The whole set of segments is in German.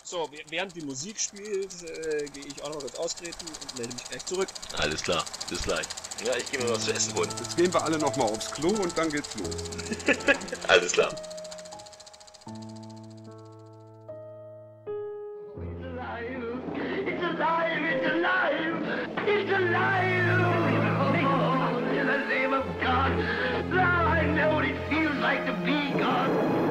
So, während die Musik spielt, gehe ich auch noch kurz austreten und melde mich gleich zurück. Alles klar, bis gleich. Ja, ich gehe mir was zu essen holen. Jetzt gehen wir alle nochmal aufs Klo und dann geht's los. Alles klar. It's alive! It's alive! It's alive! Oh, in the name of God! Now I know what it feels like to be God!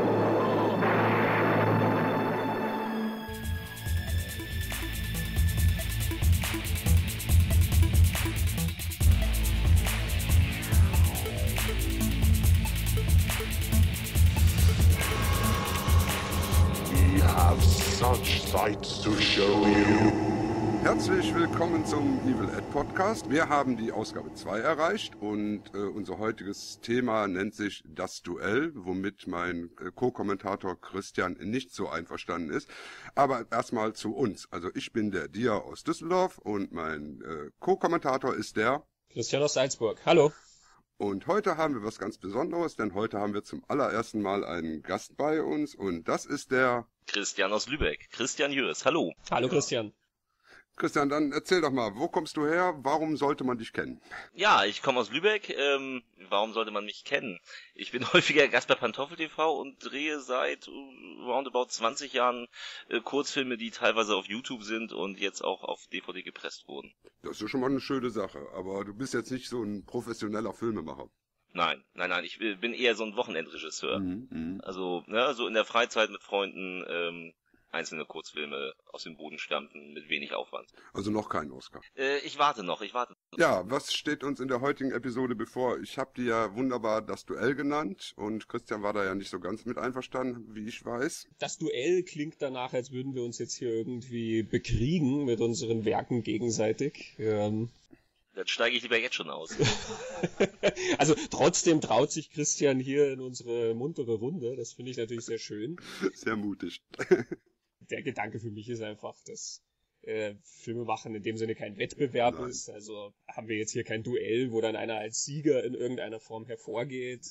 We have such sights to show you. Herzlich willkommen zum Evil Ed Podcast. Wir haben die Ausgabe 2 erreicht und unser heutiges Thema nennt sich Das Duell, womit mein Co-Kommentator Christian nicht so einverstanden ist. Aber erstmal zu uns. Also ich bin der Dia aus Düsseldorf und mein Co-Kommentator ist der Christian aus Salzburg. Hallo. Und heute haben wir was ganz Besonderes, denn heute haben wir zum allerersten Mal einen Gast bei uns und das ist der Christian aus Lübeck. Christian Jörs, hallo. Hallo Christian. Christian, dann erzähl doch mal, wo kommst du her? Warum sollte man dich kennen? Ja, ich komme aus Lübeck. Warum sollte man mich kennen? Ich bin häufiger Gast bei Pantoffel TV und drehe seit roundabout 20 Jahren Kurzfilme, die teilweise auf YouTube sind und jetzt auch auf DVD gepresst wurden. Das ist ja schon mal eine schöne Sache, aber du bist jetzt nicht so ein professioneller Filmemacher. Nein, ich bin eher so ein Wochenendregisseur. Also, ne, so in der Freizeit mit Freunden, einzelne Kurzfilme aus dem Boden stampfen mit wenig Aufwand. Also noch kein Oscar. Ich warte noch. Ja, was steht uns in der heutigen Episode bevor? Ich habe dir ja wunderbar das Duell genannt und Christian war da ja nicht so ganz mit einverstanden, wie ich weiß. Das Duell klingt danach, als würden wir uns jetzt hier irgendwie bekriegen mit unseren Werken gegenseitig. Dann steige ich lieber jetzt schon aus. Also trotzdem traut sich Christian hier in unsere muntere Runde. Das finde ich natürlich sehr schön. Sehr mutig. Der Gedanke für mich ist einfach, dass Filme machen in dem Sinne kein Wettbewerb ist. Also haben wir jetzt hier kein Duell, wo dann einer als Sieger in irgendeiner Form hervorgeht.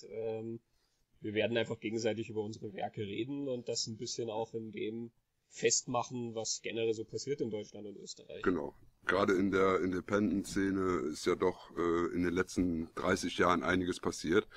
Wir werden einfach gegenseitig über unsere Werke reden und das ein bisschen auch in dem festmachen, was generell so passiert in Deutschland und Österreich. Genau. Gerade in der Independent-Szene ist ja doch in den letzten 30 Jahren einiges passiert.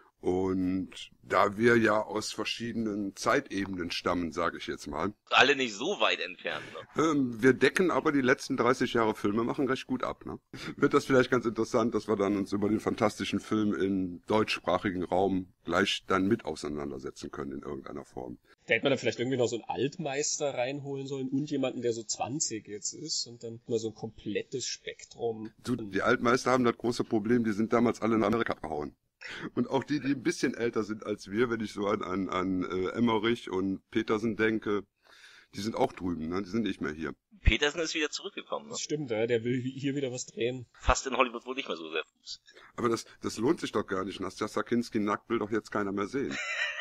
Und da wir ja aus verschiedenen Zeitebenen stammen, sage ich jetzt mal. Alle nicht so weit entfernt. Ne? Wir decken aber die letzten 30 Jahre Filme machen recht gut ab. Ne? Wird das vielleicht ganz interessant, dass wir dann uns über den fantastischen Film im deutschsprachigen Raum gleich dann mit auseinandersetzen können in irgendeiner Form. Da hätte man dann vielleicht irgendwie noch so einen Altmeister reinholen sollen und jemanden, der so 20 jetzt ist und dann mal so ein komplettes Spektrum. Die Altmeister haben das große Problem, die sind damals alle in Amerika gehauen. Und auch die ein bisschen älter sind als wir, wenn ich so an Emmerich und Petersen denke, die sind auch drüben, ne? Die sind nicht mehr hier. Petersen ist wieder zurückgekommen. Ne? Das stimmt, der will hier wieder was drehen. Fast in Hollywood wohl nicht mehr so sehr Fuß. Aber das lohnt sich doch gar nicht. Nastja Kinski nackt will doch jetzt keiner mehr sehen.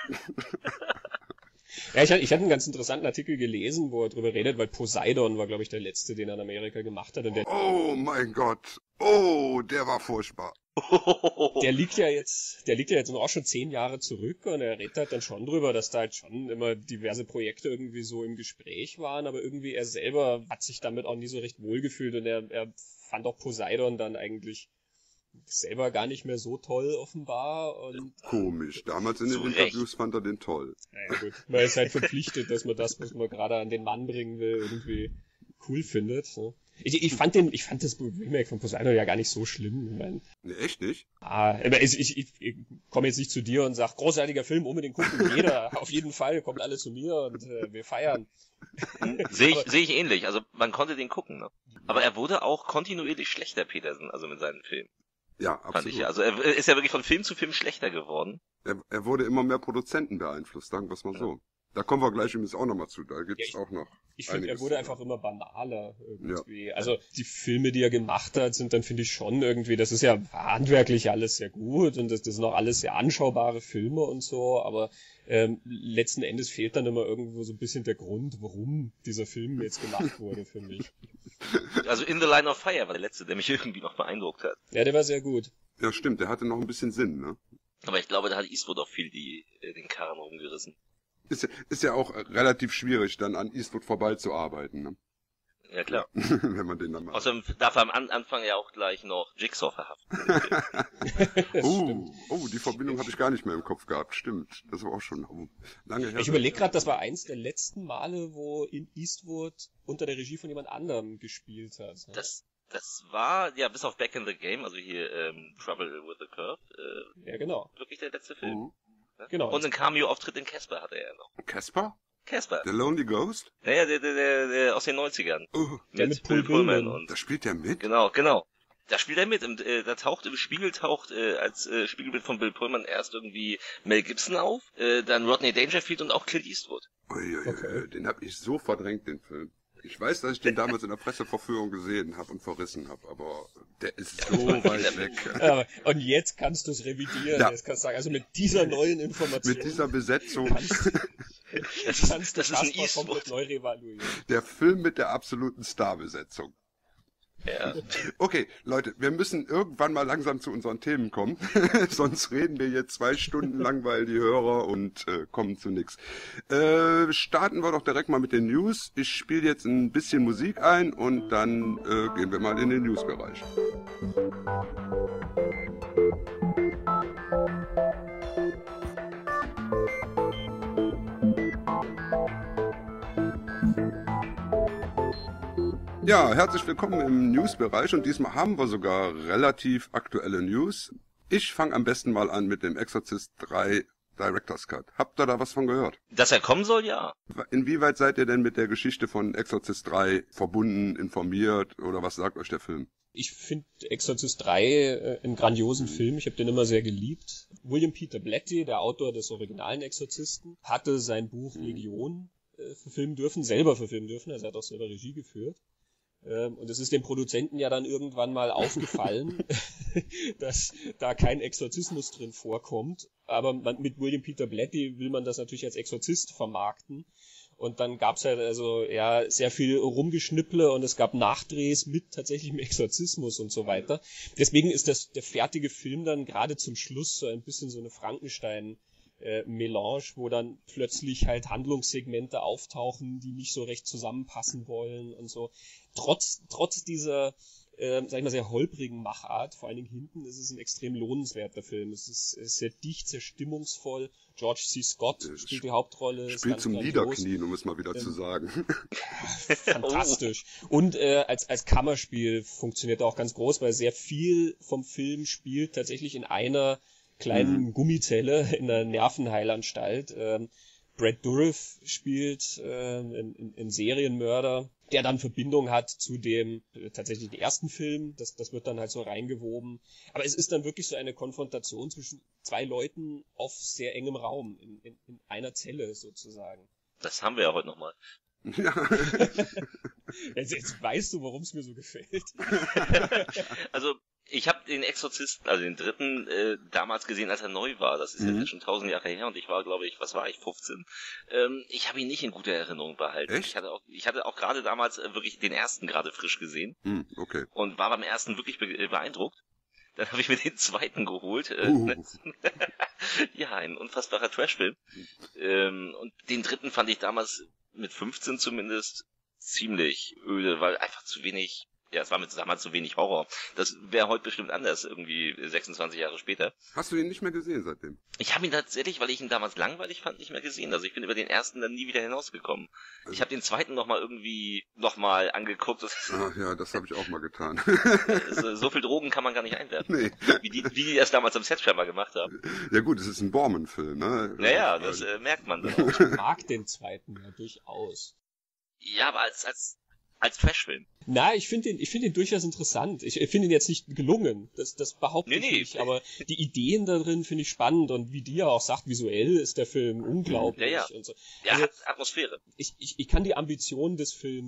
Ja, ich hatte einen ganz interessanten Artikel gelesen, wo er drüber redet, weil Poseidon war, glaube ich, der letzte, den er in Amerika gemacht hat. Und oh mein Gott. Oh, der war furchtbar. Der liegt ja jetzt auch schon 10 Jahre zurück und er redet halt dann schon drüber, dass da halt schon immer diverse Projekte irgendwie so im Gespräch waren, aber irgendwie er selber hat sich damit auch nie so recht wohlgefühlt und er fand auch Poseidon dann eigentlich selber gar nicht mehr so toll offenbar. Und komisch. Damals in den Interviews fand er den toll. Naja gut, man ist halt verpflichtet, dass man das, was man gerade an den Mann bringen will, irgendwie cool findet. Ne? Ich fand das Remake von Poseidon ja gar nicht so schlimm. Ich mein, nee, echt nicht? Aber ich komme jetzt nicht zu dir und sag, großartiger Film, unbedingt gucken. Jeder, auf jeden Fall, kommt alle zu mir und wir feiern. Sehe ich ähnlich. Also man konnte den gucken. Ne? Aber er wurde auch kontinuierlich schlechter, Petersen, also mit seinen Filmen. Ja, absolut. Fand ich ja. Also er ist ja wirklich von Film zu Film schlechter geworden. Er wurde immer mehr Produzenten beeinflusst, sagen wir es mal so. Da kommen wir gleich übrigens auch nochmal zu, da gibt's auch noch. Ich finde, er wurde einfach immer banaler irgendwie. Ja. Also die Filme, die er gemacht hat, sind dann, finde ich, schon irgendwie, das ist ja handwerklich alles sehr gut und das sind auch alles sehr anschaubare Filme und so, aber letzten Endes fehlt dann immer irgendwo so ein bisschen der Grund, warum dieser Film jetzt gemacht wurde, finde ich. Also In the Line of Fire war der letzte, der mich irgendwie noch beeindruckt hat. Ja, der war sehr gut. Ja, stimmt, der hatte noch ein bisschen Sinn, ne? Aber ich glaube, da hat Eastwood auch viel den Karren rumgerissen. Ist ja auch relativ schwierig, dann an Eastwood vorbeizuarbeiten, ne? Ja, klar. Wenn man den dann macht. Außerdem darf er am Anfang ja auch gleich noch Jigsaw verhaften. Die Verbindung habe ich gar nicht mehr im Kopf gehabt. Stimmt. Das war auch schon lange her. Ich überlege gerade, das war eins der letzten Male, wo in Eastwood unter der Regie von jemand anderem gespielt hat. Ne? Das war, ja, bis auf Back in the Game, also hier Trouble with the Curve, ja, genau. wirklich der letzte Film. Mhm. Ja? Genau. Und einen Cameo-Auftritt in Casper hatte er ja noch. Casper? Casper. The Lonely Ghost? Naja, der aus den 90ern. Oh, Der mit Paul Pullman. und da spielt der mit? Genau. Da spielt er mit. Und, da taucht im Spiegel als Spiegelbild von Bill Pullman erst irgendwie Mel Gibson auf, dann Rodney Dangerfield und auch Clint Eastwood. Okay. Den habe ich so verdrängt, den Film. Ich weiß, dass ich den damals in der Presseverführung gesehen habe und verrissen habe, aber der ist so weit weg. Und jetzt kannst du es revidieren. Ja. Jetzt kannst du sagen, also mit dieser neuen Information. Mit dieser Besetzung. Das ist ein Eastwood. Komplett neu revaluieren. Der Film mit der absoluten Starbesetzung. Ja. Okay, Leute, wir müssen irgendwann mal langsam zu unseren Themen kommen. Sonst reden wir jetzt 2 Stunden lang, weil die Hörer und kommen zu nichts. Starten wir doch direkt mal mit den News. Ich spiele jetzt ein bisschen Musik ein und dann gehen wir mal in den News-Bereich. Ja, herzlich willkommen im News-Bereich und diesmal haben wir sogar relativ aktuelle News. Ich fange am besten mal an mit dem Exorcist 3 Director's Cut. Habt ihr da was von gehört? Dass er kommen soll, ja. Inwieweit seid ihr denn mit der Geschichte von Exorcist 3 verbunden, informiert oder was sagt euch der Film? Ich finde Exorcist 3 einen grandiosen Film. Ich habe den immer sehr geliebt. William Peter Blatty, der Autor des originalen Exorzisten, hatte sein Buch Legion selber verfilmen dürfen. Also er hat auch selber Regie geführt. Und es ist dem Produzenten ja dann irgendwann mal aufgefallen, dass da kein Exorzismus drin vorkommt. Aber mit William Peter Blatty will man das natürlich als Exorzist vermarkten. Und dann gab's halt sehr viel Rumgeschnipple und es gab Nachdrehs mit tatsächlichem Exorzismus und so weiter. Deswegen ist der fertige Film dann gerade zum Schluss so ein bisschen so eine Frankenstein-Melange, wo dann plötzlich halt Handlungssegmente auftauchen, die nicht so recht zusammenpassen wollen und so. Trotz dieser, sag ich mal, sehr holprigen Machart, vor allen Dingen hinten, ist es ein extrem lohnenswerter Film. Es ist sehr dicht, sehr stimmungsvoll. George C. Scott spielt die Hauptrolle. Spielt zum Niederknien, um es mal wieder zu sagen. Fantastisch. Und als Kammerspiel funktioniert er auch ganz groß, weil sehr viel vom Film spielt tatsächlich in einer kleinen Gummizelle in der Nervenheilanstalt. Brad Dourif spielt einen Serienmörder, der dann Verbindung hat zu dem tatsächlich den ersten Film. Das wird dann halt so reingewoben. Aber es ist dann wirklich so eine Konfrontation zwischen 2 Leuten auf sehr engem Raum, in einer Zelle sozusagen. Das haben wir ja heute nochmal. Ja. Jetzt weißt du, warum es mir so gefällt. Also, ich habe den Exorzisten, also den dritten, damals gesehen, als er neu war. Das ist jetzt schon 1000 Jahre her und ich war, glaube ich, 15? Ich habe ihn nicht in guter Erinnerung behalten. Echt? Ich hatte auch gerade damals wirklich den ersten gerade frisch gesehen. Okay. Und war beim ersten wirklich beeindruckt. Dann habe ich mir den zweiten geholt. Ja, ein unfassbarer Trashfilm. Und den dritten fand ich damals mit 15 zumindest ziemlich öde, weil einfach zu wenig, es war mit damals zu wenig Horror. Das wäre heute bestimmt anders, irgendwie 26 Jahre später. Hast du ihn nicht mehr gesehen seitdem? Ich habe ihn tatsächlich, weil ich ihn damals langweilig fand, nicht mehr gesehen. Also ich bin über den ersten dann nie wieder hinausgekommen. Ich habe den zweiten nochmal angeguckt. Ach ja, das habe ich auch mal getan. So viel Drogen kann man gar nicht einwerfen. Nee. Wie die das damals am Set scheinbar gemacht haben. Ja gut, es ist ein Borman-Film, ne? Naja, das merkt man dann auch. Ich mag den zweiten ja durchaus. Ja, aber als Trashfilm. Na, ich finde ihn durchaus interessant. Ich finde ihn jetzt nicht gelungen. Das behaupte ich nicht. Aber die Ideen da drin finde ich spannend und wie die ja auch sagt, visuell ist der Film unglaublich. Ja. Und so. Ja, Also, hat Atmosphäre. Ich kann die Ambition des Films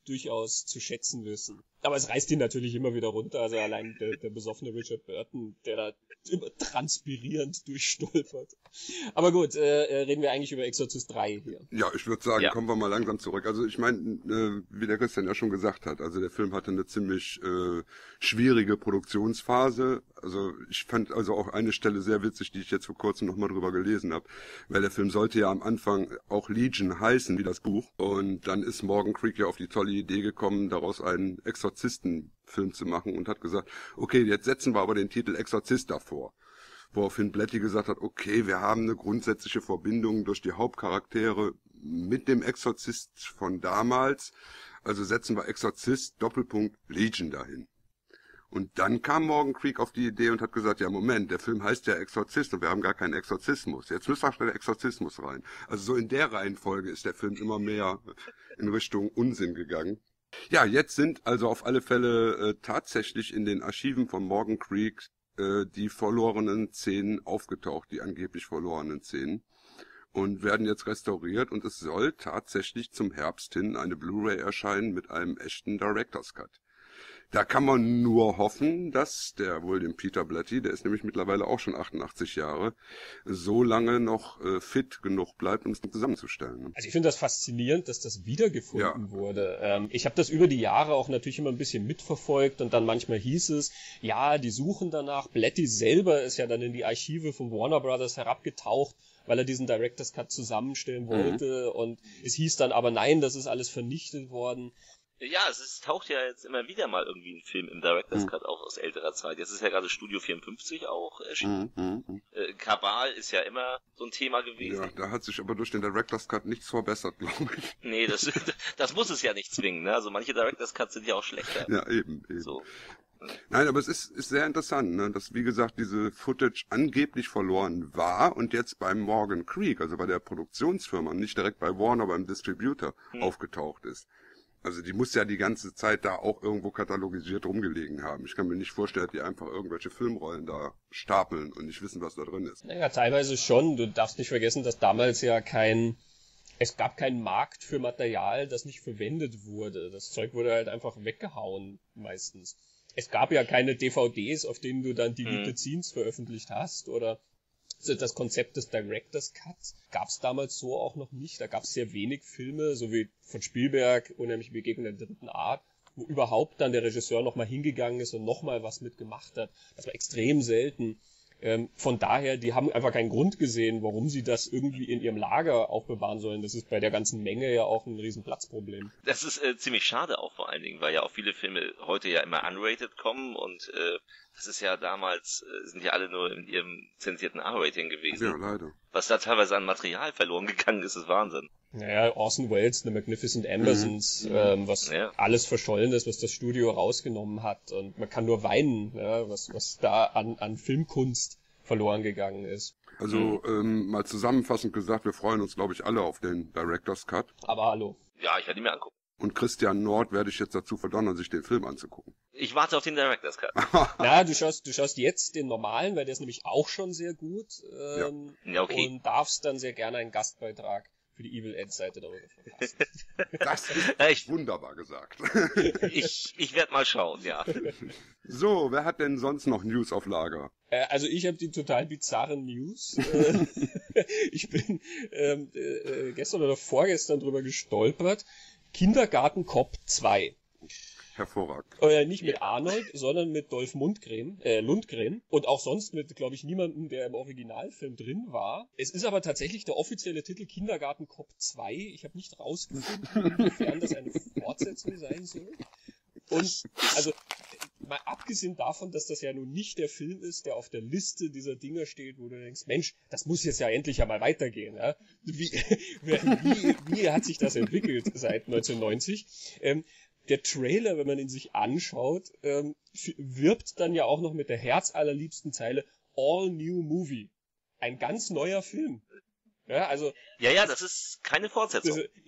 durchaus zu schätzen wissen. Aber es reißt ihn natürlich immer wieder runter, also allein der besoffene Richard Burton, der da immer transpirierend durchstolpert. Aber gut, reden wir eigentlich über Exorcist 3 hier. Ja, ich würde sagen, kommen wir mal langsam zurück. Also ich meine, wie der Christian ja schon gesagt hat, also der Film hatte eine ziemlich schwierige Produktionsphase. Also ich fand also auch eine Stelle sehr witzig, die ich jetzt vor kurzem nochmal drüber gelesen habe, weil der Film sollte ja am Anfang auch Legion heißen, wie das Buch. Und dann ist Morgan Creek ja auf die tolle Idee gekommen, daraus einen Exorzistenfilm zu machen und hat gesagt, okay, jetzt setzen wir aber den Titel Exorzist davor. Woraufhin Blatty gesagt hat, okay, wir haben eine grundsätzliche Verbindung durch die Hauptcharaktere mit dem Exorzist von damals, also setzen wir Exorzist Doppelpunkt Legion dahin. Und dann kam Morgan Creek auf die Idee und hat gesagt, ja Moment, der Film heißt ja Exorzist und wir haben gar keinen Exorzismus. Jetzt müssen wir der Exorzismus rein. Also so in der Reihenfolge ist der Film immer mehr in Richtung Unsinn gegangen. Ja, jetzt sind also auf alle Fälle tatsächlich in den Archiven von Morgan Creek die verlorenen Szenen aufgetaucht, die angeblich verlorenen Szenen. Und werden jetzt restauriert und es soll tatsächlich zum Herbst hin eine Blu-ray erscheinen mit einem echten Director's Cut. Da kann man nur hoffen, dass der William Peter Blatty, der ist nämlich mittlerweile auch schon 88 Jahre, so lange noch fit genug bleibt, um es zusammenzustellen. Also ich finde das faszinierend, dass das wiedergefunden wurde. Ich habe das über die Jahre auch natürlich immer ein bisschen mitverfolgt und dann manchmal hieß es, ja, die suchen danach. Blatty selber ist ja dann in die Archive von Warner Brothers herabgetaucht, weil er diesen Director's Cut zusammenstellen wollte und es hieß dann aber nein, das ist alles vernichtet worden. Ja, taucht ja jetzt immer wieder mal irgendwie ein Film im Director's Cut auch aus älterer Zeit. Jetzt ist ja gerade Studio 54 auch erschienen. Kabal ist ja immer so ein Thema gewesen. Ja, da hat sich aber durch den Director's Cut nichts verbessert, glaube ich. Nee, das muss es ja nicht zwingen, ne? Also manche Director's Cuts sind ja auch schlechter. Ja, eben. So. Nein, aber es ist sehr interessant, ne, dass, wie gesagt, diese Footage angeblich verloren war und jetzt beim Morgan Creek, also bei der Produktionsfirma, nicht direkt bei Warner, beim Distributor, aufgetaucht ist. Also die muss ja die ganze Zeit da auch irgendwo katalogisiert rumgelegen haben. Ich kann mir nicht vorstellen, dass die einfach irgendwelche Filmrollen da stapeln und nicht wissen, was da drin ist. Naja, teilweise schon. Du darfst nicht vergessen, dass damals ja es gab keinen Markt für Material, das nicht verwendet wurde. Das Zeug wurde halt einfach weggehauen, meistens. Es gab ja keine DVDs, auf denen du dann Deleted Scenes veröffentlicht hast, oder das Konzept des Director's Cuts gab es damals so auch noch nicht. Da gab es sehr wenig Filme, so wie von Spielberg, Unheimliche Begegnung der dritten Art, wo überhaupt dann der Regisseur nochmal hingegangen ist und nochmal was mitgemacht hat. Das war extrem selten. Von daher, die haben einfach keinen Grund gesehen, warum sie das irgendwie in ihrem Lager aufbewahren sollen. Das ist bei der ganzen Menge ja auch ein riesen Platzproblem. Das ist ziemlich schade auch vor allen Dingen, weil ja auch viele Filme heute ja immer unrated kommen und das ist ja damals, sind ja alle nur in ihrem zensierten R-Rating gewesen. Ja, leider. Was da teilweise an Material verloren gegangen ist, ist Wahnsinn. Naja, Orson Welles, The Magnificent Amazons, was alles verschollen ist, was das Studio rausgenommen hat. Und man kann nur weinen, ja, was da an Filmkunst verloren gegangen ist. Also mal zusammenfassend gesagt, wir freuen uns, glaube ich, alle auf den Director's Cut. Aber hallo. Ja, ich werde ihn mir angucken. Und Christian Nord werde ich jetzt dazu verdonnern, sich den Film anzugucken. Ich warte auf den Director's Cut. Na, du schaust jetzt den normalen, weil der ist nämlich auch schon sehr gut. Ja, okay. Und darfst dann sehr gerne einen Gastbeitrag für die Evil Ed-Seite darüber verfassen. Das ist wunderbar gesagt. Ich werde mal schauen, ja. So, wer hat denn sonst noch News auf Lager? Also ich habe die total bizarren News. Ich bin gestern oder vorgestern drüber gestolpert. Kindergarten Cop 2. Hervorragend. Nicht mit Arnold, sondern mit Dolph Lundgren. Und auch sonst mit, glaube ich, niemandem, der im Originalfilm drin war. Es ist aber tatsächlich der offizielle Titel Kindergarten Cop 2. Ich habe nicht rausgefunden, inwiefern das eine Fortsetzung sein soll. Und also mal abgesehen davon, dass das ja nun nicht der Film ist, der auf der Liste dieser Dinger steht, wo du denkst, Mensch, das muss jetzt ja endlich einmal weitergehen. Ja? Wie hat sich das entwickelt seit 1990? Der Trailer, wenn man ihn sich anschaut, wirbt dann ja auch noch mit der herzallerliebsten Zeile All New Movie. Ein ganz neuer Film. Ja, also. Ja, das ist keine Fortsetzung. Also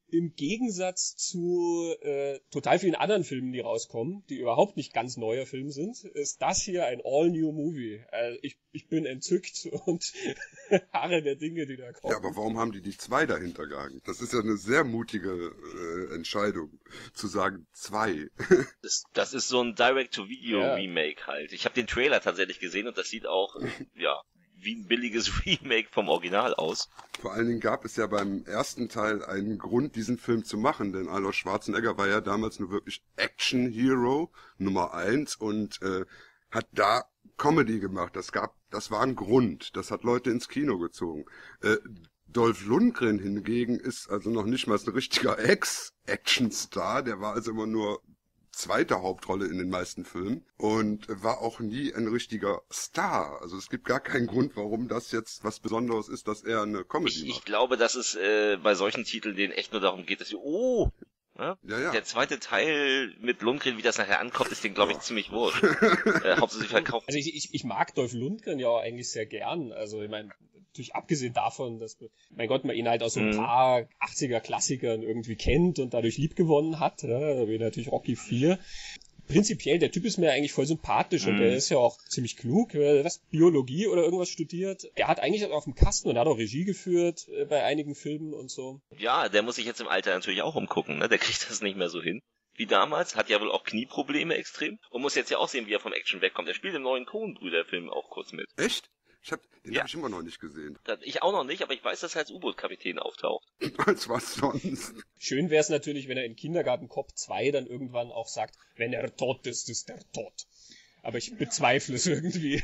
im Gegensatz zu total vielen anderen Filmen, die rauskommen, die überhaupt nicht ganz neuer Film sind, ist das hier ein all-new-Movie. Ich bin entzückt und harre der Dinge, die da kommen. Ja, aber warum haben die 2 dahinter gehangen? Das ist ja eine sehr mutige Entscheidung, zu sagen 2. Das ist so ein Direct-to-Video-Remake halt. Ich habe den Trailer tatsächlich gesehen und das sieht auch, ja, wie ein billiges Remake vom Original aus. Vor allen Dingen gab es ja beim ersten Teil einen Grund, diesen Film zu machen, denn Arnold Schwarzenegger war ja damals nur wirklich Action-Hero Nummer 1 und hat da Comedy gemacht. Das war ein Grund. Das hat Leute ins Kino gezogen. Dolph Lundgren hingegen ist also noch nicht mal ein richtiger Ex-Action-Star. Der war also immer nur zweite Hauptrolle in den meisten Filmen und war auch nie ein richtiger Star. Also es gibt gar keinen Grund, warum das jetzt was Besonderes ist, dass er eine Comedy macht. Ich glaube, dass es bei solchen Titeln denen echt nur darum geht, dass ja. Der zweite Teil mit Lundgren, wie das nachher ankommt, ist denen, glaube ich, ziemlich wurscht. Hauptsächlich verkauft. Also ich mag Dolph Lundgren ja eigentlich sehr gern. Also ich meine, natürlich abgesehen davon, dass mein Gott, man ihn halt aus so ein paar 80er-Klassikern irgendwie kennt und dadurch liebgewonnen hat, ja, wie natürlich Rocky 4. Prinzipiell, der Typ ist mir eigentlich voll sympathisch und er ist ja auch ziemlich klug, was Biologie oder irgendwas studiert. Der hat eigentlich auf dem Kasten und hat auch Regie geführt bei einigen Filmen und so. Ja, der muss sich jetzt im Alter natürlich auch umgucken, ne? Der kriegt das nicht mehr so hin wie damals, hat ja wohl auch Knieprobleme extrem und muss jetzt ja auch sehen, wie er vom Action wegkommt. Er spielt im neuen Coen-Brüder-Film auch kurz mit. Echt? Den habe ich immer noch nicht gesehen. Ich auch noch nicht, aber ich weiß, dass er als U-Boot-Kapitän auftaucht. Als was sonst? Schön wäre es natürlich, wenn er in Kindergarten Cop 2 dann irgendwann auch sagt, wenn er tot ist, ist er tot. Aber ich bezweifle es irgendwie.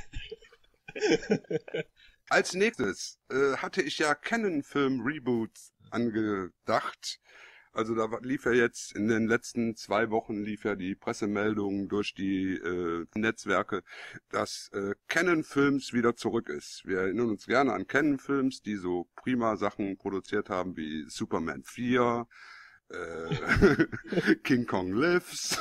Als nächstes hatte ich ja Canon-Film-Reboots angedacht. Also da lief ja jetzt in den letzten 2 Wochen lief ja die Pressemeldung durch die Netzwerke, dass Canon Films wieder zurück ist. Wir erinnern uns gerne an Canon Films, die so prima Sachen produziert haben wie Superman 4, King Kong Lives.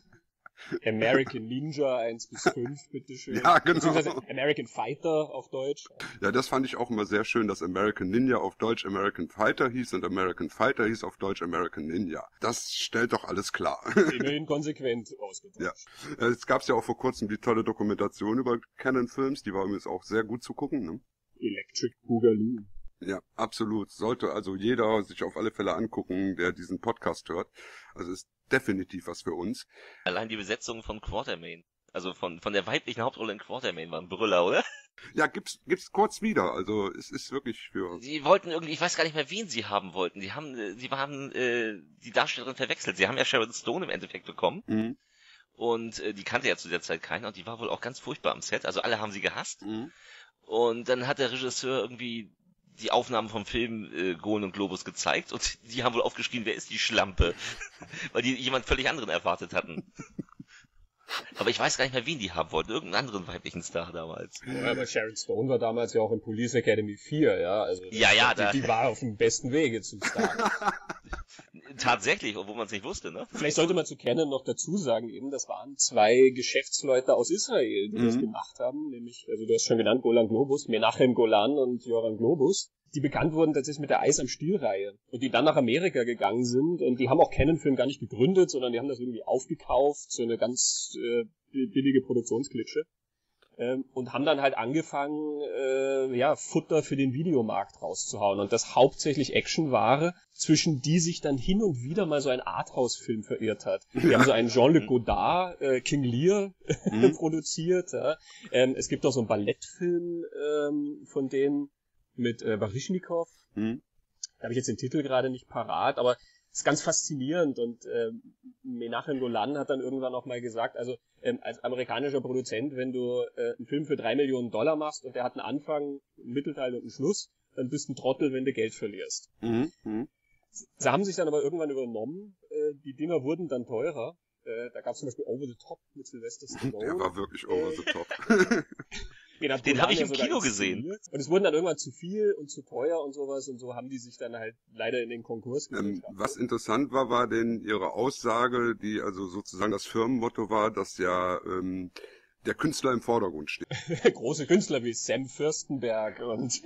American Ninja 1-5, bitteschön. Ja, genau. Beziehungsweise American Fighter auf Deutsch. Ja, das fand ich auch immer sehr schön, dass American Ninja auf Deutsch American Fighter hieß und American Fighter hieß auf Deutsch American Ninja. Das stellt doch alles klar. Immerhin konsequent ausgedrückt. Ja. Jetzt gab's ja auch vor kurzem die tolle Dokumentation über Canon Films, die war übrigens auch sehr gut zu gucken, ne? Electric Boogaloo. Ja, absolut. Sollte also jeder sich auf alle Fälle angucken, der diesen Podcast hört. Also ist definitiv was für uns. Allein die Besetzung von Quatermain, also von der weiblichen Hauptrolle in Quatermain, war ein Brüller, oder? Ja, gibt's kurz wieder. Also es ist wirklich für... Sie wollten irgendwie, ich weiß gar nicht mehr, wen sie haben wollten. Sie haben die Darstellerin verwechselt. Sie haben ja Sharon Stone im Endeffekt bekommen. Mhm. Und die kannte ja zu der Zeit keiner und die war wohl auch ganz furchtbar am Set. Also alle haben sie gehasst. Mhm. Und dann hat der Regisseur irgendwie die Aufnahmen vom Film Golden und Globus gezeigt und die haben wohl aufgeschrien, wer ist die Schlampe? Weil die jemand völlig anderen erwartet hatten. Aber ich weiß gar nicht mehr, wen die haben wollten. Irgendeinen anderen weiblichen Star damals. Ja, aber Sharon Stone war damals ja auch in Police Academy 4, ja. Also die war auf dem besten Wege zum Star. Tatsächlich, obwohl man es nicht wusste, ne? Vielleicht sollte man zu Canon noch dazu sagen, eben, das waren 2 Geschäftsleute aus Israel, die das gemacht haben, nämlich, also du hast schon genannt, Golan Globus, Menachem Golan und Joran Globus, die bekannt wurden tatsächlich mit der Eis am Stiel-Reihe und die dann nach Amerika gegangen sind und die haben auch Canon-Film gar nicht gegründet, sondern die haben das irgendwie aufgekauft, so eine ganz billige Produktionsklitsche. Und haben dann halt angefangen, Futter für den Videomarkt rauszuhauen. Und das hauptsächlich Actionware, zwischen die sich dann hin und wieder mal so ein Arthouse-Film verirrt hat. Die haben so einen Jean-Luc Godard, King Lear, produziert. Ja. Es gibt auch so einen Ballettfilm von denen mit Baryshnikov. Da habe ich jetzt den Titel gerade nicht parat, aber ist ganz faszinierend und Menachem Golan hat dann irgendwann auch mal gesagt, also als amerikanischer Produzent, wenn du einen Film für $3 Millionen machst und der hat einen Anfang, einen Mittelteil und einen Schluss, dann bist du ein Trottel, wenn du Geld verlierst. Sie haben sich dann aber irgendwann übernommen, die Dinger wurden dann teurer. Da gab es zum Beispiel Over the Top mit Sylvester Stallone. Der war wirklich over the top. Den habe ich im Kino gesehen. Und es wurden dann irgendwann zu viel und zu teuer und sowas und so haben die sich dann halt leider in den Konkurs gesetzt. Was interessant war denn ihre Aussage, die also sozusagen das Firmenmotto war, dass ja der Künstler im Vordergrund steht. Große Künstler wie Sam Fürstenberg und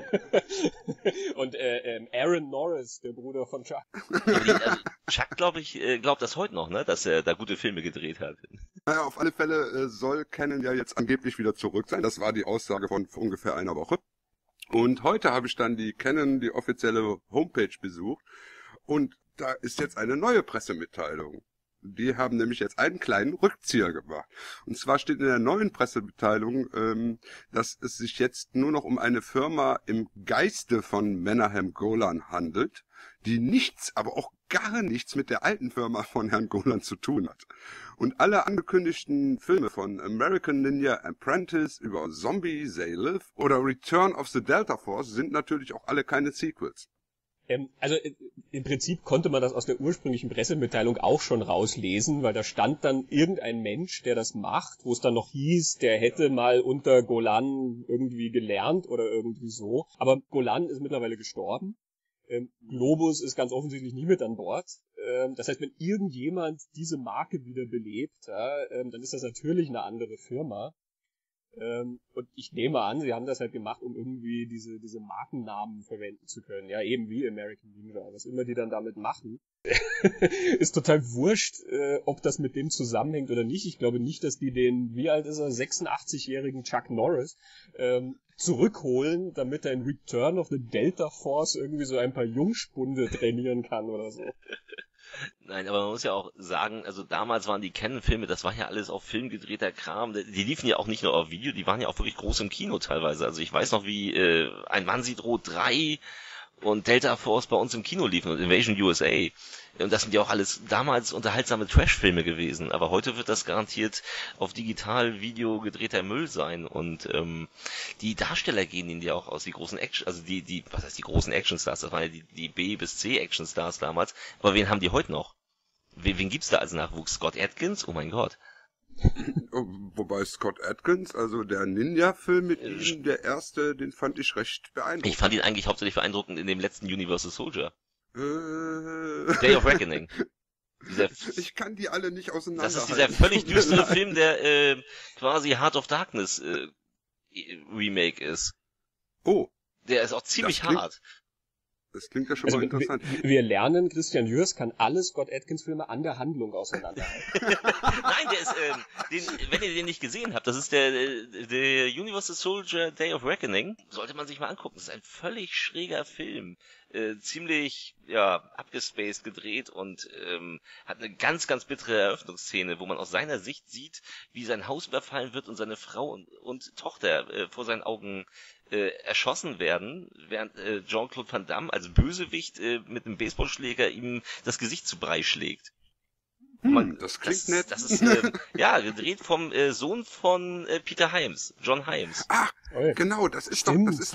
Aaron Norris, der Bruder von Chuck. Chuck, glaube ich, glaubt das heute noch, ne, dass er da gute Filme gedreht hat. Naja, auf alle Fälle soll Cannon ja jetzt angeblich wieder zurück sein. Das war die Aussage von vor ungefähr einer Woche. Und heute habe ich dann die offizielle Homepage besucht. Und da ist jetzt eine neue Pressemitteilung. Die haben nämlich jetzt einen kleinen Rückzieher gemacht. Und zwar steht in der neuen Pressemitteilung, dass es sich jetzt nur noch um eine Firma im Geiste von Menahem Golan handelt, die nichts, aber auch gar nichts mit der alten Firma von Herrn Golan zu tun hat. Und alle angekündigten Filme von American Ninja Apprentice über Zombie, They Live oder Return of the Delta Force sind natürlich auch alle keine Sequels. Also im Prinzip konnte man das aus der ursprünglichen Pressemitteilung auch schon rauslesen, weil da stand dann irgendein Mensch, der das macht, wo es dann noch hieß, der hätte mal unter Golan irgendwie gelernt oder irgendwie so. Aber Golan ist mittlerweile gestorben. Globus ist ganz offensichtlich nie mit an Bord. Das heißt, wenn irgendjemand diese Marke wieder belebt, dann ist das natürlich eine andere Firma. Und ich nehme an, sie haben das halt gemacht, um irgendwie diese Markennamen verwenden zu können. Ja, eben wie American Ninja, was immer die dann damit machen. Ist total wurscht, ob das mit dem zusammenhängt oder nicht. Ich glaube nicht, dass die den, wie alt ist er, 86-jährigen Chuck Norris zurückholen, damit er in Return of the Delta Force irgendwie so ein paar Jungspunde trainieren kann oder so. Nein, aber man muss ja auch sagen, also damals waren die Cannon-Filme, das war ja alles auf Film gedrehter Kram, die liefen ja auch nicht nur auf Video, die waren ja auch wirklich groß im Kino teilweise. Also ich weiß noch, wie Ein Mann sieht rot 3 und Delta Force bei uns im Kino liefen und Invasion USA. Und das sind ja auch alles damals unterhaltsame Trash-Filme gewesen. Aber heute wird das garantiert auf Digital-Video gedrehter Müll sein. Und die Darsteller gehen ihnen ja auch aus, die großen Action, also die großen Actionstars, das waren ja die B bis C Actionstars damals. Aber wen haben die heute noch? Wen gibt's da als Nachwuchs? Scott Adkins? Oh mein Gott. Wobei Scott Adkins, also der Ninja-Film mit ihm, der erste, den fand ich recht beeindruckend. Ich fand ihn eigentlich hauptsächlich beeindruckend in dem letzten Universal Soldier. Day of Reckoning. Ich kann die alle nicht auseinanderhalten. Das ist dieser völlig düstere Film, der quasi Heart of Darkness Remake ist. Oh. Der ist auch ziemlich hart. Das klingt ja schon mal interessant. Wir lernen, Christian Jörs kann alle Scott Adkins-Filme an der Handlung auseinanderhalten. Nein, der ist, wenn ihr den nicht gesehen habt, das ist der Universal Soldier Day of Reckoning. Sollte man sich mal angucken. Das ist ein völlig schräger Film. Ziemlich, abgespaced gedreht und hat eine ganz, ganz bittere Eröffnungsszene, wo man aus seiner Sicht sieht, wie sein Haus überfallen wird und seine Frau und Tochter vor seinen Augen erschossen werden, während Jean-Claude Van Damme als Bösewicht mit einem Baseballschläger ihm das Gesicht zu Brei schlägt. Das klingt nett. Das ist, gedreht vom Sohn von Peter Hyams, John Hyams. Ach, genau, das ist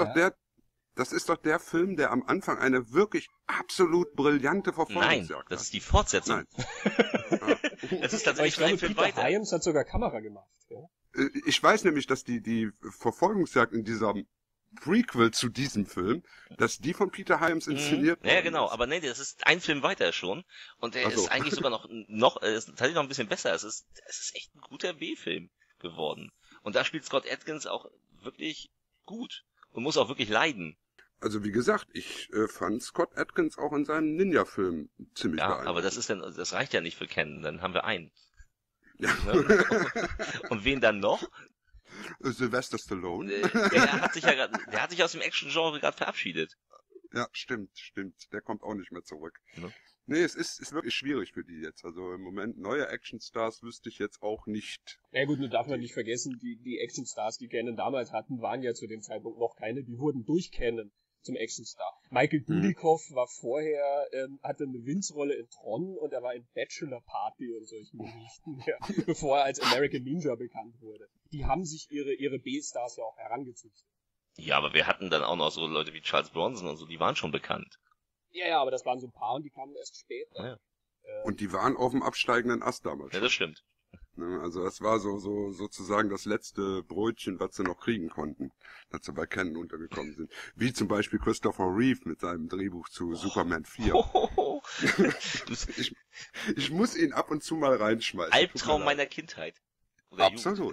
doch der Film, der am Anfang eine wirklich absolut brillante Verfolgungsjagd hat. Nein, das ist die Fortsetzung. Nein. Das ist tatsächlich ein Film weiter. Peter Hyams hat sogar Kamera gemacht. Ja? Ich weiß nämlich, dass die Verfolgungsjagd in diesem Prequel zu diesem Film, dass die von Peter Hyams inszeniert wurde. Ja, genau, aber nee, das ist ein Film weiter schon und der ist eigentlich sogar noch ist tatsächlich noch ein bisschen besser. Es ist echt ein guter B-Film geworden. Und da spielt Scott Adkins auch wirklich gut und muss auch wirklich leiden. Also wie gesagt, ich fand Scott Adkins auch in seinem Ninja-Film ziemlich beeindruckend. Aber das reicht ja nicht für Ken, dann haben wir einen. Ja. Und wen dann noch? Sylvester Stallone. Der hat sich aus dem Action-Genre gerade verabschiedet. Ja, stimmt. Der kommt auch nicht mehr zurück. Ne? Nee, es ist wirklich schwierig für die jetzt. Also im Moment neue Actionstars wüsste ich jetzt auch nicht. Ja gut, nur darf man nicht vergessen, die Actionstars, die Canon damals hatten, waren ja zu dem Zeitpunkt noch keine. Die wurden durch Canon zum Actionstar. Michael Dudikoff war vorher, hatte eine Winzrolle in Tron und er war in Bachelor Party und solchen Geschichten, bevor er als American Ninja bekannt wurde. Die haben sich ihre B-Stars ja auch herangezüchtet. Ja, aber wir hatten dann auch noch so Leute wie Charles Bronson und so, die waren schon bekannt. Ja, aber das waren so ein paar und die kamen erst später. Ja. Und die waren auf dem absteigenden Ast damals. Ja, das stimmt. Also das war sozusagen das letzte Brötchen, was sie noch kriegen konnten, dass sie bei Canon untergekommen sind. Wie zum Beispiel Christopher Reeve mit seinem Drehbuch zu Superman 4. Ich muss ihn ab und zu mal reinschmeißen. Albtraum meiner Kindheit. Oder Absolut.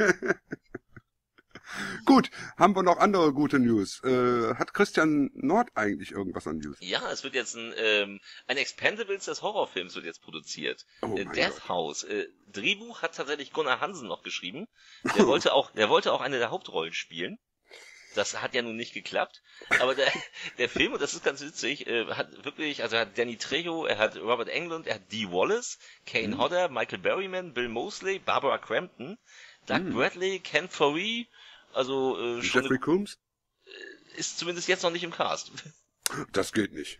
Gut, haben wir noch andere gute News? Hat Christian Nord eigentlich irgendwas an News? Ja, es wird jetzt ein Expendables des Horrorfilms wird jetzt produziert. Oh mein Death Gott. House. Drehbuch hat tatsächlich Gunnar Hansen noch geschrieben. Der wollte auch eine der Hauptrollen spielen. Das hat ja nun nicht geklappt. Aber der Film, und das ist ganz witzig, hat wirklich, also er hat Danny Trejo, er hat Robert Englund, er hat Dee Wallace, Kane Hodder, Michael Berryman, Bill Moseley, Barbara Crampton, Doug Bradley, Ken Foree, also schon Jeffrey Combs? ist zumindest jetzt noch nicht im Cast. Das geht nicht.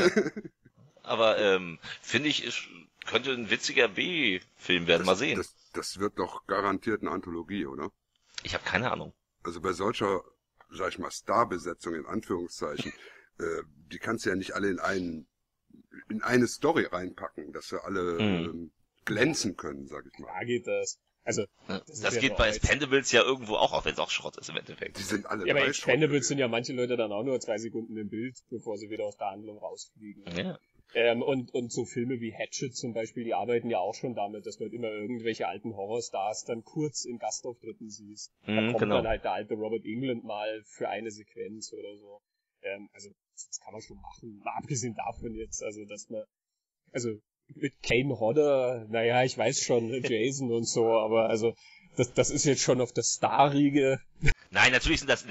Aber finde ich, könnte ein witziger B-Film werden. Mal sehen. Das wird doch garantiert eine Anthologie, oder? Ich habe keine Ahnung. Also bei solcher, sag ich mal, Starbesetzung in Anführungszeichen, die kannst du ja nicht alle in eine Story reinpacken, dass wir alle glänzen können, sag ich mal. Da geht das. Also, Das geht bei Expendables ja irgendwo auch wenn es auch Schrott ist im Endeffekt. Die sind alle ja, bei drei Expendables Schrott. sind ja manche Leute dann auch nur 2 Sekunden im Bild, bevor sie wieder aus der Handlung rausfliegen. Ja. Und so Filme wie Hatchet zum Beispiel, die arbeiten ja auch schon damit, dass du halt immer irgendwelche alten Horrorstars dann kurz in Gastauftritten siehst. Da kommt genau. dann halt der alte Robert Englund mal für eine Sequenz oder so. Also, das kann man schon machen. Mal abgesehen davon jetzt, also mit Kane Hodder, naja, ich weiß schon, Jason und so, aber also, das ist jetzt schon auf das Starrige. Nein, natürlich ist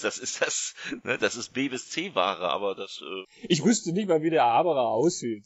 B bis C Ware, aber das, Ich wüsste nicht mal, wie der Haberer aussieht.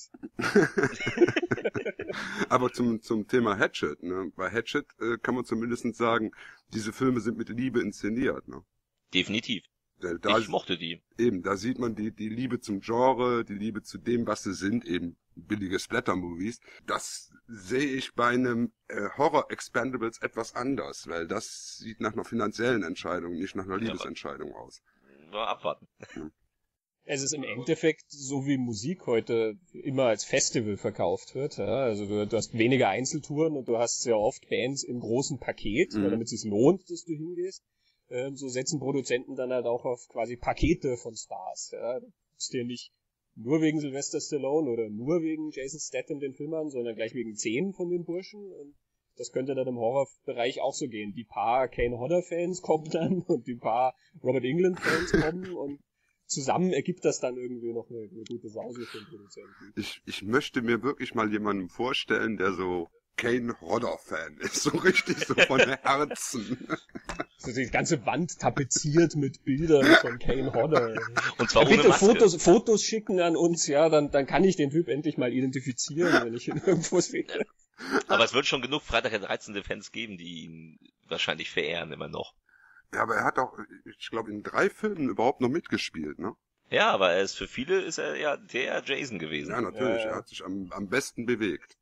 Aber zum Thema Hatchet, ne? Bei Hatchet kann man zumindest sagen, diese Filme sind mit Liebe inszeniert, ne? definitiv. Ich mochte die. Eben, da sieht man die Liebe zum Genre, die Liebe zu dem, was sie sind, eben billige Splatter-Movies. Das sehe ich bei einem Horror-Expendables etwas anders, weil das sieht nach einer finanziellen Entscheidung, nicht nach einer Liebesentscheidung aus. Mal abwarten. Es ist im Endeffekt so, wie Musik heute immer als Festival verkauft wird. Ja? Also du hast weniger Einzeltouren und du hast sehr oft Bands im großen Paket, weil damit es sich lohnt, dass du hingehst. So setzen Produzenten dann halt auch auf quasi Pakete von Stars. Ja? Du guckst dir nicht nur wegen Sylvester Stallone oder nur wegen Jason Statham den Film an, sondern gleich wegen 10 von den Burschen. Und das könnte dann im Horrorbereich auch so gehen. Die paar Kane Hodder-Fans kommen dann und die paar Robert Englund-Fans kommen und zusammen ergibt das dann irgendwie noch eine gute Sause für den Produzenten. Ich möchte mir wirklich mal jemanden vorstellen, der so Kane Hodder-Fan ist, so richtig so von Herzen. So die ganze Wand tapeziert mit Bildern von Kane Hodder. Und zwar Ja, ohne bitte Maske. Fotos schicken an uns, ja, dann kann ich den Typ endlich mal identifizieren, wenn ich ihn irgendwo sehe. Aber es wird schon genug Freitag der 13. Fans geben, die ihn wahrscheinlich verehren immer noch. Ja, aber er hat auch, ich glaube, in 3 Filmen überhaupt noch mitgespielt, ne? Ja, aber für viele ist er ja der Jason gewesen. Ja, natürlich, er hat sich am besten bewegt.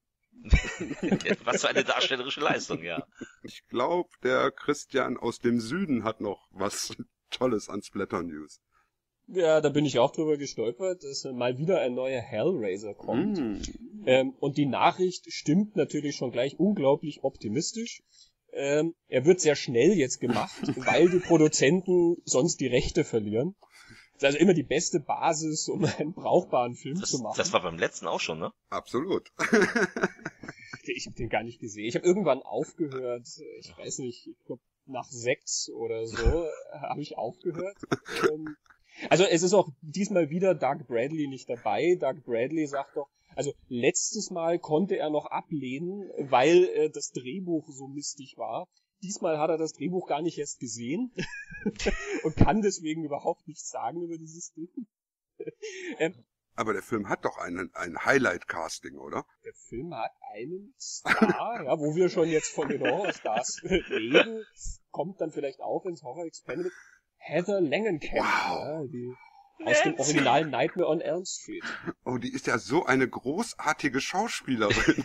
Was für eine darstellerische Leistung, ja. Ich glaube, der Christian aus dem Süden hat noch was Tolles an Splatter News. Ja, da bin ich auch drüber gestolpert, dass mal wieder ein neuer Hellraiser kommt. Und die Nachricht stimmt natürlich schon gleich unglaublich optimistisch. Er wird sehr schnell jetzt gemacht, weil die Produzenten sonst die Rechte verlieren. Das ist also immer die beste Basis, um einen brauchbaren Film zu machen. Das war beim letzten auch schon, ne? Absolut. Ich habe den gar nicht gesehen. Ich habe irgendwann aufgehört, ich weiß nicht, ich glaube nach 6 oder so habe ich aufgehört. Also es ist auch diesmal wieder Doug Bradley nicht dabei. Doug Bradley sagt doch, also letztes Mal konnte er noch ablehnen, weil das Drehbuch so mistig war. Diesmal hat er das Drehbuch gar nicht erst gesehen und kann deswegen überhaupt nichts sagen über dieses Ding. Aber der Film hat doch ein Highlight-Casting, oder? Der Film hat einen Star, ja, wo wir schon jetzt von den Horrorstars reden, kommt dann vielleicht auch ins Horror-Experiment. Heather Langenkamp, ja, die aus dem Original Nightmare on Elm Street. Oh, die ist ja so eine großartige Schauspielerin.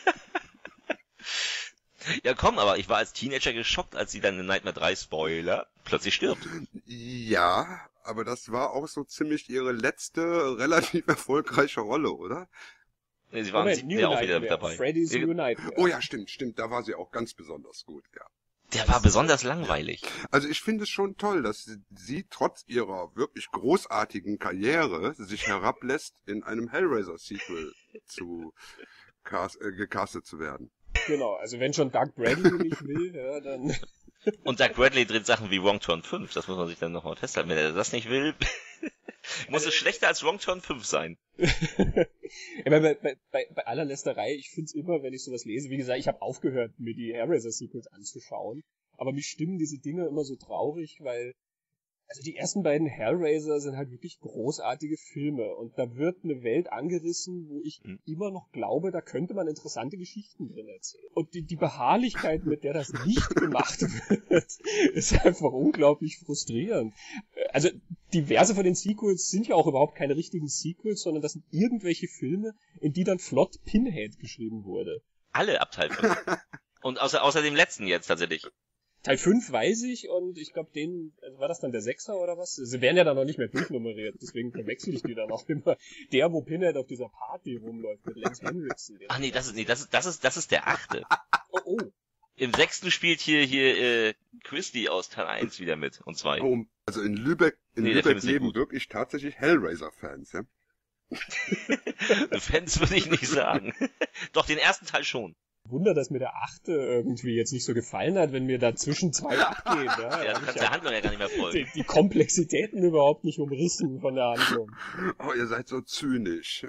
Ja komm, aber ich war als Teenager geschockt, als sie dann in Nightmare 3 Spoiler plötzlich stirbt. Ja, aber das war auch so ziemlich ihre letzte relativ erfolgreiche Rolle, oder? Nee, sie waren im 7. Jahr auch wieder mit dabei. Freddy's New Nightmare. Oh ja, stimmt, da war sie auch ganz besonders gut, ja. Der war besonders langweilig. Also ich finde es schon toll, dass sie trotz ihrer wirklich großartigen Karriere sich herablässt, in einem Hellraiser-Sequel gecastet zu werden. Genau, also wenn schon Doug Bradley nicht will, ja, dann... Und Doug Bradley dreht Sachen wie Wrong Turn 5, das muss man sich dann nochmal festhalten. Wenn er das nicht will, muss es schlechter als Wrong Turn 5 sein. bei aller Lästerei, ich find's immer, wenn ich sowas lese, wie gesagt, ich habe aufgehört, mir die Hellraiser-Sequels anzuschauen, aber mich stimmen diese Dinge immer so traurig, weil also die ersten beiden Hellraiser sind halt wirklich großartige Filme und da wird eine Welt angerissen, wo ich immer noch glaube, da könnte man interessante Geschichten drin erzählen. Und die Beharrlichkeit, mit der das nicht gemacht wird, ist einfach unglaublich frustrierend. Also diverse von den Sequels sind ja auch überhaupt keine richtigen Sequels, sondern das sind irgendwelche Filme, in die dann flott Pinhead geschrieben wurde. Alle ab Teil 5. Und außer dem letzten jetzt tatsächlich. Teil 5 weiß ich und ich glaube, also war das dann der 6er oder was? Sie werden ja dann noch nicht mehr durchnummeriert, deswegen verwechsel ich die dann auch immer. Der, wo Pinhead auf dieser Party rumläuft mit Lance Henriksen. Ach nee, das ist der 8. Oh. Im 6. spielt hier Christy aus Teil 1 wieder mit und 2. Oh, also in Lübeck leben wirklich tatsächlich Hellraiser-Fans, ja? Fans würde ich nicht sagen. Doch, den ersten Teil schon. Wunder, dass mir der 8. irgendwie jetzt nicht so gefallen hat, wenn mir da zwischen zwei abgeht. Ja, du kannst der Handlung ja gar nicht mehr folgen. Die Komplexitäten überhaupt nicht umrissen von der Handlung. Oh, ihr seid so zynisch.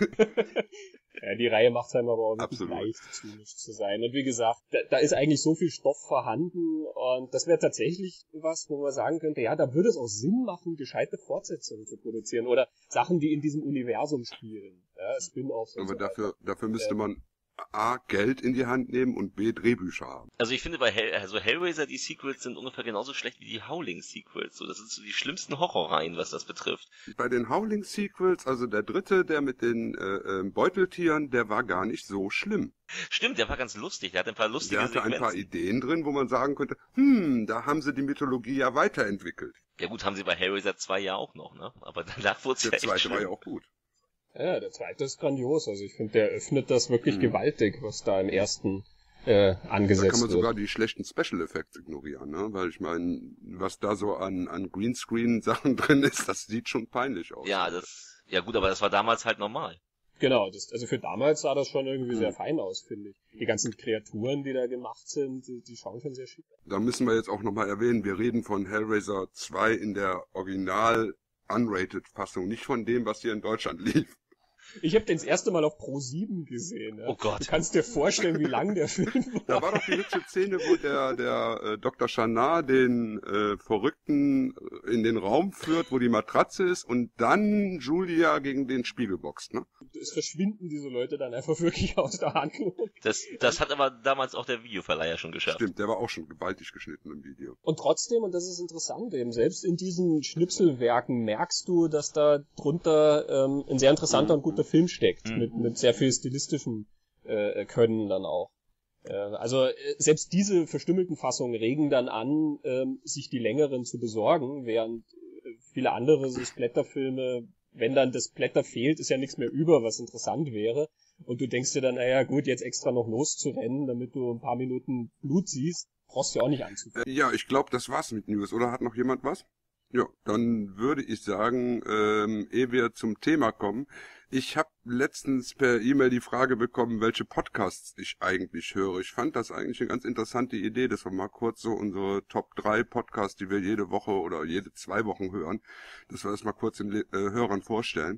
Ja, die Reihe macht es einem aber auch wirklich leicht, zynisch zu sein. Und wie gesagt, da ist eigentlich so viel Stoff vorhanden und das wäre tatsächlich was, wo man sagen könnte, ja, da würde es auch Sinn machen, gescheite Fortsetzungen zu produzieren oder Sachen, die in diesem Universum spielen. Ja, Spin-offs und aber so dafür müsste man A, Geld in die Hand nehmen und B, Drehbücher haben. Also ich finde bei Hellraiser, die Sequels sind ungefähr genauso schlecht wie die Howling-Sequels. So, das sind so die schlimmsten Horrorreihen, was das betrifft. Bei den Howling-Sequels, also der dritte, der mit den Beuteltieren, der war gar nicht so schlimm. Stimmt, der war ganz lustig. Der hatte ein paar lustige Sequenzen. Der hatte Sequenzen. ein paar Ideen drin, wo man sagen könnte, da haben sie die Mythologie ja weiterentwickelt. Ja gut, haben sie bei Hellraiser 2 ja auch noch, ne? Aber danach wurde es ja echt Der zweite schlimm. war ja auch gut. Ja, der zweite ist grandios. Also ich finde, der öffnet das wirklich gewaltig, was da im ersten angesetzt wird. Da kann man sogar die schlechten Special Effects ignorieren, ne? Weil ich meine, was da so an Greenscreen-Sachen drin ist, das sieht schon peinlich aus. Ja, gut, aber das war damals halt normal. Genau, also für damals sah das schon irgendwie sehr fein aus, finde ich. Die ganzen Kreaturen, die da gemacht sind, die schauen schon sehr schick aus. Da müssen wir jetzt auch nochmal erwähnen, wir reden von Hellraiser 2 in der Original Unrated Fassung, nicht von dem, was hier in Deutschland lief. Ich habe den das erste Mal auf Pro7 gesehen. Ja. Oh Gott. Du kannst dir vorstellen, wie lang der Film war. Da war doch die hübsche Szene, wo der Dr. Chanard den Verrückten in den Raum führt, wo die Matratze ist und dann Julia gegen den Spiegel boxt, ne? Es verschwinden diese Leute dann einfach wirklich aus der Handlung. Das hat aber damals auch der Videoverleiher schon geschafft. Stimmt, der war auch schon gewaltig geschnitten im Video. Und trotzdem, und das ist interessant eben, selbst in diesen Schnipselwerken merkst du, dass da drunter ein sehr interessanter und guter Film steckt, mit sehr viel stilistischem Können dann auch. Also selbst diese verstümmelten Fassungen regen dann an, sich die längeren zu besorgen, während viele andere so Splatterfilme, wenn dann das Splatter fehlt, ist ja nichts mehr über, was interessant wäre. Und du denkst dir dann, naja gut, jetzt extra noch loszurennen, damit du ein paar Minuten Blut siehst, brauchst du ja auch nicht anzufangen. Ja, ich glaube, das war's mit News. Oder hat noch jemand was? Ja, dann würde ich sagen, ehe wir zum Thema kommen, ich habe letztens per E-Mail die Frage bekommen, welche Podcasts ich eigentlich höre. Ich fand das eigentlich eine ganz interessante Idee, dass wir mal kurz so unsere Top 3 Podcasts, die wir jede Woche oder jede 2 Wochen hören, dass wir das mal kurz den Hörern vorstellen.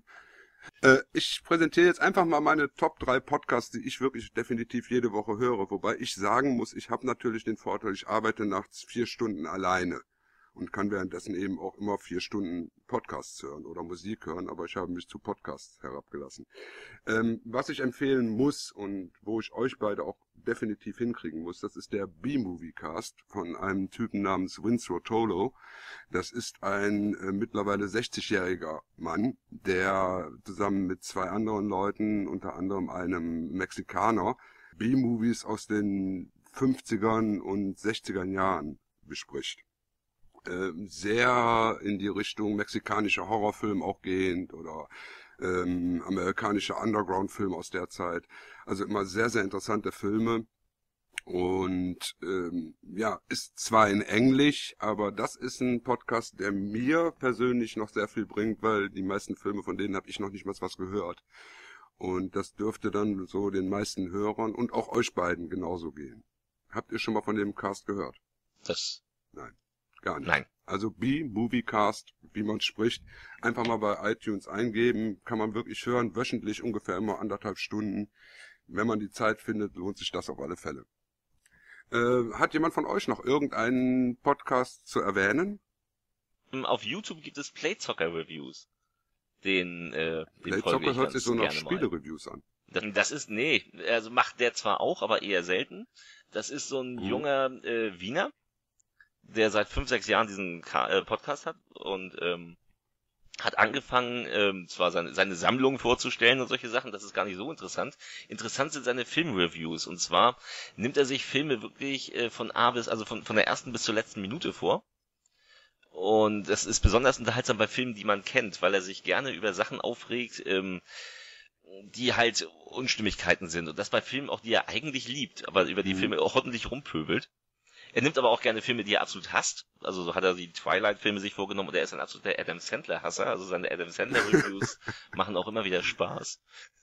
Ich präsentiere jetzt einfach mal meine Top 3 Podcasts, die ich wirklich definitiv jede Woche höre. Wobei ich sagen muss, ich habe natürlich den Vorteil, ich arbeite nachts 4 Stunden alleine. Und kann währenddessen eben auch immer 4 Stunden Podcasts hören oder Musik hören, aber ich habe mich zu Podcasts herabgelassen. Was ich empfehlen muss und wo ich euch beide auch definitiv hinkriegen muss, das ist der B-Movie-Cast von einem Typen namens Vince Rotolo. Das ist ein mittlerweile 60-jähriger Mann, der zusammen mit 2 anderen Leuten, unter anderem einem Mexikaner, B-Movies aus den 50ern und 60ern Jahren bespricht. Sehr in die Richtung mexikanischer Horrorfilm auch gehend oder amerikanischer Underground-Film aus der Zeit. Also immer sehr, sehr interessante Filme. Und ist zwar in Englisch, aber das ist ein Podcast, der mir persönlich noch sehr viel bringt, weil die meisten Filme von denen habe ich noch nicht mal was gehört. Und das dürfte dann so den meisten Hörern und auch euch beiden genauso gehen. Habt ihr schon mal von dem Cast gehört? Das. Nein, gar nicht. Nein. Also B-Moviecast, wie man spricht, einfach mal bei iTunes eingeben, kann man wirklich hören, wöchentlich ungefähr immer 1,5 Stunden. Wenn man die Zeit findet, lohnt sich das auf alle Fälle. Hat jemand von euch noch irgendeinen Podcast zu erwähnen? Auf YouTube gibt es Playzocker Reviews. Den folge Playzocker ich hört sich so nach gerne mal. Spiele-Reviews an. Das ist, nee, also macht der zwar auch, aber eher selten. Das ist so ein junger Wiener, der seit 5, 6 Jahren diesen Podcast hat und hat angefangen, zwar seine Sammlung vorzustellen und solche Sachen, das ist gar nicht so interessant. Interessant sind seine Filmreviews, und zwar nimmt er sich Filme wirklich von der ersten bis zur letzten Minute vor. Und das ist besonders unterhaltsam bei Filmen, die man kennt, weil er sich gerne über Sachen aufregt, die halt Unstimmigkeiten sind. Und das bei Filmen auch, die er eigentlich liebt, aber über die Filme auch ordentlich rumpöbelt. Er nimmt aber auch gerne Filme, die er absolut hasst. Also so hat er die Twilight-Filme sich vorgenommen, und er ist ein absoluter Adam Sandler-Hasser. Also seine Adam Sandler-Reviews machen auch immer wieder Spaß.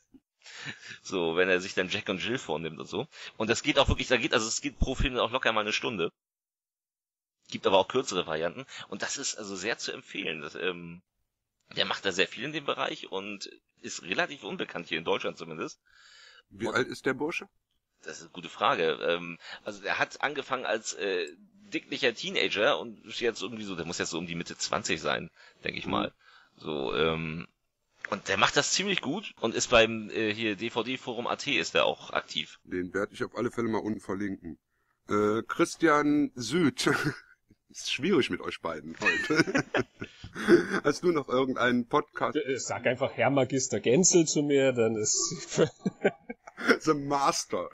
So, wenn er sich dann Jack und Jill vornimmt und so. Und das geht auch wirklich, es geht pro Film auch locker mal eine Stunde. Gibt aber auch kürzere Varianten. Und das ist also sehr zu empfehlen. Der macht da sehr viel in dem Bereich und ist relativ unbekannt hier in Deutschland zumindest. Wie alt ist der Bursche? Das ist eine gute Frage. Also er hat angefangen als dicklicher Teenager und ist jetzt irgendwie so, der muss jetzt so um die Mitte 20 sein, denke ich mal. So, und der macht das ziemlich gut und ist beim hier DVD-Forum.at ist er auch aktiv. Den werde ich auf alle Fälle mal unten verlinken. Christian Süd. Ist schwierig mit euch beiden heute. Hast du noch irgendeinen Podcast? Sag einfach Herr Magister Gänzel zu mir, dann ist... The Master.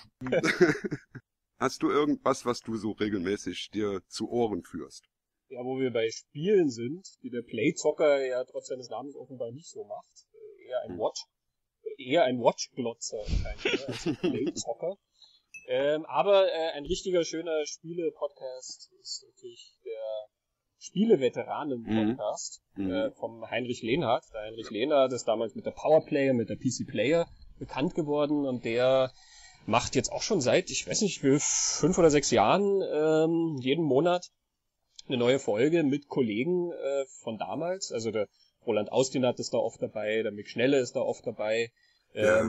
Hast du irgendwas, was du so regelmäßig dir zu Ohren führst? Ja, wo wir bei Spielen sind, die der Playzocker ja trotz seines Namens offenbar nicht so macht. Eher ein Watch-Glotzer als ein Playzocker. Aber ein richtiger schöner Spiele-Podcast ist natürlich der Spiele-Veteranen-Podcast vom Heinrich Lehnhardt. Der Heinrich Lehnhardt ist damals mit der Powerplayer, mit der PC Player bekannt geworden, und der macht jetzt auch schon seit, ich weiß nicht, 5 oder 6 Jahren jeden Monat eine neue Folge mit Kollegen von damals. Also der Roland Austinat ist da oft dabei, der Mick Schnelle ist da oft dabei. Der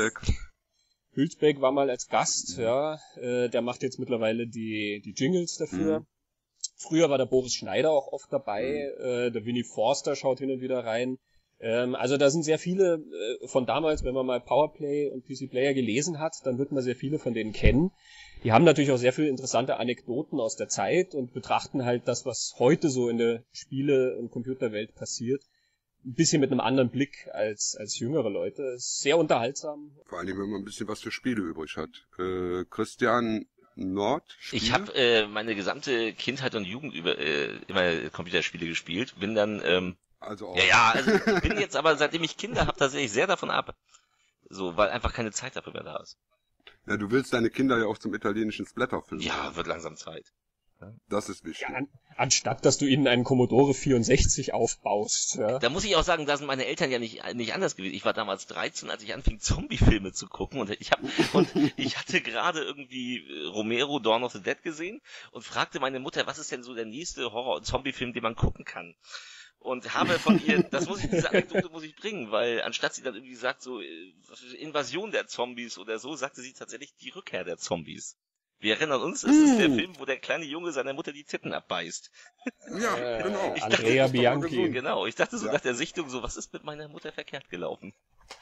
Hülsbeck war mal als Gast, ja. Der macht jetzt mittlerweile die Jingles dafür. Früher war der Boris Schneider auch oft dabei. Der Winnie Forster schaut hin und wieder rein. Also da sind sehr viele von damals, wenn man mal Powerplay und PC Player gelesen hat, dann wird man sehr viele von denen kennen. Die haben natürlich auch sehr viele interessante Anekdoten aus der Zeit und betrachten halt das, was heute so in der Spiele- und Computerwelt passiert, ein bisschen mit einem anderen Blick als jüngere Leute. Ist sehr unterhaltsam. Vor allem, wenn man ein bisschen was für Spiele übrig hat. Christian Nord? Ich habe meine gesamte Kindheit und Jugend über immer Computerspiele gespielt. Bin dann also auch. also ich bin jetzt aber, seitdem ich Kinder habe, tatsächlich sehr davon ab. So, weil einfach keine Zeit dafür mehr da ist. Ja, du willst deine Kinder ja auch zum italienischen Splatterfilm. Ja, wird langsam Zeit. Das ist wichtig. Ja, anstatt, dass du ihnen einen Commodore 64 aufbaust. Ja. Da muss ich auch sagen, da sind meine Eltern ja nicht anders gewesen. Ich war damals 13, als ich anfing, Zombie-Filme zu gucken, und ich hatte gerade irgendwie Romero, Dawn of the Dead gesehen und fragte meine Mutter, was ist denn so der nächste Horror- und Zombie-Film, den man gucken kann? Und habe von ihr, diese Anekdote muss ich bringen, weil anstatt sie dann irgendwie sagt, so Invasion der Zombies oder so, sagte sie tatsächlich die Rückkehr der Zombies. Wir erinnern uns, es ist der Film, wo der kleine Junge seiner Mutter die Titten abbeißt. Ja, genau. Andrea Bianchi. Genau, ich dachte so nach der Sichtung so, was ist mit meiner Mutter verkehrt gelaufen?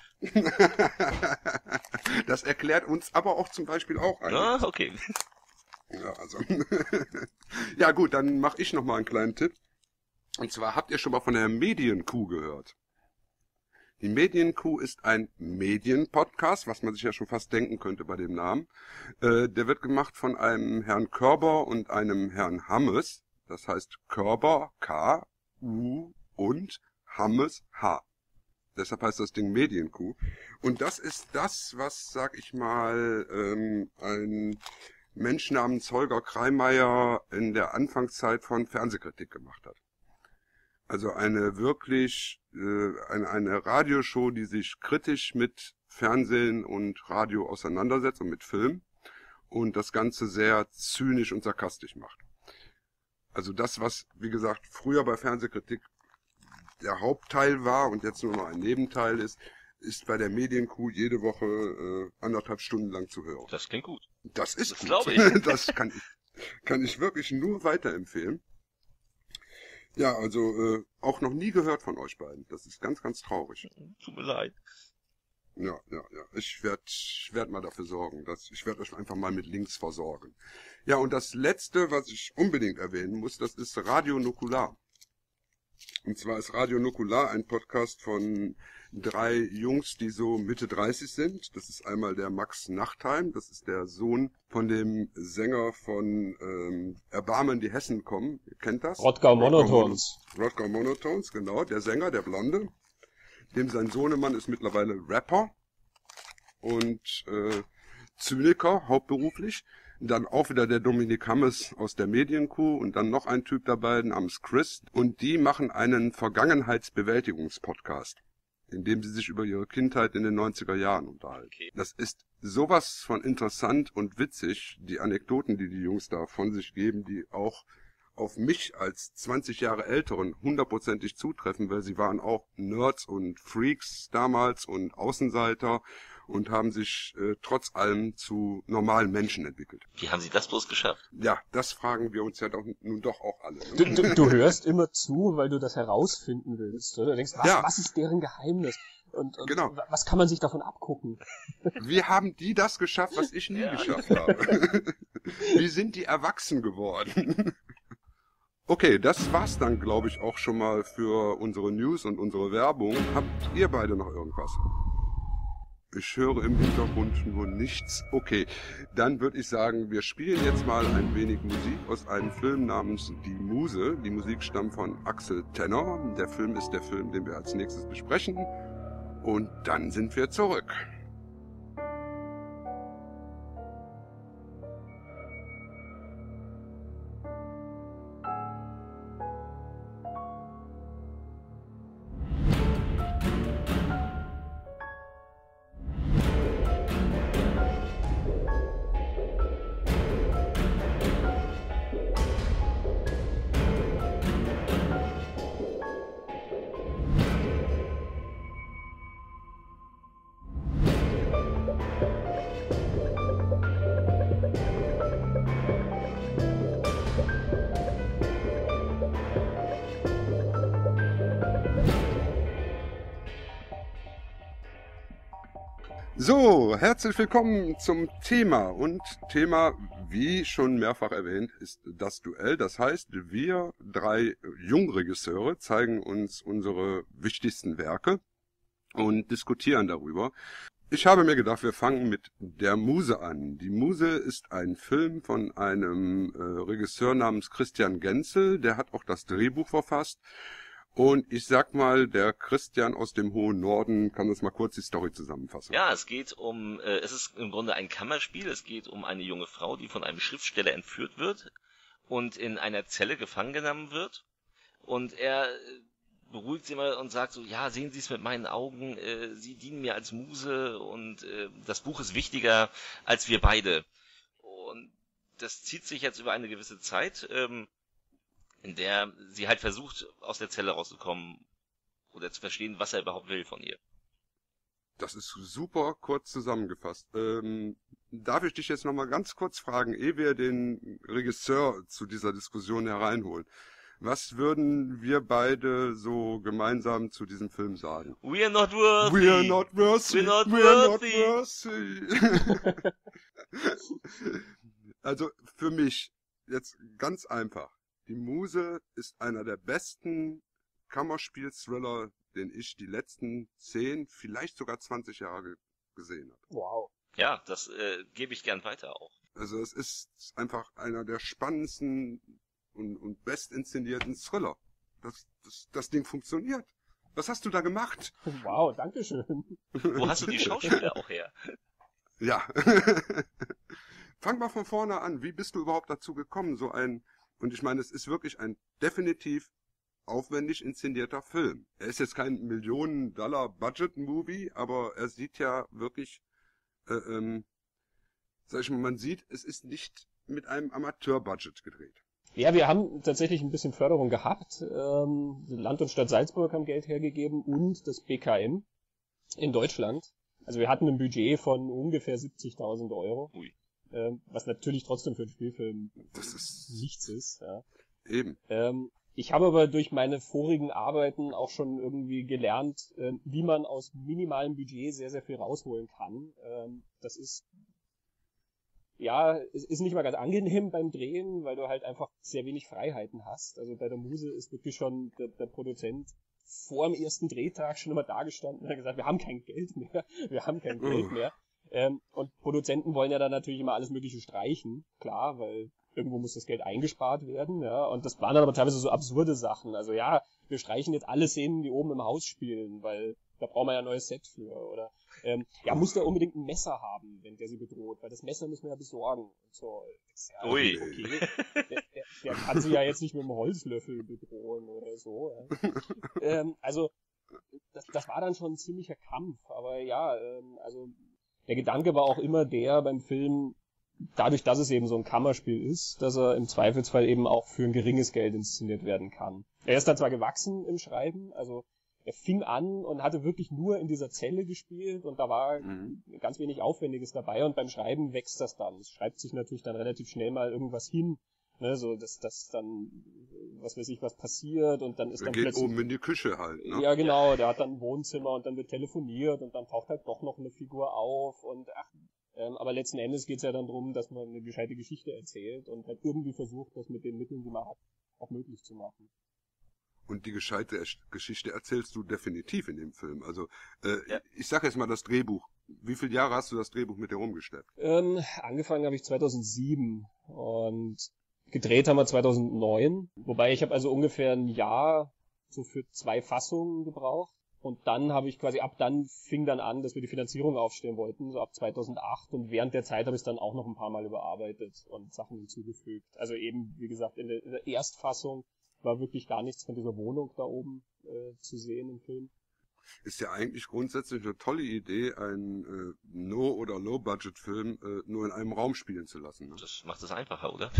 Das erklärt uns aber auch zum Beispiel auch einiges. Ah, okay. Ja, also. Ja gut, dann mache ich noch mal einen kleinen Tipp. Und zwar, habt ihr schon mal von der Medienkuh gehört? Die Medienkuh ist ein Medienpodcast, was man sich ja schon fast denken könnte bei dem Namen. Der wird gemacht von einem Herrn Körber und einem Herrn Hammes. Das heißt Körber, K, U und Hammes, H. Deshalb heißt das Ding Medienkuh. Und das ist das, was, sag ich mal, ein Mensch namens Holger Kreimeier in der Anfangszeit von Fernsehkritik gemacht hat. Also eine wirklich, eine Radioshow, die sich kritisch mit Fernsehen und Radio auseinandersetzt und mit Film und das Ganze sehr zynisch und sarkastisch macht. Also das, was, wie gesagt, früher bei Fernsehkritik der Hauptteil war und jetzt nur noch ein Nebenteil ist bei der Medienkuh jede Woche 1,5 Stunden lang zu hören. Das klingt gut. Das ist Das gut. glaube ich. Das kann ich wirklich nur weiterempfehlen. Ja, also auch noch nie gehört von euch beiden. Das ist ganz, ganz traurig. Tut mir leid. Ja. Ich werd mal dafür sorgen. Ich werde euch einfach mal mit Links versorgen. Ja, und das Letzte, was ich unbedingt erwähnen muss, das ist Radio Nukular. Und zwar ist Radio Nukular ein Podcast von 3 Jungs, die so Mitte 30 sind. Das ist einmal der Max Nachtheim, das ist der Sohn von dem Sänger von Erbarmen die Hessen kommen. Ihr kennt das? Rodger Monotones. Rodger Monotones, genau. Der Sänger, der Blonde. Dem sein Sohnemann ist mittlerweile Rapper und Zyniker, hauptberuflich. Dann auch wieder der Dominik Hammes aus der Medienkuh und dann noch ein Typ dabei namens Chris. Und die machen einen Vergangenheitsbewältigungspodcast, in dem sie sich über ihre Kindheit in den 90er Jahren unterhalten. Okay. Das ist sowas von interessant und witzig, die Anekdoten, die die Jungs da von sich geben, die auch auf mich als 20 Jahre Älteren hundertprozentig zutreffen, weil sie waren auch Nerds und Freaks damals und Außenseiter und haben sich trotz allem zu normalen Menschen entwickelt. Wie haben Sie das bloß geschafft? Ja, das fragen wir uns ja nun doch auch alle. Ne? Du hörst immer zu, weil du das herausfinden willst. Oder? Du denkst, was ist deren Geheimnis? Und genau. Was kann man sich davon abgucken? Wie haben die das geschafft, was ich nie geschafft habe? Wie sind die erwachsen geworden? Okay, das war's dann, glaube ich, auch schon mal für unsere News und unsere Werbung. Habt ihr beide noch irgendwas? Ich höre im Hintergrund nur nichts. Okay, dann würde ich sagen, wir spielen jetzt mal ein wenig Musik aus einem Film namens Die Muse. Die Musik stammt von Axel Tenner. Der Film ist der Film, den wir als nächstes besprechen. Und dann sind wir zurück. So, herzlich willkommen zum Thema. Und Thema, wie schon mehrfach erwähnt, ist das Duell. Das heißt, wir 3 Jungregisseure zeigen uns unsere wichtigsten Werke und diskutieren darüber. Ich habe mir gedacht, wir fangen mit Der Muse an. Die Muse ist ein Film von einem Regisseur namens Christian Genzel. Der hat auch das Drehbuch verfasst. Und ich sag mal, der Christian aus dem hohen Norden kann uns mal kurz die Story zusammenfassen. Ja, es geht es ist im Grunde ein Kammerspiel. Es geht um eine junge Frau, die von einem Schriftsteller entführt wird und in einer Zelle gefangen genommen wird. Und er beruhigt sie mal und sagt so, ja, sehen Sie es mit meinen Augen, Sie dienen mir als Muse und das Buch ist wichtiger als wir beide. Und das zieht sich jetzt über eine gewisse Zeit, in der sie halt versucht, aus der Zelle rauszukommen oder zu verstehen, was er überhaupt will von ihr. Das ist super kurz zusammengefasst. Darf ich dich jetzt nochmal ganz kurz fragen, ehe wir den Regisseur zu dieser Diskussion hereinholen. Was würden wir beide so gemeinsam zu diesem Film sagen? We are not worthy. We are not worthy. We're not We are not worthy. worthy. Also für mich jetzt ganz einfach. Die Muse ist einer der besten Kammerspiel-Thriller, den ich die letzten 10, vielleicht sogar 20 Jahre gesehen habe. Wow. Ja, das gebe ich gern weiter auch. Also es ist einfach einer der spannendsten und bestinszenierten Thriller. Das Ding funktioniert. Was hast du da gemacht? Wow, dankeschön. Wo hast du die Schauspieler auch her? Ja. Fang mal von vorne an. Wie bist du überhaupt dazu gekommen, und ich meine, es ist wirklich ein definitiv aufwendig inszenierter Film. Er ist jetzt kein Millionen-Dollar-Budget-Movie, aber er sieht ja wirklich, sag ich mal, man sieht, es ist nicht mit einem Amateur-Budget gedreht. Ja, wir haben tatsächlich ein bisschen Förderung gehabt. Land und Stadt Salzburg haben Geld hergegeben und das BKM in Deutschland. Also wir hatten ein Budget von ungefähr 70.000 Euro. Ui. Was natürlich trotzdem für einen Spielfilm Das ist nichts ist. Ja. eben. Ich habe aber durch meine vorigen Arbeiten auch schon irgendwie gelernt, wie man aus minimalem Budget sehr, sehr viel rausholen kann. Das ist es ist nicht mal ganz angenehm beim Drehen, weil du halt einfach sehr wenig Freiheiten hast. Also bei der Muse ist wirklich schon der Produzent vor dem ersten Drehtag schon immer dagestanden und hat gesagt, wir haben kein Geld mehr. Und Produzenten wollen ja dann natürlich immer alles Mögliche streichen, klar, weil irgendwo muss das Geld eingespart werden, ja. Und das waren dann aber teilweise so absurde Sachen. Also ja, wir streichen jetzt alle Szenen, die oben im Haus spielen, weil da brauchen wir ja ein neues Set für. Oder muss der unbedingt ein Messer haben, wenn der sie bedroht, weil das Messer müssen wir ja besorgen. Und so. Ja, Ui. Okay. Der kann sie ja jetzt nicht mit einem Holzlöffel bedrohen oder so. Ja. Also das war dann schon ein ziemlicher Kampf. Aber ja, also der Gedanke war auch immer der beim Film, dadurch, dass es eben so ein Kammerspiel ist, dass er im Zweifelsfall eben auch für ein geringes Geld inszeniert werden kann. Er ist dann zwar gewachsen im Schreiben, also er fing an und hatte wirklich nur in dieser Zelle gespielt und da war ganz wenig Aufwendiges dabei und beim Schreiben wächst das dann. Es schreibt sich natürlich dann relativ schnell mal irgendwas hin, ne, so dass dann, was weiß ich, was passiert und dann ist dann geht plötzlich... oben in die Küche halt, ne? Ja, genau, der hat dann ein Wohnzimmer und dann wird telefoniert und dann taucht halt doch noch eine Figur auf und aber letzten Endes geht's ja dann darum, dass man eine gescheite Geschichte erzählt und halt irgendwie versucht, das mit den Mitteln, die man hat, auch möglich zu machen. Und die gescheite Geschichte erzählst du definitiv in dem Film. Also, ich sag jetzt mal das Drehbuch. Wie viele Jahre hast du das Drehbuch mit dir rumgeschleppt? Angefangen habe ich 2007 und gedreht haben wir 2009. Wobei ich habe also ungefähr ein Jahr so für 2 Fassungen gebraucht. Und dann habe ich fing dann an, dass wir die Finanzierung aufstellen wollten, so ab 2008. Und während der Zeit habe ich es dann auch noch ein paar Mal überarbeitet und Sachen hinzugefügt. Also eben, wie gesagt, in der Erstfassung war wirklich gar nichts von dieser Wohnung da oben zu sehen im Film. Ist ja eigentlich grundsätzlich eine tolle Idee, einen No- oder Low-Budget-Film nur in einem Raum spielen zu lassen. Ne? Das macht es einfacher, oder?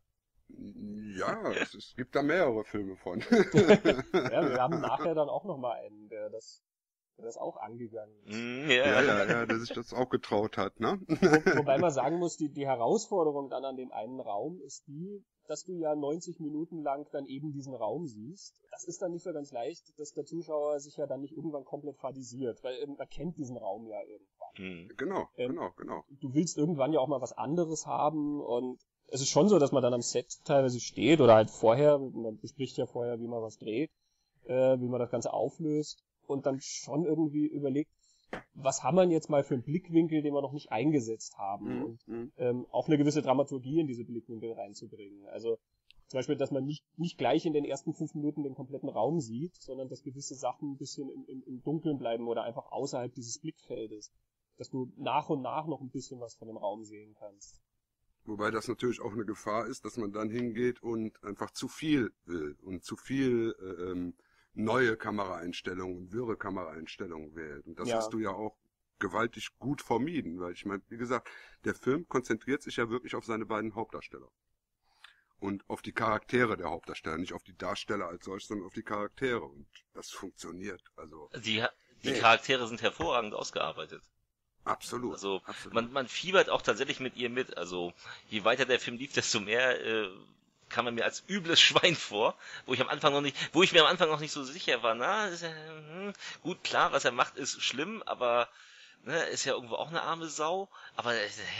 Ja, es gibt da mehrere Filme von. Ja, wir haben nachher dann auch nochmal einen, der das auch angegangen ist. Ja, der sich das auch getraut hat, ne? Wobei man sagen muss, die Herausforderung dann an dem einen Raum ist die, dass du ja 90 Minuten lang dann eben diesen Raum siehst. Das ist dann nicht so ganz leicht, dass der Zuschauer sich ja dann nicht irgendwann komplett fadisiert, weil er kennt diesen Raum ja irgendwann. Genau. Du willst irgendwann ja auch mal was anderes haben und es ist schon so, dass man dann am Set teilweise steht oder halt vorher, man bespricht ja vorher, wie man was dreht, wie man das Ganze auflöst und dann schon irgendwie überlegt, was haben wir jetzt mal für einen Blickwinkel, den wir noch nicht eingesetzt haben und auch eine gewisse Dramaturgie in diese Blickwinkel reinzubringen. Also zum Beispiel, dass man nicht gleich in den ersten 5 Minuten den kompletten Raum sieht, sondern dass gewisse Sachen ein bisschen im Dunkeln bleiben oder einfach außerhalb dieses Blickfeldes, dass du nach und nach noch ein bisschen was von dem Raum sehen kannst. Wobei das natürlich auch eine Gefahr ist, dass man dann hingeht und einfach zu viel will und zu viel neue Kameraeinstellungen und wirre Kameraeinstellungen wählt. Und das hast du ja auch gewaltig gut vermieden, weil ich meine, wie gesagt, der Film konzentriert sich ja wirklich auf seine beiden Hauptdarsteller. Und auf die Charaktere der Hauptdarsteller, nicht auf die Darsteller als solch, sondern auf die Charaktere. Und das funktioniert. Also Die Charaktere sind hervorragend ausgearbeitet. Absolut. Also absolut. man fiebert auch tatsächlich mit ihr mit. Also je weiter der Film lief, desto mehr kam er mir als übles Schwein vor, wo ich mir am Anfang noch nicht so sicher war. Gut, klar, was er macht, ist schlimm, aber ist ja irgendwo auch eine arme Sau. Aber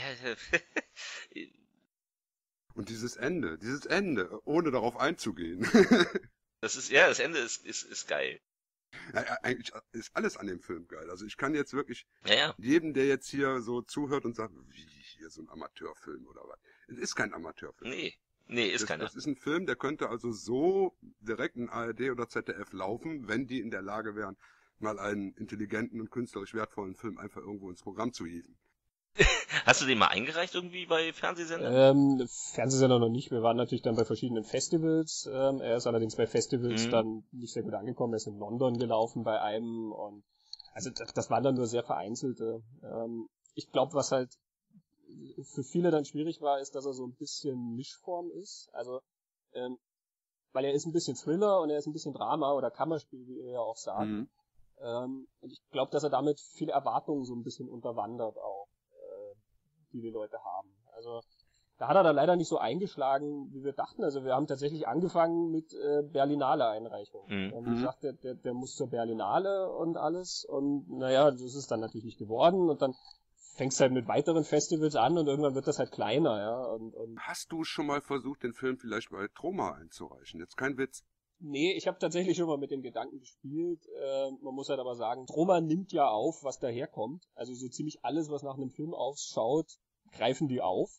und dieses Ende, ohne darauf einzugehen. das Ende ist geil. Ja, eigentlich ist alles an dem Film geil. Also ich kann jetzt wirklich Ja. jedem, der jetzt hier so zuhört und sagt, wie hier so ein Amateurfilm oder was. Es ist kein Amateurfilm. Nee, ist keiner. Das ist ein Film, der könnte also so direkt in ARD oder ZDF laufen, wenn die in der Lage wären, mal einen intelligenten und künstlerisch wertvollen Film einfach irgendwo ins Programm zu hieven. Hast du den mal eingereicht irgendwie bei Fernsehsendern? Fernsehsender noch nicht. Wir waren natürlich dann bei verschiedenen Festivals. Er ist allerdings bei Festivals dann nicht sehr gut angekommen. Er ist in London gelaufen bei einem und also das waren dann nur sehr vereinzelte. Ich glaube, was halt für viele dann schwierig war, ist, dass er so ein bisschen Mischform ist. Also weil er ist ein bisschen Thriller und er ist ein bisschen Drama oder Kammerspiel, wie ihr ja auch sagt. Und ich glaube, dass er damit viele Erwartungen so ein bisschen unterwandert auch, die Leute haben. Also da hat er dann leider nicht so eingeschlagen, wie wir dachten. Also wir haben tatsächlich angefangen mit Berlinale-Einreichung. Wie gesagt, der muss zur Berlinale und alles. Und naja, das ist dann natürlich nicht geworden. Und dann fängst halt mit weiteren Festivals an und irgendwann wird das halt kleiner, ja. Und Hast du schon mal versucht, den Film vielleicht bei Troma einzureichen? Jetzt kein Witz. Nee, ich habe tatsächlich schon mal mit dem Gedanken gespielt. Man muss halt aber sagen, Troma nimmt ja auf, was daherkommt. Also so ziemlich alles, was nach einem Film ausschaut, greifen die auf.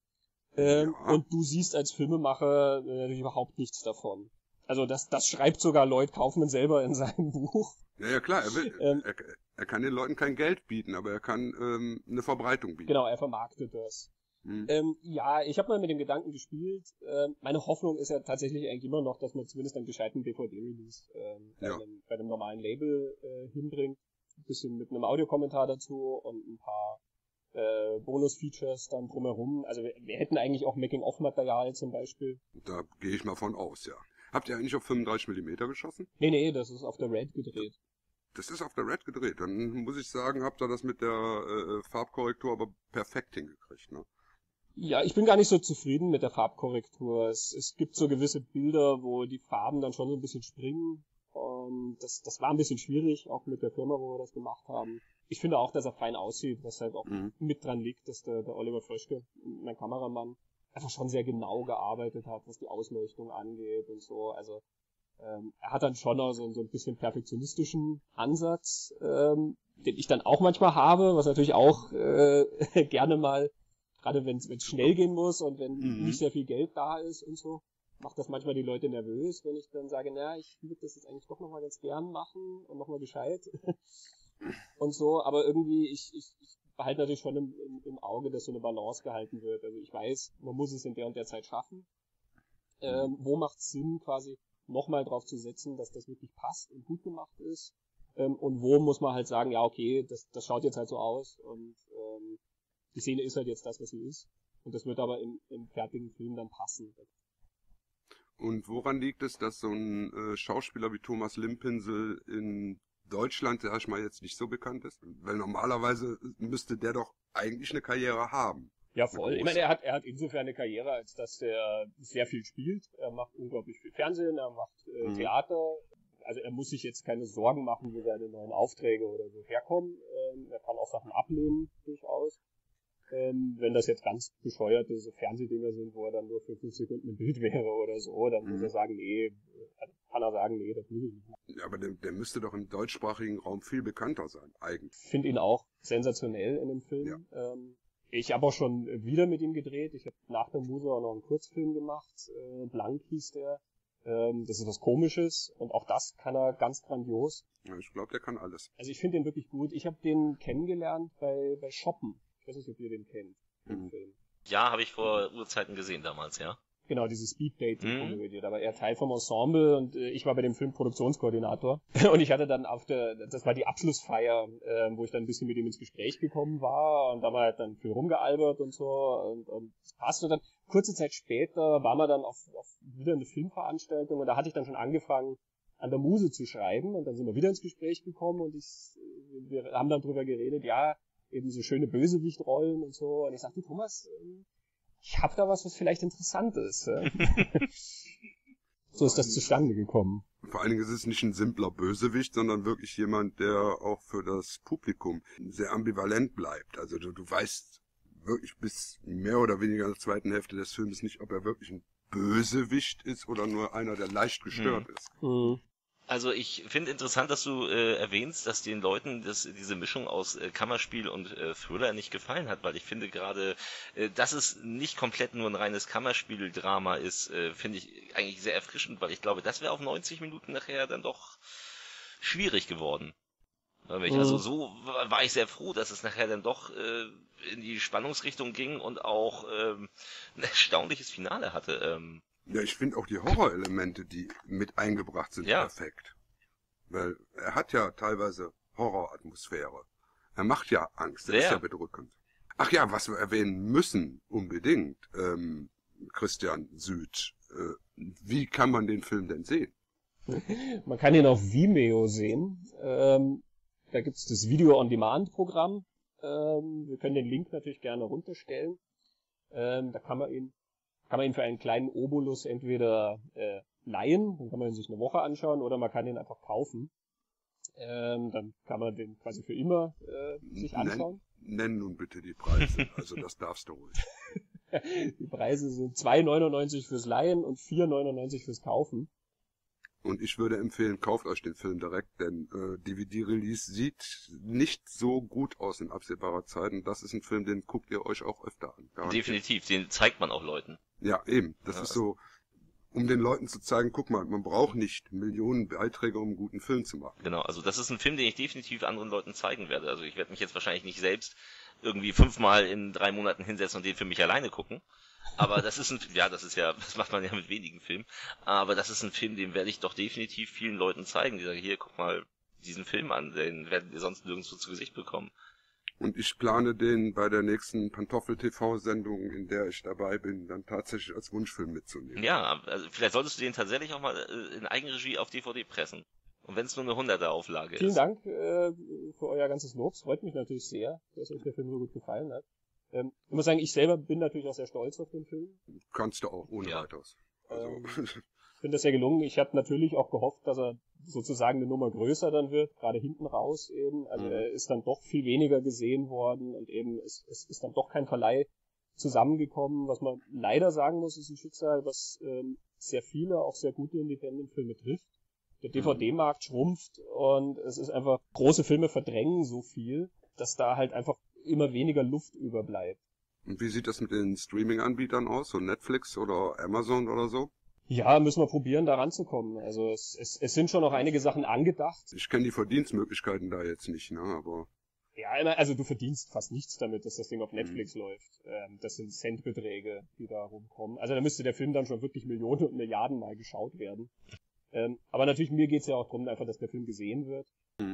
Und du siehst als Filmemacher natürlich überhaupt nichts davon. Also das schreibt sogar Lloyd Kaufman selber in seinem Buch. Ja, klar, er kann den Leuten kein Geld bieten, aber er kann eine Verbreitung bieten. Genau, er vermarktet das. Ja, ich habe mal mit dem Gedanken gespielt. Meine Hoffnung ist ja tatsächlich eigentlich immer noch, dass man zumindest einen gescheiten DVD-Release bei einem normalen Label hinbringt. Ein bisschen mit einem Audiokommentar dazu und ein paar Bonus-Features dann drumherum. Also wir hätten eigentlich auch Making-of-Material zum Beispiel. Da gehe ich mal von aus, ja. Habt ihr eigentlich auf 35mm geschossen? Nee, das ist auf der Red gedreht. Das ist auf der Red gedreht. Dann muss ich sagen, habt ihr das mit der Farbkorrektur aber perfekt hingekriegt, ne? Ja, ich bin gar nicht so zufrieden mit der Farbkorrektur. Es gibt so gewisse Bilder, wo die Farben dann schon so ein bisschen springen. Und das war ein bisschen schwierig, auch mit der Firma, wo wir das gemacht haben. Ich finde auch, dass er fein aussieht, was halt auch mit dran liegt, dass der Oliver Fröschke, mein Kameramann, einfach schon sehr genau gearbeitet hat, was die Ausleuchtung angeht und so. Also er hat dann schon auch so ein bisschen perfektionistischen Ansatz, den ich dann auch manchmal habe, was natürlich auch gerne mal, gerade wenn es schnell gehen muss und wenn nicht sehr viel Geld da ist und so, macht das manchmal die Leute nervös, wenn ich dann sage, na, ich würde das jetzt eigentlich doch nochmal ganz gern machen und nochmal gescheit und so, aber irgendwie, ich behalte natürlich schon im Auge, dass so eine Balance gehalten wird. Also ich weiß, man muss es in der und der Zeit schaffen. Wo macht es Sinn, quasi nochmal drauf zu setzen, dass das wirklich passt und gut gemacht ist? Und wo muss man halt sagen, ja, okay, das schaut jetzt halt so aus und die Szene ist halt jetzt das, was sie ist. Und das wird aber im fertigen Film dann passen. Und woran liegt es, dass so ein Schauspieler wie Thomas Limpinsel in Deutschland, sag ich mal, jetzt nicht so bekannt ist? Weil normalerweise müsste der doch eigentlich eine Karriere haben. Ja, voll. Ich meine, er hat insofern eine Karriere, als dass er sehr viel spielt. Er macht unglaublich viel Fernsehen, er macht Theater. Also er muss sich jetzt keine Sorgen machen, wo seine neuen Aufträge oder so herkommen. Er kann auch Sachen ablehnen, durchaus. Wenn das jetzt ganz bescheuerte so Fernsehdinger sind, wo er dann nur für 5 Sekunden im Bild wäre oder so, dann muss er sagen, nee, kann er sagen, nee, das will ich nicht machen. Ja, aber der müsste doch im deutschsprachigen Raum viel bekannter sein, eigentlich. Ich finde ihn auch sensationell in dem Film. Ja. Ich habe auch schon wieder mit ihm gedreht. Ich habe nach der Muse auch noch einen Kurzfilm gemacht. Blank hieß der. Das ist was Komisches und auch das kann er ganz grandios. Ja, ich glaube, der kann alles. Also ich finde den wirklich gut. Ich habe den kennengelernt bei Shoppen. Ich weiß nicht, ob ihr den kennt, den Film. Ja, habe ich vor Urzeiten gesehen damals, ja. Genau, diese Speed-Dating-Komödie. Da war er Teil vom Ensemble und ich war bei dem Film Produktionskoordinator. Und ich hatte dann das war die Abschlussfeier, wo ich dann ein bisschen mit ihm ins Gespräch gekommen war und da haben wir halt dann viel rumgealbert und so und das passte dann. Kurze Zeit später waren wir dann auf wieder eine Filmveranstaltung und da hatte ich dann schon angefangen, an der Muse zu schreiben und dann sind wir wieder ins Gespräch gekommen und wir haben dann drüber geredet, ja, eben so schöne Bösewichtrollen und so. Und ich sagte, Thomas, ich hab da was vielleicht interessant ist. Ja? So ist das zustande gekommen. Vor allen Dingen ist es nicht ein simpler Bösewicht, sondern wirklich jemand, der auch für das Publikum sehr ambivalent bleibt. Also du weißt wirklich bis mehr oder weniger in der zweiten Hälfte des Films nicht, ob er wirklich ein Bösewicht ist oder nur einer, der leicht gestört ist. Also ich finde interessant, dass du erwähnst, dass den Leuten diese Mischung aus Kammerspiel und Thriller nicht gefallen hat, weil ich finde gerade, dass es nicht komplett nur ein reines Kammerspiel-Drama ist, finde ich eigentlich sehr erfrischend, weil ich glaube, das wäre auf 90 Minuten nachher dann doch schwierig geworden. Also so war ich sehr froh, dass es nachher dann doch in die Spannungsrichtung ging und auch ein erstaunliches Finale hatte. Ja, ich finde auch die Horrorelemente, die mit eingebracht sind, perfekt. Weil er hat ja teilweise Horroratmosphäre. Er macht ja Angst, das ist ja bedrückend. Ach ja, was wir erwähnen müssen, unbedingt, Christian Süd, wie kann man den Film denn sehen? Man kann ihn auf Vimeo sehen. Da gibt's das Video-on-Demand-Programm. Wir können den Link natürlich gerne runterstellen. Da kann man ihn für einen kleinen Obolus entweder leihen, dann kann man ihn sich eine Woche anschauen, oder man kann ihn einfach kaufen. Dann kann man den quasi für immer sich anschauen. Nenn nun bitte die Preise, also das darfst du ruhig. Die Preise sind 2,99 fürs Leihen und 4,99 fürs Kaufen. Und ich würde empfehlen, kauft euch den Film direkt, denn DVD-Release sieht nicht so gut aus in absehbarer Zeit. Und das ist ein Film, den guckt ihr euch auch öfter an. Garantiert. Definitiv, den zeigt man auch Leuten. Ja, eben. Das ist so, um den Leuten zu zeigen, guck mal, man braucht nicht Millionen Beiträge, um einen guten Film zu machen. Genau, also das ist ein Film, den ich definitiv anderen Leuten zeigen werde. Also ich werde mich jetzt wahrscheinlich nicht selbst irgendwie 5-mal in 3 Monaten hinsetzen und den für mich alleine gucken. Aber das ist das macht man ja mit wenigen Filmen. Aber das ist ein Film, den werde ich doch definitiv vielen Leuten zeigen, die sagen, hier, guck mal diesen Film an, den werden wir sonst nirgendwo zu Gesicht bekommen. Und ich plane den bei der nächsten Pantoffel-TV-Sendung, in der ich dabei bin, dann tatsächlich als Wunschfilm mitzunehmen. Ja, also vielleicht solltest du den tatsächlich auch mal in Eigenregie auf DVD pressen. Und wenn es nur eine 100er-Auflage ist. Vielen Dank für euer ganzes Lob. Es freut mich natürlich sehr, dass euch der Film so gut gefallen hat. Ich muss sagen, ich selber bin natürlich auch sehr stolz auf den Film. Kannst du auch, ohne weiteres. Also. Ich finde das sehr gelungen. Ich habe natürlich auch gehofft, dass er sozusagen eine Nummer größer dann wird, gerade hinten raus eben. Also er ist dann doch viel weniger gesehen worden und eben es ist dann doch kein Verleih zusammengekommen. Was man leider sagen muss, ist ein Schicksal, was sehr viele, auch sehr gute Independent-Filme trifft. Der DVD-Markt schrumpft und es ist einfach, große Filme verdrängen so viel, dass da halt einfach immer weniger Luft überbleibt. Und wie sieht das mit den Streaming-Anbietern aus? So Netflix oder Amazon oder so? Ja, müssen wir probieren, da ranzukommen. Also es sind schon noch einige Sachen angedacht. Ich kenne die Verdienstmöglichkeiten da jetzt nicht, ne, aber... Ja, also du verdienst fast nichts damit, dass das Ding auf Netflix läuft. Das sind Centbeträge, die da rumkommen. Also da müsste der Film dann schon wirklich Millionen und Milliarden mal geschaut werden. Aber natürlich, mir geht's ja auch darum, einfach, dass der Film gesehen wird.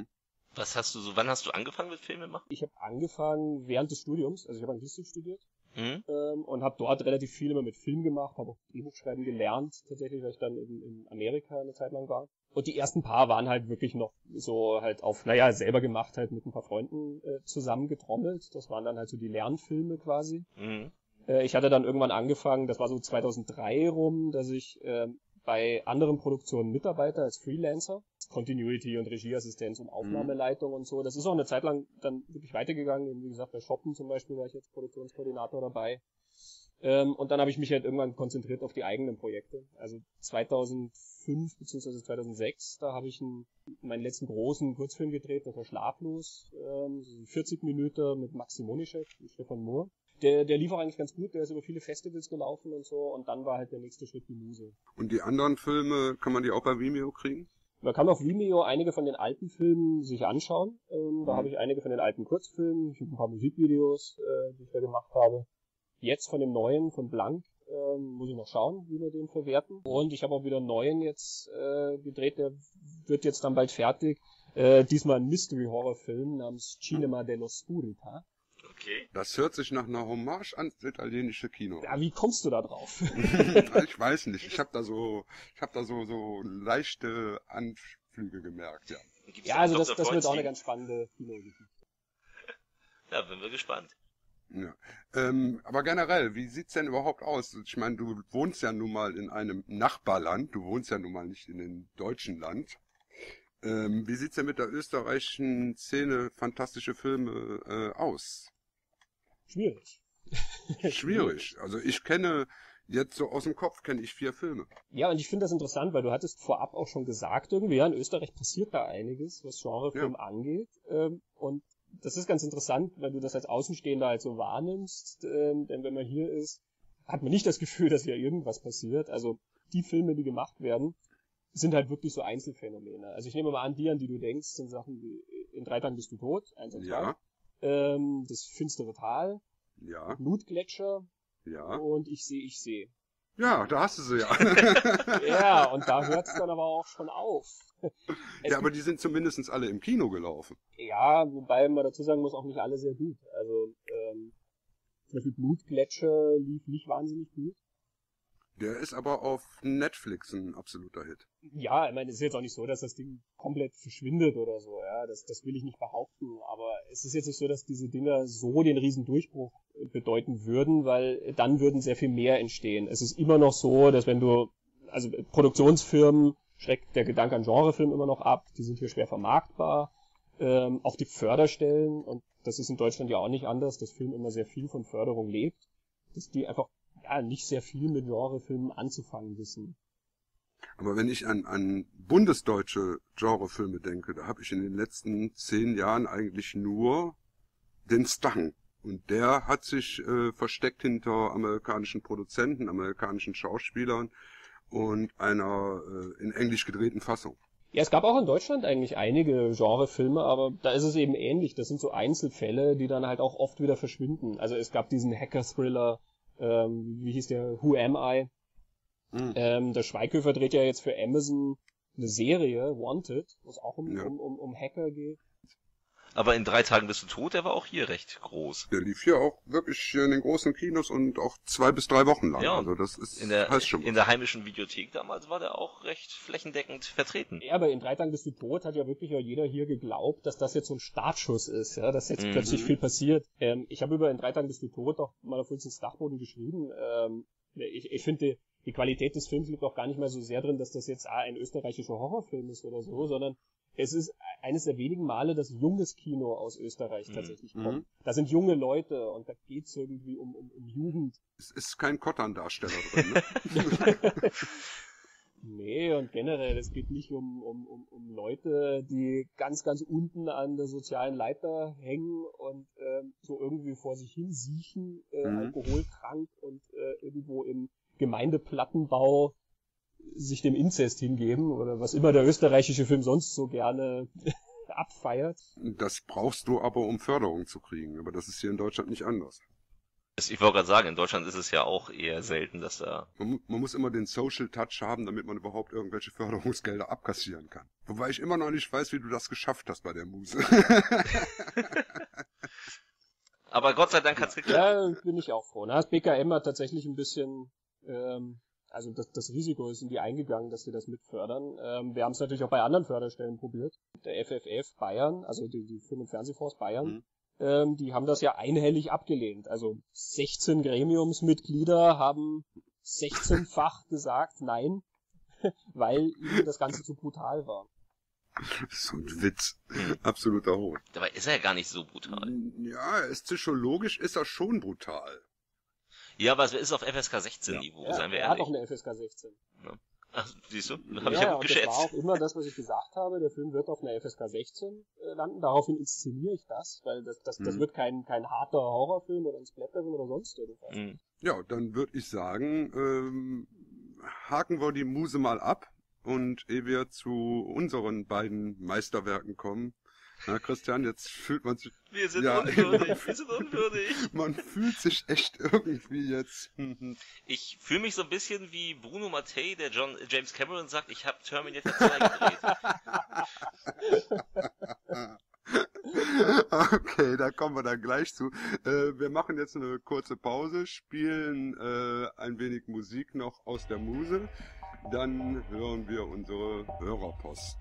Wann hast du angefangen mit Filmen machen? Ich habe angefangen während des Studiums, also ich habe Anglistik studiert. Und habe dort relativ viel immer mit Film gemacht, habe auch E-Buchschreiben gelernt, tatsächlich, weil ich dann in Amerika eine Zeit lang war. Und die ersten paar waren halt wirklich noch so halt auf, selber gemacht, halt mit ein paar Freunden zusammengetrommelt. Das waren dann halt so die Lernfilme quasi. Ich hatte dann irgendwann angefangen, das war so 2003 rum, dass ich bei anderen Produktionen mitarbeite als Freelancer. Continuity und Regieassistenz und Aufnahmeleitung und so. Das ist auch eine Zeit lang dann wirklich weitergegangen. Wie gesagt, bei Shoppen zum Beispiel war ich jetzt Produktionskoordinator dabei. Und dann habe ich mich halt irgendwann konzentriert auf die eigenen Projekte. Also 2005 bzw. 2006, da habe ich meinen letzten großen Kurzfilm gedreht, das war Schlaflos. 40 Minuten mit Maxim Monischew und Stefan Mohr. Der lief auch eigentlich ganz gut, der ist über viele Festivals gelaufen und so. Und dann war halt der nächste Schritt die Muse. Und die anderen Filme, kann man die auch bei Vimeo kriegen? Man kann auf Vimeo einige von den alten Filmen sich anschauen. Da habe ich einige von den alten Kurzfilmen. Ich habe ein paar Musikvideos, die ich da gemacht habe. Jetzt von dem neuen, von Blank, muss ich noch schauen, wie wir den verwerten. Und ich habe auch wieder einen neuen jetzt gedreht, der wird jetzt dann bald fertig. Diesmal ein Mystery-Horror-Film namens Cinema dell'Oscurità. Okay. Das hört sich nach einer Hommage ans italienische Kino. Ja, wie kommst du da drauf? Ich weiß nicht. Ich habe da so leichte Anflüge gemerkt, ja. Ja, also das wird auch eine ganz spannende Kinogeschichte. Ja, bin wir gespannt. Ja. Aber generell, wie sieht's denn überhaupt aus? Ich meine, du wohnst ja nun mal in einem Nachbarland, du wohnst ja nun mal nicht in dem deutschen Land. Wie sieht's denn mit der österreichischen Szene fantastische Filme aus? Schwierig. Schwierig. Also ich kenne jetzt so aus dem Kopf 4 Filme. Ja, und ich finde das interessant, weil du hattest vorab auch schon gesagt irgendwie, ja, in Österreich passiert da einiges, was Genrefilm angeht. Und das ist ganz interessant, weil du das als Außenstehender halt so wahrnimmst. Denn wenn man hier ist, hat man nicht das Gefühl, dass hier irgendwas passiert. Also die Filme, die gemacht werden, sind halt wirklich so Einzelfänomene. Also ich nehme mal an, die du denkst, sind Sachen wie In 3 Tagen bist du tot, 1 und 2. Ja. Das finstere Tal, Ja. Blutgletscher Ja. und ich sehe. Ja, da hast du sie ja. Ja, und da hört es dann aber auch schon auf. Ja, aber die sind zumindest alle im Kino gelaufen. Ja, wobei man dazu sagen muss, auch nicht alle sehr gut. Also, zum Beispiel Blutgletscher lief nicht wahnsinnig gut. Der ist aber auf Netflix ein absoluter Hit. Ja, ich meine, es ist jetzt auch nicht so, dass das Ding komplett verschwindet oder so, ja, das will ich nicht behaupten, aber es ist jetzt nicht so, dass diese Dinger so den riesen Durchbruch bedeuten würden, weil dann würden sehr viel mehr entstehen. Es ist immer noch so, dass also Produktionsfirmen schreckt der Gedanke an Genrefilm immer noch ab, die sind hier schwer vermarktbar, auch die Förderstellen, und das ist in Deutschland ja auch nicht anders, dass Film immer sehr viel von Förderung lebt, dass die einfach nicht sehr viel mit Genrefilmen anzufangen wissen. Aber wenn ich an bundesdeutsche Genrefilme denke, da habe ich in den letzten 10 Jahren eigentlich nur den Stang. Und der hat sich versteckt hinter amerikanischen Produzenten, amerikanischen Schauspielern und einer in Englisch gedrehten Fassung. Ja, es gab auch in Deutschland eigentlich einige Genrefilme, aber da ist es eben ähnlich. Das sind so Einzelfälle, die dann halt auch oft wieder verschwinden. Also es gab diesen Hacker-Thriller, wie hieß der, Who Am I? Der Schweighöfer dreht ja jetzt für Amazon eine Serie, Wanted, wo es auch um Hacker geht. Aber in 3 Tagen bist du tot, der war auch hier recht groß. Der lief hier auch wirklich in den großen Kinos und auch 2 bis 3 Wochen lang. Ja, also das ist heißt schon was. In der heimischen Videothek damals war der auch recht flächendeckend vertreten. Ja, aber in 3 Tagen bist du tot hat ja wirklich jeder hier geglaubt, dass das jetzt so ein Startschuss ist, ja, dass jetzt plötzlich viel passiert. Ich habe über in 3 Tagen bist du tot auch mal auf Wilsons Dachboden geschrieben. Ich finde, die Qualität des Films liegt auch gar nicht mehr so sehr drin, dass das jetzt ein österreichischer Horrorfilm ist oder so, sondern es ist eines der wenigen Male, dass junges Kino aus Österreich tatsächlich kommt. Da sind junge Leute und da geht's irgendwie um Jugend. Es ist kein Kottern-Darsteller drin, ne? Nee, und generell, es geht nicht um Leute, die ganz, ganz unten an der sozialen Leiter hängen und so irgendwie vor sich hin siechen, alkoholkrank und irgendwo im Gemeindeplattenbau sich dem Inzest hingeben oder was immer der österreichische Film sonst so gerne abfeiert. Das brauchst du aber, um Förderung zu kriegen. Aber das ist hier in Deutschland nicht anders. Ich wollte gerade sagen, in Deutschland ist es ja auch eher selten, dass da... Man muss immer den Social Touch haben, damit man überhaupt irgendwelche Förderungsgelder abkassieren kann. Wobei ich immer noch nicht weiß, wie du das geschafft hast bei der Muse. Aber Gott sei Dank hat's geklappt. Ja, bin ich auch froh. Das BKM hat tatsächlich ein bisschen... Also das Risiko ist in die eingegangen, dass die das mitfördern. Wir haben es natürlich auch bei anderen Förderstellen probiert. Der FFF Bayern, also die Film- und Fernsehfonds Bayern, die haben das ja einhellig abgelehnt. Also 16 Gremiumsmitglieder haben 16-fach gesagt nein, weil ihnen das Ganze zu brutal war. So ein Witz. Absoluter Hohn. Dabei ist er ja gar nicht so brutal. Ja, psychologisch ist er schon brutal. Ja, aber es ist auf FSK 16 Niveau, Ja, seien wir er hat ehrlich. auch eine FSK 16. Ja. Ach, siehst du? Hab ich Ja, ja gut und geschätzt. das war auch immer das, was ich gesagt habe. Der Film wird auf einer FSK 16 landen. Daraufhin inszeniere ich das, weil das wird kein harter Horrorfilm oder ein Splatterfilm oder sonst irgendwas. Ja, dann würde ich sagen, haken wir die Muse mal ab und ehe wir zu unseren beiden Meisterwerken kommen. Na, Christian, jetzt fühlt man sich... Wir sind Ja, unwürdig, wir sind unwürdig. Man fühlt sich echt irgendwie jetzt... Ich fühle mich so ein bisschen wie Bruno Mattei, der James Cameron sagt, ich habe Terminator 2 gedreht. Okay, da kommen wir dann gleich zu. Wir machen jetzt eine kurze Pause, spielen ein wenig Musik noch aus der Muse. Dann hören wir unsere Hörerpost.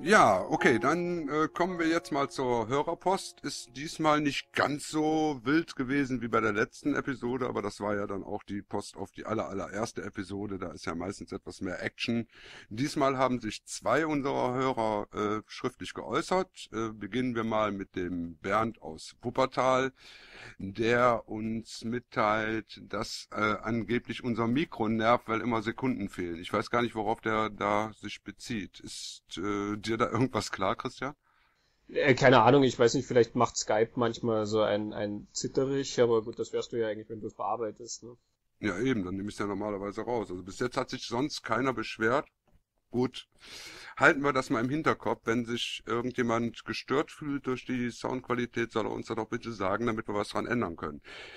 Ja, okay, dann kommen wir jetzt mal zur Hörerpost. Ist diesmal nicht ganz so wild gewesen wie bei der letzten Episode, aber das war ja dann auch die Post auf die allererste Episode. Da ist ja meistens etwas mehr Action. Diesmal haben sich 2 unserer Hörer schriftlich geäußert. Beginnen wir mal mit dem Bernd aus Wuppertal, der uns mitteilt, dass angeblich unser Mikro nervt, weil immer Sekunden fehlen. Ich weiß gar nicht, worauf der da sich bezieht. Ist dir da irgendwas klar, Christian? Keine Ahnung, ich weiß nicht, vielleicht macht Skype manchmal so ein Zitterich, aber gut, das wärst du ja eigentlich, wenn du es bearbeitest, ne? Ja eben, dann nehme ich es ja normalerweise raus. Also bis jetzt hat sich sonst keiner beschwert. Gut, halten wir das mal im Hinterkopf. Wenn sich irgendjemand gestört fühlt durch die Soundqualität, soll er uns da doch bitte sagen, damit wir was dran ändern können.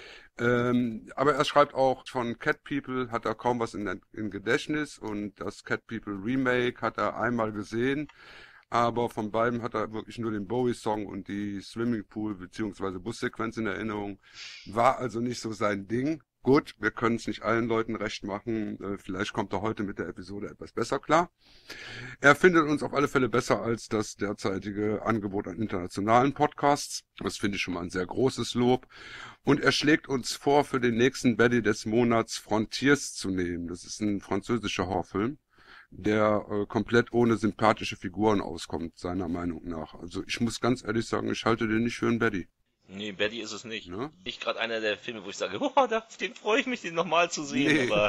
Aber er schreibt auch, von Cat People hat er kaum was in Gedächtnis und das Cat People Remake hat er einmal gesehen, aber von beiden hat er wirklich nur den Bowie-Song und die Swimmingpool bzw. Bussequenz in Erinnerung. War also nicht so sein Ding. Gut, wir können es nicht allen Leuten recht machen. Vielleicht kommt er heute mit der Episode etwas besser klar. Er findet uns auf alle Fälle besser als das derzeitige Angebot an internationalen Podcasts. Das finde ich schon mal ein sehr großes Lob. Und er schlägt uns vor, für den nächsten Baddy des Monats Frontiers zu nehmen. Das ist ein französischer Horrorfilm, der komplett ohne sympathische Figuren auskommt, seiner Meinung nach. Also ich muss ganz ehrlich sagen, ich halte den nicht für einen Baddy. Nee, Baddy ist es nicht. Ne? Nicht gerade einer der Filme, wo ich sage, auf den freue ich mich, den nochmal zu sehen. Nee. Aber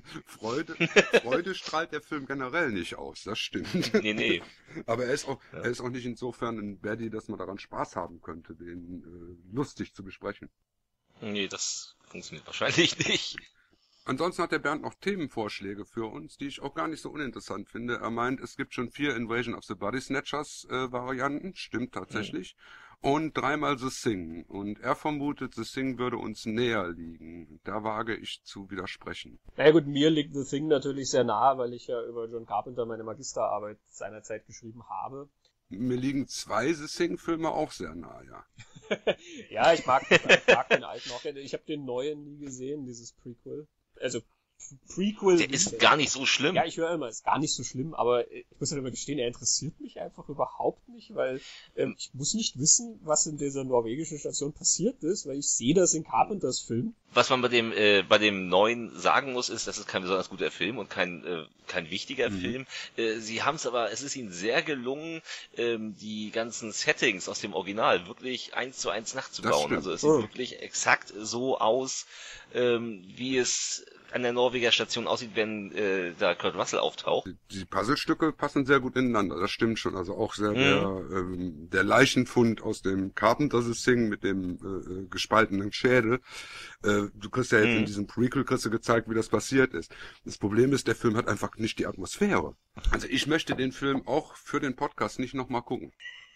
Freude strahlt der Film generell nicht aus, das stimmt. Nee. Aber er ist auch nicht insofern ein Baddy, dass man daran Spaß haben könnte, den lustig zu besprechen. Nee, das funktioniert wahrscheinlich nicht. Ansonsten hat der Bernd noch Themenvorschläge für uns, die ich auch gar nicht so uninteressant finde. Er meint, es gibt schon 4 Invasion of the Body Snatchers Varianten, stimmt tatsächlich. Und 3-mal The Thing. Und er vermutet, The Thing würde uns näher liegen. Da wage ich zu widersprechen. Naja gut, mir liegt The Thing natürlich sehr nahe, weil ich ja über John Carpenter meine Magisterarbeit seinerzeit geschrieben habe. Mir liegen 2 The Thing-Filme auch sehr nahe, ja. Ja, ich mag den alten auch. Ich habe den neuen nie gesehen, dieses Prequel. Also Prequel. Der ist gar nicht so schlimm. Ja, ich höre immer, ist gar nicht so schlimm, aber ich muss halt immer gestehen, er interessiert mich einfach überhaupt nicht, weil ich muss nicht wissen, was in dieser norwegischen Station passiert ist, weil ich sehe das in Carpenters Film. Was man bei dem neuen sagen muss, ist, das ist kein besonders guter Film und kein wichtiger Film. Sie haben es aber, es ist ihnen sehr gelungen, die ganzen Settings aus dem Original wirklich 1:1 nachzubauen. Also es sieht wirklich exakt so aus, wie es an der Norweger Station aussieht, wenn da Kurt Russell auftaucht. Die Puzzlestücke passen sehr gut ineinander, das stimmt schon. Also auch sehr der Leichenfund aus dem Carpenter-Sing mit dem gespaltenen Schädel. Du kriegst ja jetzt in diesem Prequel gezeigt, wie das passiert ist. Das Problem ist, der Film hat einfach nicht die Atmosphäre. Also ich möchte den Film auch für den Podcast nicht nochmal gucken.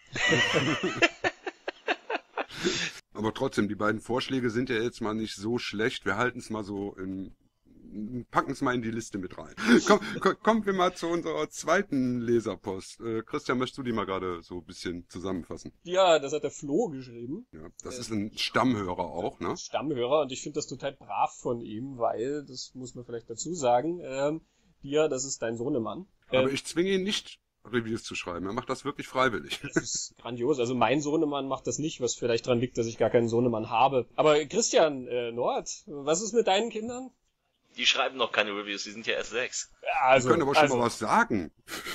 Aber trotzdem, die beiden Vorschläge sind ja jetzt mal nicht so schlecht. Wir halten es mal so packen es mal in die Liste mit rein. Kommen wir mal zu unserer zweiten Leserpost. Christian, möchtest du die mal gerade so ein bisschen zusammenfassen? Ja, das hat der Flo geschrieben. Ja, das ist ein Stammhörer auch, ne? Stammhörer, und ich finde das total brav von ihm, weil, das muss man vielleicht dazu sagen, das ist dein Sohnemann. Aber ich zwinge ihn nicht, Reviews zu schreiben. Er macht das wirklich freiwillig. Das ist grandios. Also mein Sohnemann macht das nicht, was vielleicht daran liegt, dass ich gar keinen Sohnemann habe. Aber Christian, Nord, was ist mit deinen Kindern? Die schreiben noch keine Reviews, die sind ja erst 6. Also, die können aber schon mal was sagen.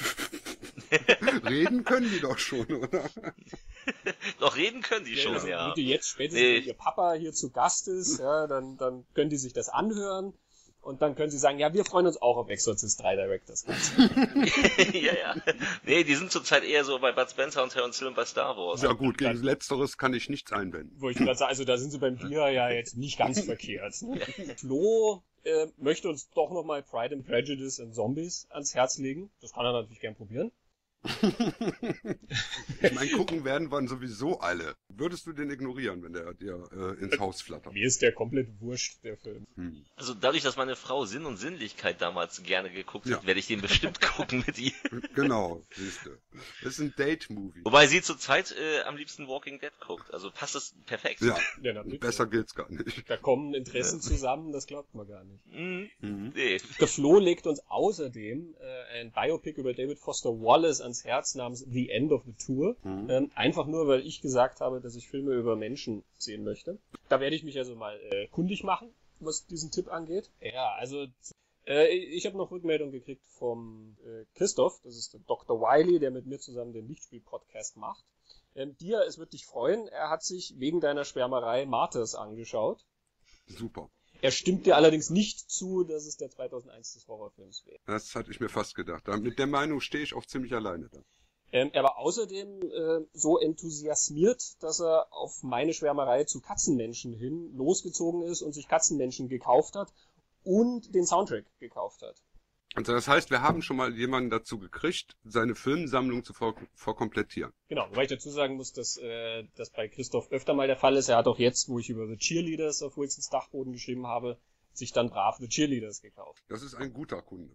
Reden können die doch schon, oder? Doch, reden können die schon, also, ja. Wenn du jetzt spätestens, wenn ihr Papa hier zu Gast ist, ja, dann können die sich das anhören. Und dann können sie sagen, ja, wir freuen uns auch auf Exorcist 3 Directors. Ja. Nee, die sind zurzeit eher so bei Bud Spencer und Terence Hill und bei Star Wars. Ja gut, gegen Letzteres kann ich nichts einwenden. Wo ich gerade sage, also da sind sie beim Bier ja jetzt nicht ganz verkehrt. Flo möchte uns doch nochmal Pride and Prejudice and Zombies ans Herz legen. Das kann er natürlich gern probieren. Ich meine, gucken werden wir sowieso alle. Würdest du den ignorieren, wenn der dir ins Haus flattert? Mir ist der komplett wurscht, der Film. Also dadurch, dass meine Frau Sinn und Sinnlichkeit damals gerne geguckt hat, Ja. werde ich den bestimmt gucken mit ihr. Genau, siehst du. Das ist ein Date-Movie. Wobei sie zurzeit am liebsten Walking Dead guckt. Also passt das perfekt. Ja, Ja, natürlich. besser geht's gar nicht. Da kommen Interessen zusammen, das glaubt man gar nicht. Nee. Der Flo legt uns außerdem ein Biopic über David Foster Wallace ans Herz namens The End of the Tour. Einfach nur, weil ich gesagt habe, dass ich Filme über Menschen sehen möchte. Da werde ich mich also mal kundig machen, was diesen Tipp angeht. Ja, also ich habe noch Rückmeldung gekriegt vom Christoph, das ist der Dr. Wiley, der mit mir zusammen den Lichtspiel-Podcast macht. Dir, es wird dich freuen, er hat sich wegen deiner Schwärmerei Martyrs angeschaut. Super. Er stimmt dir allerdings nicht zu, dass es der 2001 des Horrorfilms wäre. Das hatte ich mir fast gedacht. Mit der Meinung stehe ich auch ziemlich alleine da. Er war außerdem so enthusiasmiert, dass er auf meine Schwärmerei zu Katzenmenschen hin losgezogen ist und sich Katzenmenschen gekauft hat und den Soundtrack gekauft hat. Also das heißt, wir haben schon mal jemanden dazu gekriegt, seine Filmsammlung zu verkomplettieren. Genau, wobei ich dazu sagen muss, dass das bei Christoph öfter mal der Fall ist. Er hat auch jetzt, wo ich über The Cheerleaders auf Wilsons Dachboden geschrieben habe, sich dann brav The Cheerleaders gekauft. Das ist ein guter Kunde.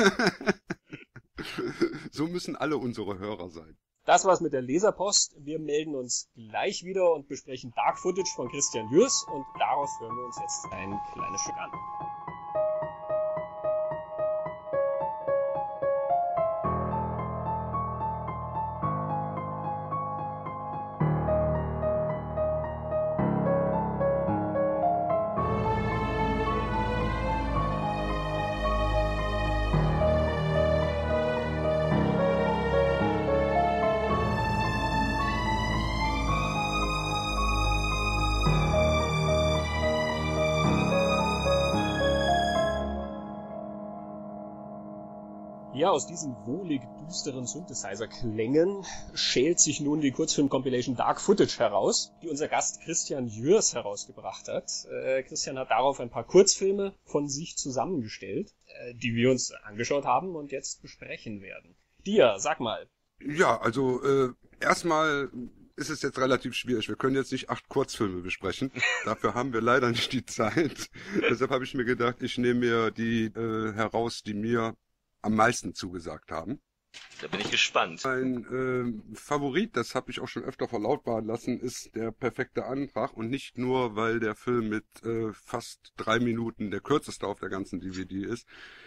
So müssen alle unsere Hörer sein. Das war's mit der Leserpost. Wir melden uns gleich wieder und besprechen Dark Footage von Christian Jürs und daraus hören wir uns jetzt ein kleines Stück an. Ja, aus diesen wohlig düsteren Synthesizer-Klängen schält sich nun die Kurzfilm-Compilation Dark Footage heraus, die unser Gast Christian Jürs herausgebracht hat. Christian hat darauf ein paar Kurzfilme von sich zusammengestellt, die wir uns angeschaut haben und jetzt besprechen werden. Dir, sag mal. Ja, also erstmal ist es jetzt relativ schwierig. Wir können jetzt nicht 8 Kurzfilme besprechen. Dafür haben wir leider nicht die Zeit. Deshalb habe ich mir gedacht, ich nehme mir die heraus, die mir am meisten zugesagt haben. Da bin ich gespannt. Mein Favorit, das habe ich auch schon öfter verlautbaren lassen, ist Der perfekte Antrag. Und nicht nur, weil der Film mit fast 3 Minuten der kürzeste auf der ganzen DVD ist.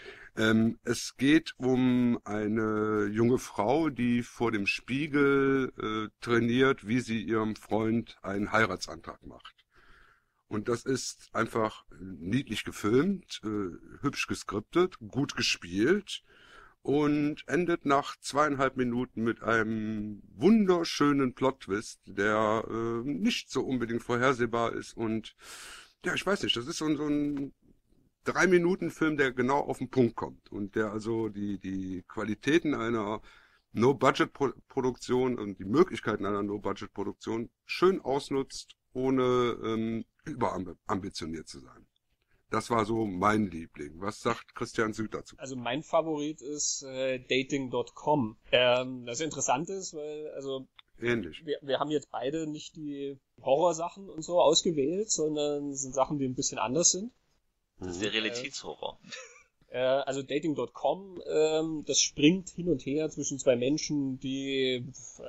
Es geht um eine junge Frau, die vor dem Spiegel trainiert, wie sie ihrem Freund einen Heiratsantrag macht. Und das ist einfach niedlich gefilmt, hübsch geskriptet, gut gespielt und endet nach 2,5 Minuten mit einem wunderschönen Plot-Twist, der nicht so unbedingt vorhersehbar ist. Und ja, ich weiß nicht, das ist so ein 3-Minuten-Film, der genau auf den Punkt kommt und der also die Qualitäten einer No-Budget-Produktion und die Möglichkeiten einer No-Budget-Produktion schön ausnutzt, ohne überambitioniert zu sein. Das war so mein Liebling. Was sagt Christian Süd dazu? Also mein Favorit ist Dating.com. Das Interessante ist, weil also Ähnlich. wir haben jetzt beide nicht die Horrorsachen und so ausgewählt, sondern sind Sachen, die ein bisschen anders sind. Das ist der Realitätshorror. Also Dating.com, das springt hin und her zwischen zwei Menschen, die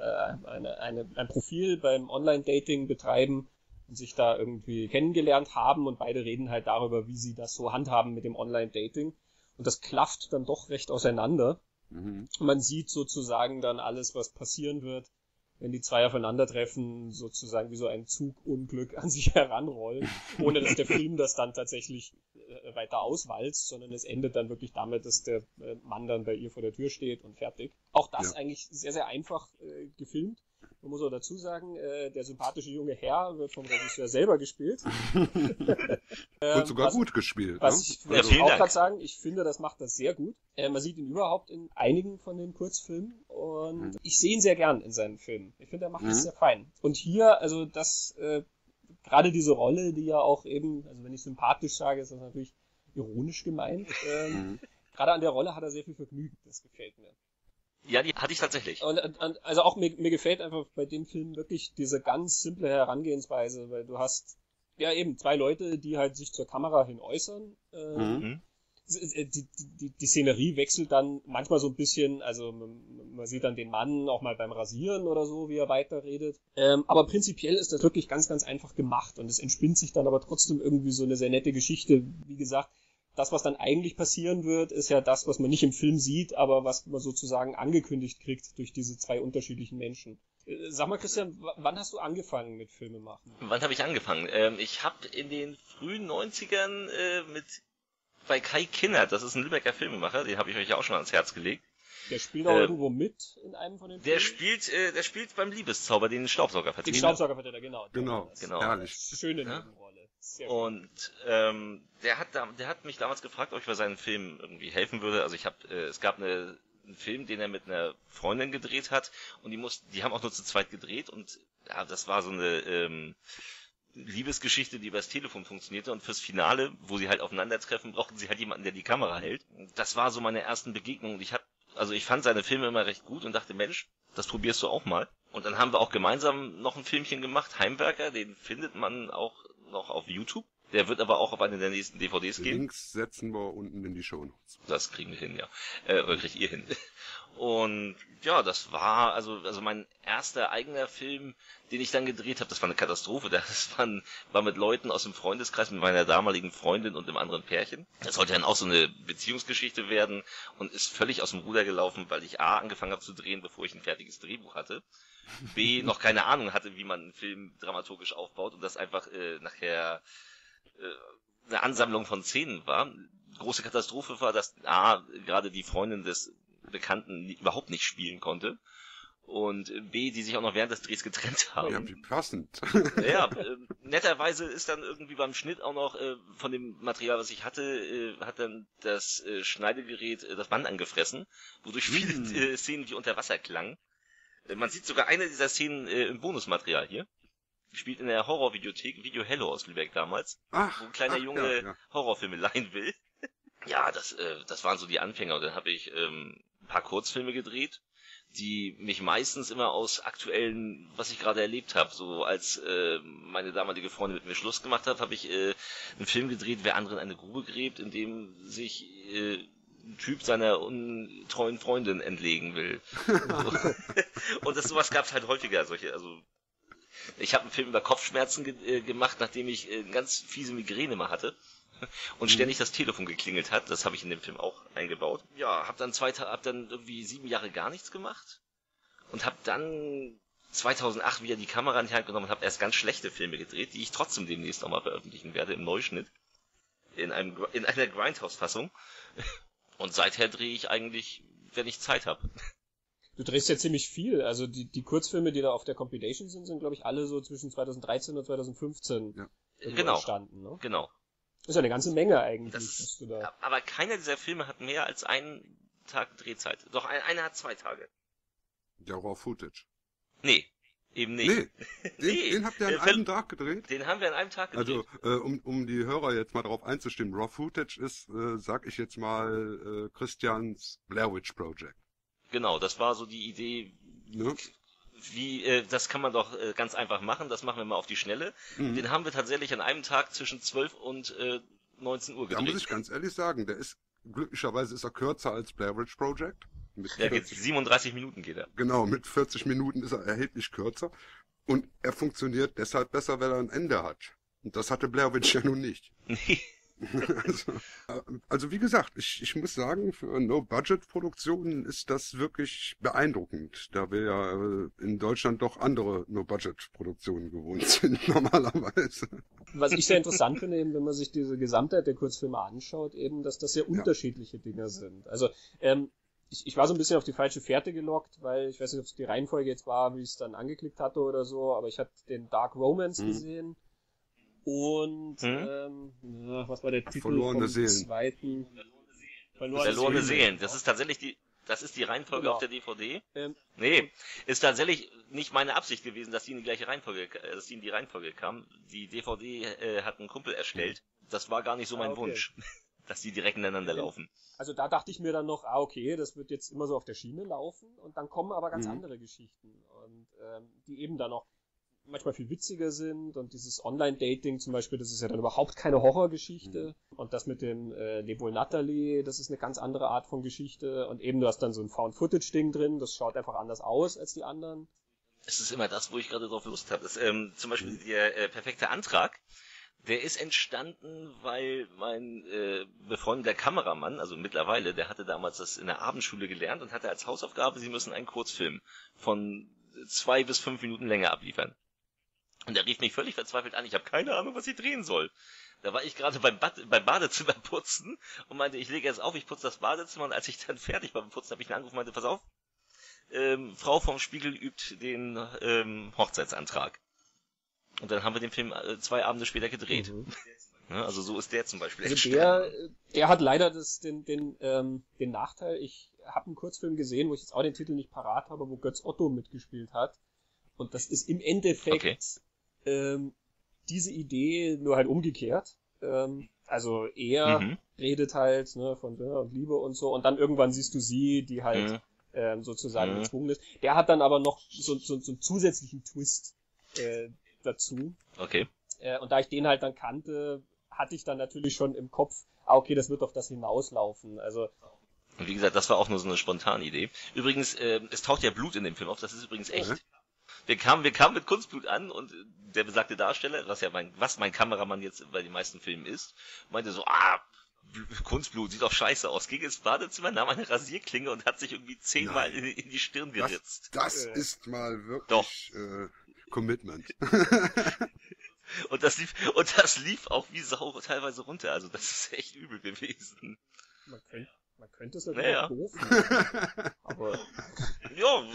ein Profil beim Online-Dating betreiben und sich da irgendwie kennengelernt haben und beide reden halt darüber, wie sie das so handhaben mit dem Online-Dating. Und das klafft dann doch recht auseinander. Und man sieht sozusagen dann alles, was passieren wird, wenn die zwei aufeinandertreffen, sozusagen wie so ein Zugunglück an sich heranrollen, ohne dass der Film das dann tatsächlich weiter auswalzt, sondern es endet dann wirklich damit, dass der Mann dann bei ihr vor der Tür steht und fertig. Auch das eigentlich sehr, sehr einfach gefilmt. Man muss auch dazu sagen, der sympathische junge Herr wird vom Regisseur selber gespielt. Und sogar gut gespielt. Was ich Ja, vielen auch Dank. gerade sagen, ich finde, das macht das sehr gut. Man sieht ihn überhaupt in einigen von den Kurzfilmen und ich sehe ihn sehr gern in seinen Filmen. Ich finde, er macht das sehr fein. Und hier, also das, gerade diese Rolle, die ja auch eben, also wenn ich sympathisch sage, ist das natürlich ironisch gemeint. Gerade an der Rolle hat er sehr viel Vergnügen, das gefällt mir. Ja, die hatte ich tatsächlich. Und also auch mir gefällt einfach bei dem Film wirklich diese ganz simple Herangehensweise, weil du hast ja eben zwei Leute, die halt sich zur Kamera hin äußern. Die Szenerie wechselt dann manchmal so ein bisschen, also man sieht dann den Mann auch mal beim Rasieren oder so, wie er weiterredet. Aber prinzipiell ist das wirklich ganz, ganz einfach gemacht und es entspinnt sich dann aber trotzdem irgendwie so eine sehr nette Geschichte. Wie gesagt, das, was dann eigentlich passieren wird, ist ja das, was man nicht im Film sieht, aber was man sozusagen angekündigt kriegt durch diese zwei unterschiedlichen Menschen. Sag mal, Christian, wann hast du angefangen mit Filmemachen? Wann habe ich angefangen? Ich habe in den frühen 90ern bei Kai Kinnert, das ist ein Lübecker Filmemacher, den habe ich euch ja auch schon ans Herz gelegt. Der spielt auch irgendwo mit in einem von den Filmen? Der spielt beim Liebeszauber den Staubsaugervertreter. Den Staubsaugervertreter, genau. Genau. Herrlich. Schöne Nebenrolle. Und der hat mich damals gefragt, ob ich bei seinem Film irgendwie helfen würde. Also es gab einen Film, den er mit einer Freundin gedreht hat und die haben auch nur zu zweit gedreht und ja, das war so eine Liebesgeschichte, die übers Telefon funktionierte und fürs Finale, wo sie halt aufeinandertreffen, brauchten sie halt jemanden, der die Kamera hält. Das war so meine ersten Begegnungen und ich fand seine Filme immer recht gut und dachte, Mensch, das probierst du auch mal. Und dann haben wir auch gemeinsam noch ein Filmchen gemacht, Heimwerker, den findet man auch noch auf YouTube. Der wird aber auch auf eine der nächsten DVDs gehen. Links setzen wir unten in die Shownotes. Das kriegen wir hin, ja. Oder kriegt ihr hin. Und ja, das war also mein erster eigener Film, den ich dann gedreht habe. Das war eine Katastrophe. Das war mit Leuten aus dem Freundeskreis, mit meiner damaligen Freundin und einem anderen Pärchen. Das sollte dann auch so eine Beziehungsgeschichte werden und ist völlig aus dem Ruder gelaufen, weil ich A, angefangen habe zu drehen, bevor ich ein fertiges Drehbuch hatte. B, noch keine Ahnung hatte, wie man einen Film dramaturgisch aufbaut und das einfach nachher eine Ansammlung von Szenen war. Große Katastrophe war, dass A, gerade die Freundin des Bekannten überhaupt nicht spielen konnte und B, die sich auch noch während des Drehs getrennt haben. Ja, wie passend. Ja, netterweise ist dann irgendwie beim Schnitt auch noch von dem Material, was ich hatte, hat dann das Schneidegerät das Band angefressen, wodurch viele Szenen wie unter Wasser klangen. Man sieht sogar eine dieser Szenen im Bonusmaterial hier. Spielt in der Horrorvideothek Video Hello aus Lübeck damals, wo ein kleiner Junge Horrorfilme leihen will. Ja, das waren so die Anfänger und dann habe ich ein paar Kurzfilme gedreht, die mich meistens immer aus aktuellen, was ich gerade erlebt habe, so als meine damalige Freundin mit mir Schluss gemacht hat, habe ich einen Film gedreht, Wer anderen eine Grube gräbt, in dem sich ein Typ seiner untreuen Freundin entlegen will. Und sowas gab es halt häufiger, ich habe einen Film über Kopfschmerzen gemacht, nachdem ich ganz fiese Migräne mal hatte und ständig das Telefon geklingelt hat. Das habe ich in dem Film auch eingebaut. Ja, hab dann irgendwie 7 Jahre gar nichts gemacht und habe dann 2008 wieder die Kamera in die Hand genommen und habe erst ganz schlechte Filme gedreht, die ich trotzdem demnächst auch mal veröffentlichen werde im Neuschnitt in einer Grindhouse-Fassung. Und seither drehe ich eigentlich, wenn ich Zeit habe. Du drehst ja ziemlich viel. Also die Kurzfilme, die da auf der Compilation sind, glaube ich, alle so zwischen 2013 und 2015 entstanden. Ne? Genau. Das ist ja eine ganze Menge eigentlich. Aber keiner dieser Filme hat mehr als einen Tag Drehzeit. Doch, einer hat 2 Tage. Der Raw Footage. Nee, eben nicht. Nee, den habt ihr an einem Tag gedreht? Den haben wir an einem Tag gedreht. Also, um die Hörer jetzt mal darauf einzustimmen, Raw Footage ist, sag ich jetzt mal, Christians Blair Witch Project. Genau, das war so die Idee, ne? Das kann man doch ganz einfach machen, das machen wir mal auf die Schnelle. Den haben wir tatsächlich an einem Tag zwischen 12 und 19 Uhr gedreht. Da muss ich ganz ehrlich sagen, glücklicherweise ist er kürzer als Blair Witch Project. Geht 37 Minuten geht er. Genau, mit 40 Minuten ist er erheblich kürzer. Und er funktioniert deshalb besser, weil er ein Ende hat. Und das hatte Blair Witch ja nun nicht. Nee. Also wie gesagt, ich muss sagen, für No-Budget-Produktionen ist das wirklich beeindruckend, da wir ja in Deutschland doch andere No-Budget-Produktionen gewohnt sind normalerweise. Was ich sehr interessant finde, eben, wenn man sich diese Gesamtheit der Kurzfilme anschaut, eben, dass das sehr unterschiedliche Dinge sind. Also ich war so ein bisschen auf die falsche Fährte gelockt, weil ich weiß nicht, ob es die Reihenfolge jetzt war, wie ich es dann angeklickt hatte oder so, aber ich hatte den Dark Romance gesehen. Und was war der Titel Verlorene vom Seelen. Zweiten? Verlorene Seelen. Das ist tatsächlich die Reihenfolge auf der DVD. Nee, ist tatsächlich nicht meine Absicht gewesen, dass die in die Reihenfolge kam. Die DVD hat ein Kumpel erstellt. Das war gar nicht so mein Wunsch. dass die direkt ineinander laufen. Also da dachte ich mir dann noch, okay, das wird jetzt immer so auf der Schiene laufen und dann kommen aber ganz andere Geschichten und die eben dann auch manchmal viel witziger sind und dieses Online-Dating zum Beispiel, das ist ja dann überhaupt keine Horrorgeschichte und das mit dem Lebwohl Natalie, das ist eine ganz andere Art von Geschichte und eben du hast dann so ein Found-Footage-Ding drin, das schaut einfach anders aus als die anderen. Es ist immer das, wo ich gerade drauf Lust habe. Zum Beispiel der perfekte Antrag, der ist entstanden, weil mein befreundeter Kameramann, also mittlerweile, der hatte damals das in der Abendschule gelernt und hatte als Hausaufgabe, sie müssen einen Kurzfilm von 2 bis 5 Minuten Länge abliefern. Und er rief mich völlig verzweifelt an, ich habe keine Ahnung, was ich drehen soll. Da war ich gerade beim Badezimmer putzen und meinte, ich lege jetzt auf, ich putze das Badezimmer und als ich dann fertig war beim Putzen, habe ich ihn angerufen und meinte, pass auf, Frau vom Spiegel übt den Hochzeitsantrag. Und dann haben wir den Film 2 Abende später gedreht. Ja, also so ist der zum Beispiel entstanden. Der hat leider den Nachteil, ich habe einen Kurzfilm gesehen, wo ich jetzt auch den Titel nicht parat habe, wo Götz Otto mitgespielt hat. Und das ist im Endeffekt diese Idee nur halt umgekehrt. Also er redet halt von und Liebe und so und dann irgendwann siehst du sie, die halt sozusagen gezwungen ist. Der hat dann aber noch so einen zusätzlichen Twist dazu. Okay. Und da ich den halt dann kannte, hatte ich dann natürlich schon im Kopf, okay, das wird auf das hinauslaufen. Also und wie gesagt, das war auch nur so eine spontane Idee. Übrigens, es taucht ja Blut in dem Film auf, das ist übrigens echt. Wir kamen mit Kunstblut an und der besagte Darsteller, was mein Kameramann jetzt bei den meisten Filmen ist, meinte so, Kunstblut, sieht doch scheiße aus. Ging ins Badezimmer, nahm eine Rasierklinge und hat sich irgendwie 10-mal in die Stirn geritzt. Das ist mal wirklich Commitment. Und das lief auch wie Sau teilweise runter. Also das ist echt übel gewesen. Man könnte es natürlich auch doof machen, aber ja,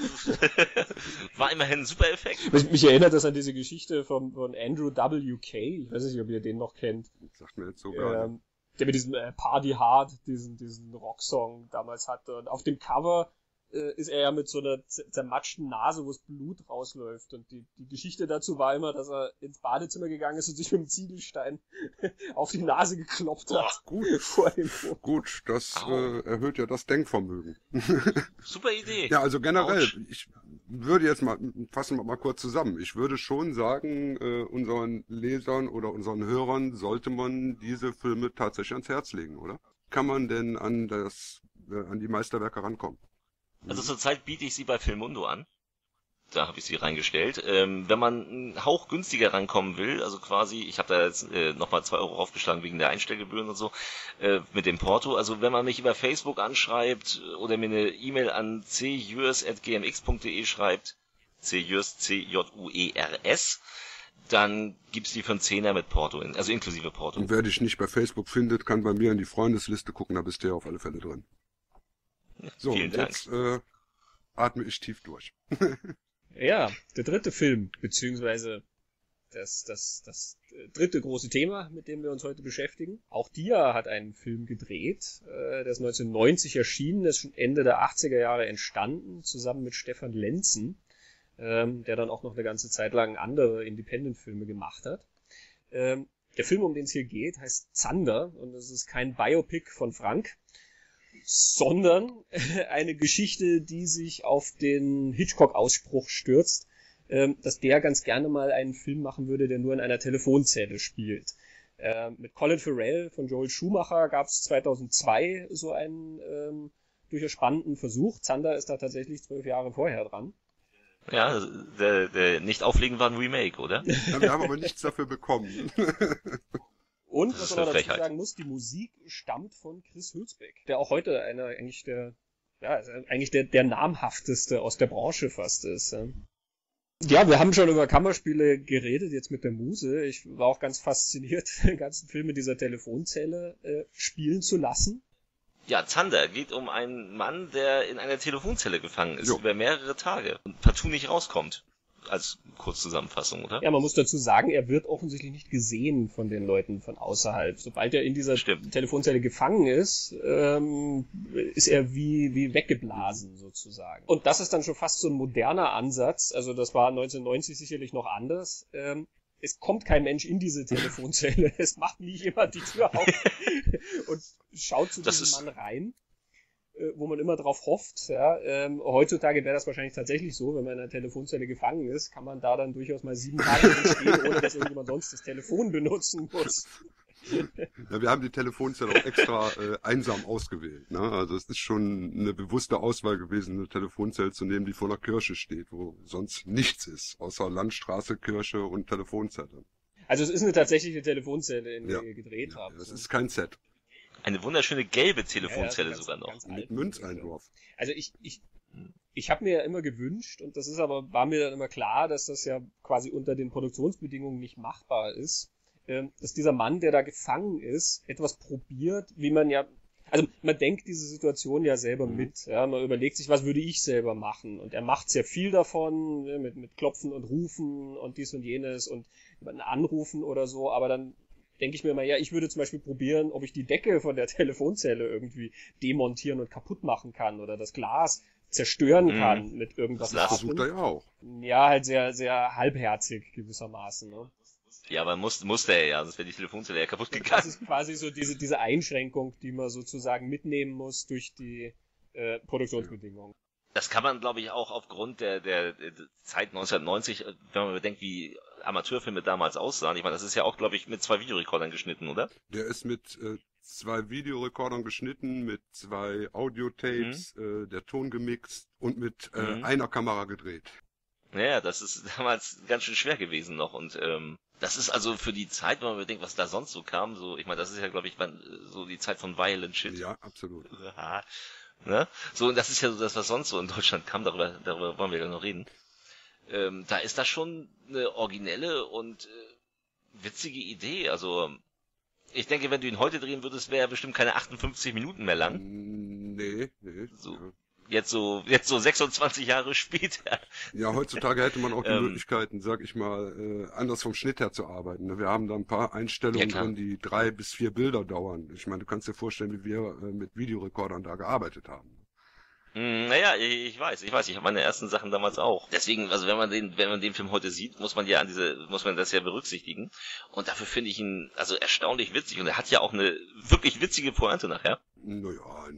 war immerhin ein super Effekt. Mich erinnert das an diese Geschichte von Andrew W.K. Ich weiß nicht, ob ihr den noch kennt. Sagt mir jetzt so gar nicht. Der mit diesem Party Hard, diesen Rocksong damals hatte. Und auf dem Cover ist er ja mit so einer zermatschten Nase, wo das Blut rausläuft. Und die Geschichte dazu war immer, dass er ins Badezimmer gegangen ist und sich mit dem Ziegelstein auf die Nase geklopft hat. Gut, vor dem gut, das erhöht ja das Denkvermögen. Super Idee. Ja, also generell, ich würde jetzt fassen wir mal kurz zusammen. Ich würde schon sagen, unseren Lesern oder unseren Hörern sollte man diese Filme tatsächlich ans Herz legen, oder? Kann man denn an die Meisterwerke rankommen? Also zurzeit biete ich sie bei Filmundo an. Da habe ich sie reingestellt. Wenn man einen Hauch günstiger rankommen will, also quasi, ich habe da jetzt nochmal 2 Euro raufgeschlagen wegen der Einstellgebühren und so, mit dem Porto. Also wenn man mich über Facebook anschreibt oder mir eine E-Mail an cjuers@gmx.de schreibt, cjuers, C-J-U-E-R-S, dann gibt's die für einen 10er mit Porto, also inklusive Porto. Und wer dich nicht bei Facebook findet, kann bei mir in die Freundesliste gucken, da bist du ja auf alle Fälle drin. So, Vielen und Dank. jetzt atme ich tief durch. Ja, der dritte Film, beziehungsweise das dritte große Thema, mit dem wir uns heute beschäftigen. Auch Dia hat einen Film gedreht, der ist 1990 erschienen, der ist schon Ende der 80er Jahre entstanden, zusammen mit Stefan Lenzen, der dann auch noch eine ganze Zeit lang andere Independent-Filme gemacht hat. Der Film, um den es hier geht, heißt Zander und es ist kein Biopic von Frank, sondern eine Geschichte, die sich auf den Hitchcock-Ausspruch stürzt, dass der ganz gerne mal einen Film machen würde, der nur in einer Telefonzelle spielt. Mit Colin Farrell von Joel Schumacher gab es 2002 so einen durchaus spannenden Versuch. Zander ist da tatsächlich 12 Jahre vorher dran. Ja, der Nicht-Auflegen war ein Remake, oder? Ja, wir haben aber nichts dafür bekommen. Und, was man dazu sagen muss, die Musik stammt von Chris Hülsbeck, der auch heute eigentlich der namhafteste aus der Branche fast ist. Ja, wir haben schon über Kammerspiele geredet, jetzt mit der Muse. Ich war auch ganz fasziniert, den ganzen Film in dieser Telefonzelle spielen zu lassen. Ja, Zander geht um einen Mann, der in einer Telefonzelle gefangen ist, über mehrere Tage und partout nicht rauskommt. Als Kurzzusammenfassung, oder? Ja, man muss dazu sagen, er wird offensichtlich nicht gesehen von den Leuten von außerhalb. Sobald er in dieser Telefonzelle gefangen ist, ist er wie weggeblasen sozusagen. Und das ist dann schon fast so ein moderner Ansatz, also das war 1990 sicherlich noch anders, es kommt kein Mensch in diese Telefonzelle. Es macht nie jemand die Tür auf und schaut zu diesem Mann rein, wo man immer drauf hofft. Ja. Heutzutage wäre das wahrscheinlich tatsächlich so, wenn man in einer Telefonzelle gefangen ist, kann man da dann durchaus mal 7 Tage stehen, ohne dass irgendjemand sonst das Telefon benutzen muss. Ja, wir haben die Telefonzelle auch extra einsam ausgewählt. Ne? Also es ist schon eine bewusste Auswahl gewesen, eine Telefonzelle zu nehmen, die vor einer Kirche steht, wo sonst nichts ist, außer Landstraße, Kirche und Telefonzelle. Also es ist eine tatsächliche Telefonzelle, in der ihr gedreht habt. Ja, das ist kein Set. Eine wunderschöne gelbe Telefonzelle sogar noch. Mit Münzeinwurf. Also ich habe mir ja immer gewünscht, und war mir dann immer klar, dass das ja quasi unter den Produktionsbedingungen nicht machbar ist, dass dieser Mann, der da gefangen ist, etwas probiert, wie man ja, also man denkt diese Situation ja selber mit, ja, man überlegt sich, was würde ich selber machen, und er macht sehr viel davon, mit Klopfen und Rufen und dies und jenes und jemanden anrufen oder so, aber dann denke ich mir mal, ja, ich würde zum Beispiel probieren, ob ich die Decke von der Telefonzelle irgendwie demontieren und kaputt machen kann oder das Glas zerstören kann mit irgendwas. Das versucht er ja auch. Ja, halt sehr, sehr halbherzig gewissermaßen, ne? Ja, aber musste er ja, sonst wäre die Telefonzelle ja kaputt gegangen. Das ist quasi so diese Einschränkung, die man sozusagen mitnehmen muss durch die Produktionsbedingungen. Das kann man, glaube ich, auch aufgrund der Zeit 1990, wenn man bedenkt, wie Amateurfilme damals aussahen. Ich meine, das ist ja auch, glaube ich, mit 2 Videorekordern geschnitten, oder? Der ist mit 2 Videorekordern geschnitten, mit 2 Audiotapes, der Ton gemixt und mit einer Kamera gedreht. Ja, das ist damals ganz schön schwer gewesen noch, und das ist also für die Zeit, wenn man bedenkt, was da sonst so kam, so, ich meine, das ist ja, glaube ich, so die Zeit von Violent Shit. Ja, absolut. Ne? So, und das ist ja so das, was sonst so in Deutschland kam, darüber wollen wir ja noch reden. Da ist das schon eine originelle und witzige Idee, also ich denke, wenn du ihn heute drehen würdest, wäre er bestimmt keine 58 Minuten mehr lang. Nee. So. Ja. Jetzt so 26 Jahre später. Ja, heutzutage hätte man auch die Möglichkeiten, sag ich mal, anders vom Schnitt her zu arbeiten. Wir haben da ein paar Einstellungen drin, die 3 bis 4 Bilder dauern. Ich meine, du kannst dir vorstellen, wie wir mit Videorekordern da gearbeitet haben. Naja, ich weiß, ich habe meine ersten Sachen damals auch. Deswegen, also wenn man den Film heute sieht, muss man das ja berücksichtigen. Und dafür finde ich ihn also erstaunlich witzig. Und er hat ja auch eine wirklich witzige Pointe nachher. Naja,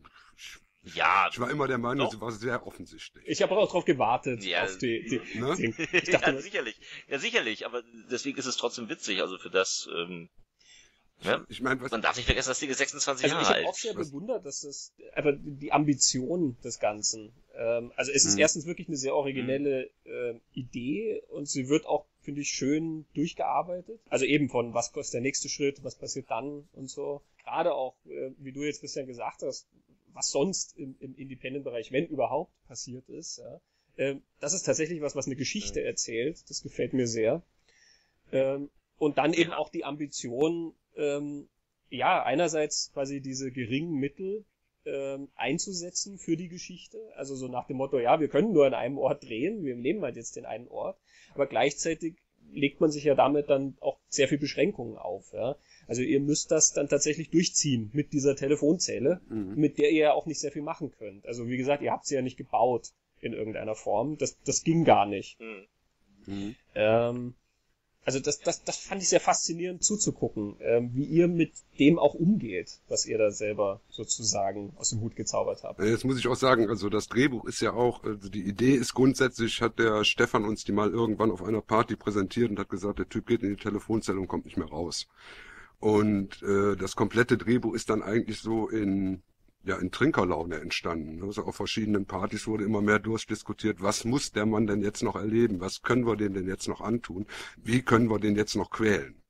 ja, ich war immer der Meinung, es war sehr offensichtlich. Ich habe auch drauf gewartet. Ja, auf die ne? Ich dachte, ja, sicherlich, aber deswegen ist es trotzdem witzig, also für das, ja? Ich meine, man darf nicht vergessen, das Ding ist 26 Jahre alt. Ich habe auch sehr bewundert, dass das, aber die Ambition des Ganzen, also es ist erstens wirklich eine sehr originelle Idee, und sie wird auch, finde ich, schön durchgearbeitet. Also eben von, was ist der nächste Schritt, was passiert dann und so. Gerade auch, wie du jetzt, Christian, gesagt hast, was sonst im Independent-Bereich, wenn überhaupt, passiert ist. Ja. Das ist tatsächlich was eine Geschichte erzählt. Das gefällt mir sehr. Und dann eben auch die Ambition, einerseits quasi diese geringen Mittel einzusetzen für die Geschichte. Also so nach dem Motto, ja, wir können nur an einem Ort drehen, wir nehmen halt jetzt den einen Ort, aber gleichzeitig legt man sich ja damit dann auch sehr viel Beschränkungen auf. Ja. Also ihr müsst das dann tatsächlich durchziehen mit dieser Telefonzelle, mit der ihr ja auch nicht sehr viel machen könnt. Also wie gesagt, ihr habt sie ja nicht gebaut in irgendeiner Form. Das ging gar nicht. Also das fand ich sehr faszinierend zuzugucken, wie ihr mit dem auch umgeht, was ihr da selber sozusagen aus dem Hut gezaubert habt. Jetzt muss ich auch sagen, also das Drehbuch ist ja auch, also die Idee ist grundsätzlich, hat der Stefan uns die mal irgendwann auf einer Party präsentiert und hat gesagt, der Typ geht in die Telefonzelle und kommt nicht mehr raus. Und das komplette Drehbuch ist dann eigentlich so in Trinkerlaune entstanden. Also auf verschiedenen Partys wurde immer mehr durchdiskutiert, was muss der Mann denn jetzt noch erleben? Was können wir dem denn jetzt noch antun? Wie können wir den jetzt noch quälen?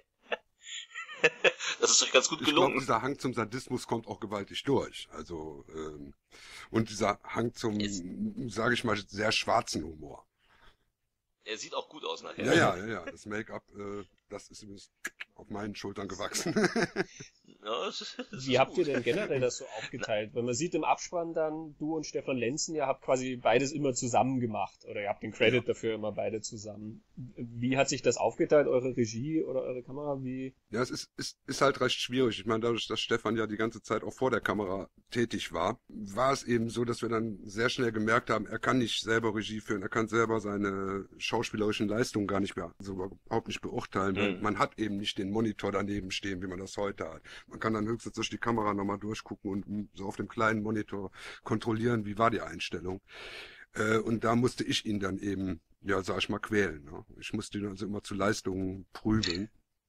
Das ist doch ganz gut gelungen. Ich glaube, dieser Hang zum Sadismus kommt auch gewaltig durch. Also und dieser Hang zum, sage ich mal, sehr schwarzen Humor. Er sieht auch gut aus nachher. Ja. Das Make-up, das ist übrigens auf meinen Schultern gewachsen. Ja, das ist Wie habt ihr gut. denn generell das so aufgeteilt? Wenn man sieht im Abspann dann, du und Stefan Lenzen, ihr habt quasi beides immer zusammen gemacht oder ihr habt den Credit dafür immer beide zusammen. Wie hat sich das aufgeteilt, eure Regie oder eure Kamera? Wie? Ja, es ist halt recht schwierig. Ich meine, dadurch, dass Stefan ja die ganze Zeit auch vor der Kamera tätig war es eben so, dass wir dann sehr schnell gemerkt haben, er kann nicht selber Regie führen, er kann selber seine schauspielerischen Leistungen gar nicht mehr, so überhaupt nicht beurteilen, weil man hat eben nicht den Monitor daneben stehen, wie man das heute hat. Man kann dann höchstens durch die Kamera nochmal durchgucken und so auf dem kleinen Monitor kontrollieren, wie war die Einstellung. Und da musste ich ihn dann eben, ja, sag ich mal, quälen. Ne? Ich musste ihn also immer zu Leistungen prügeln.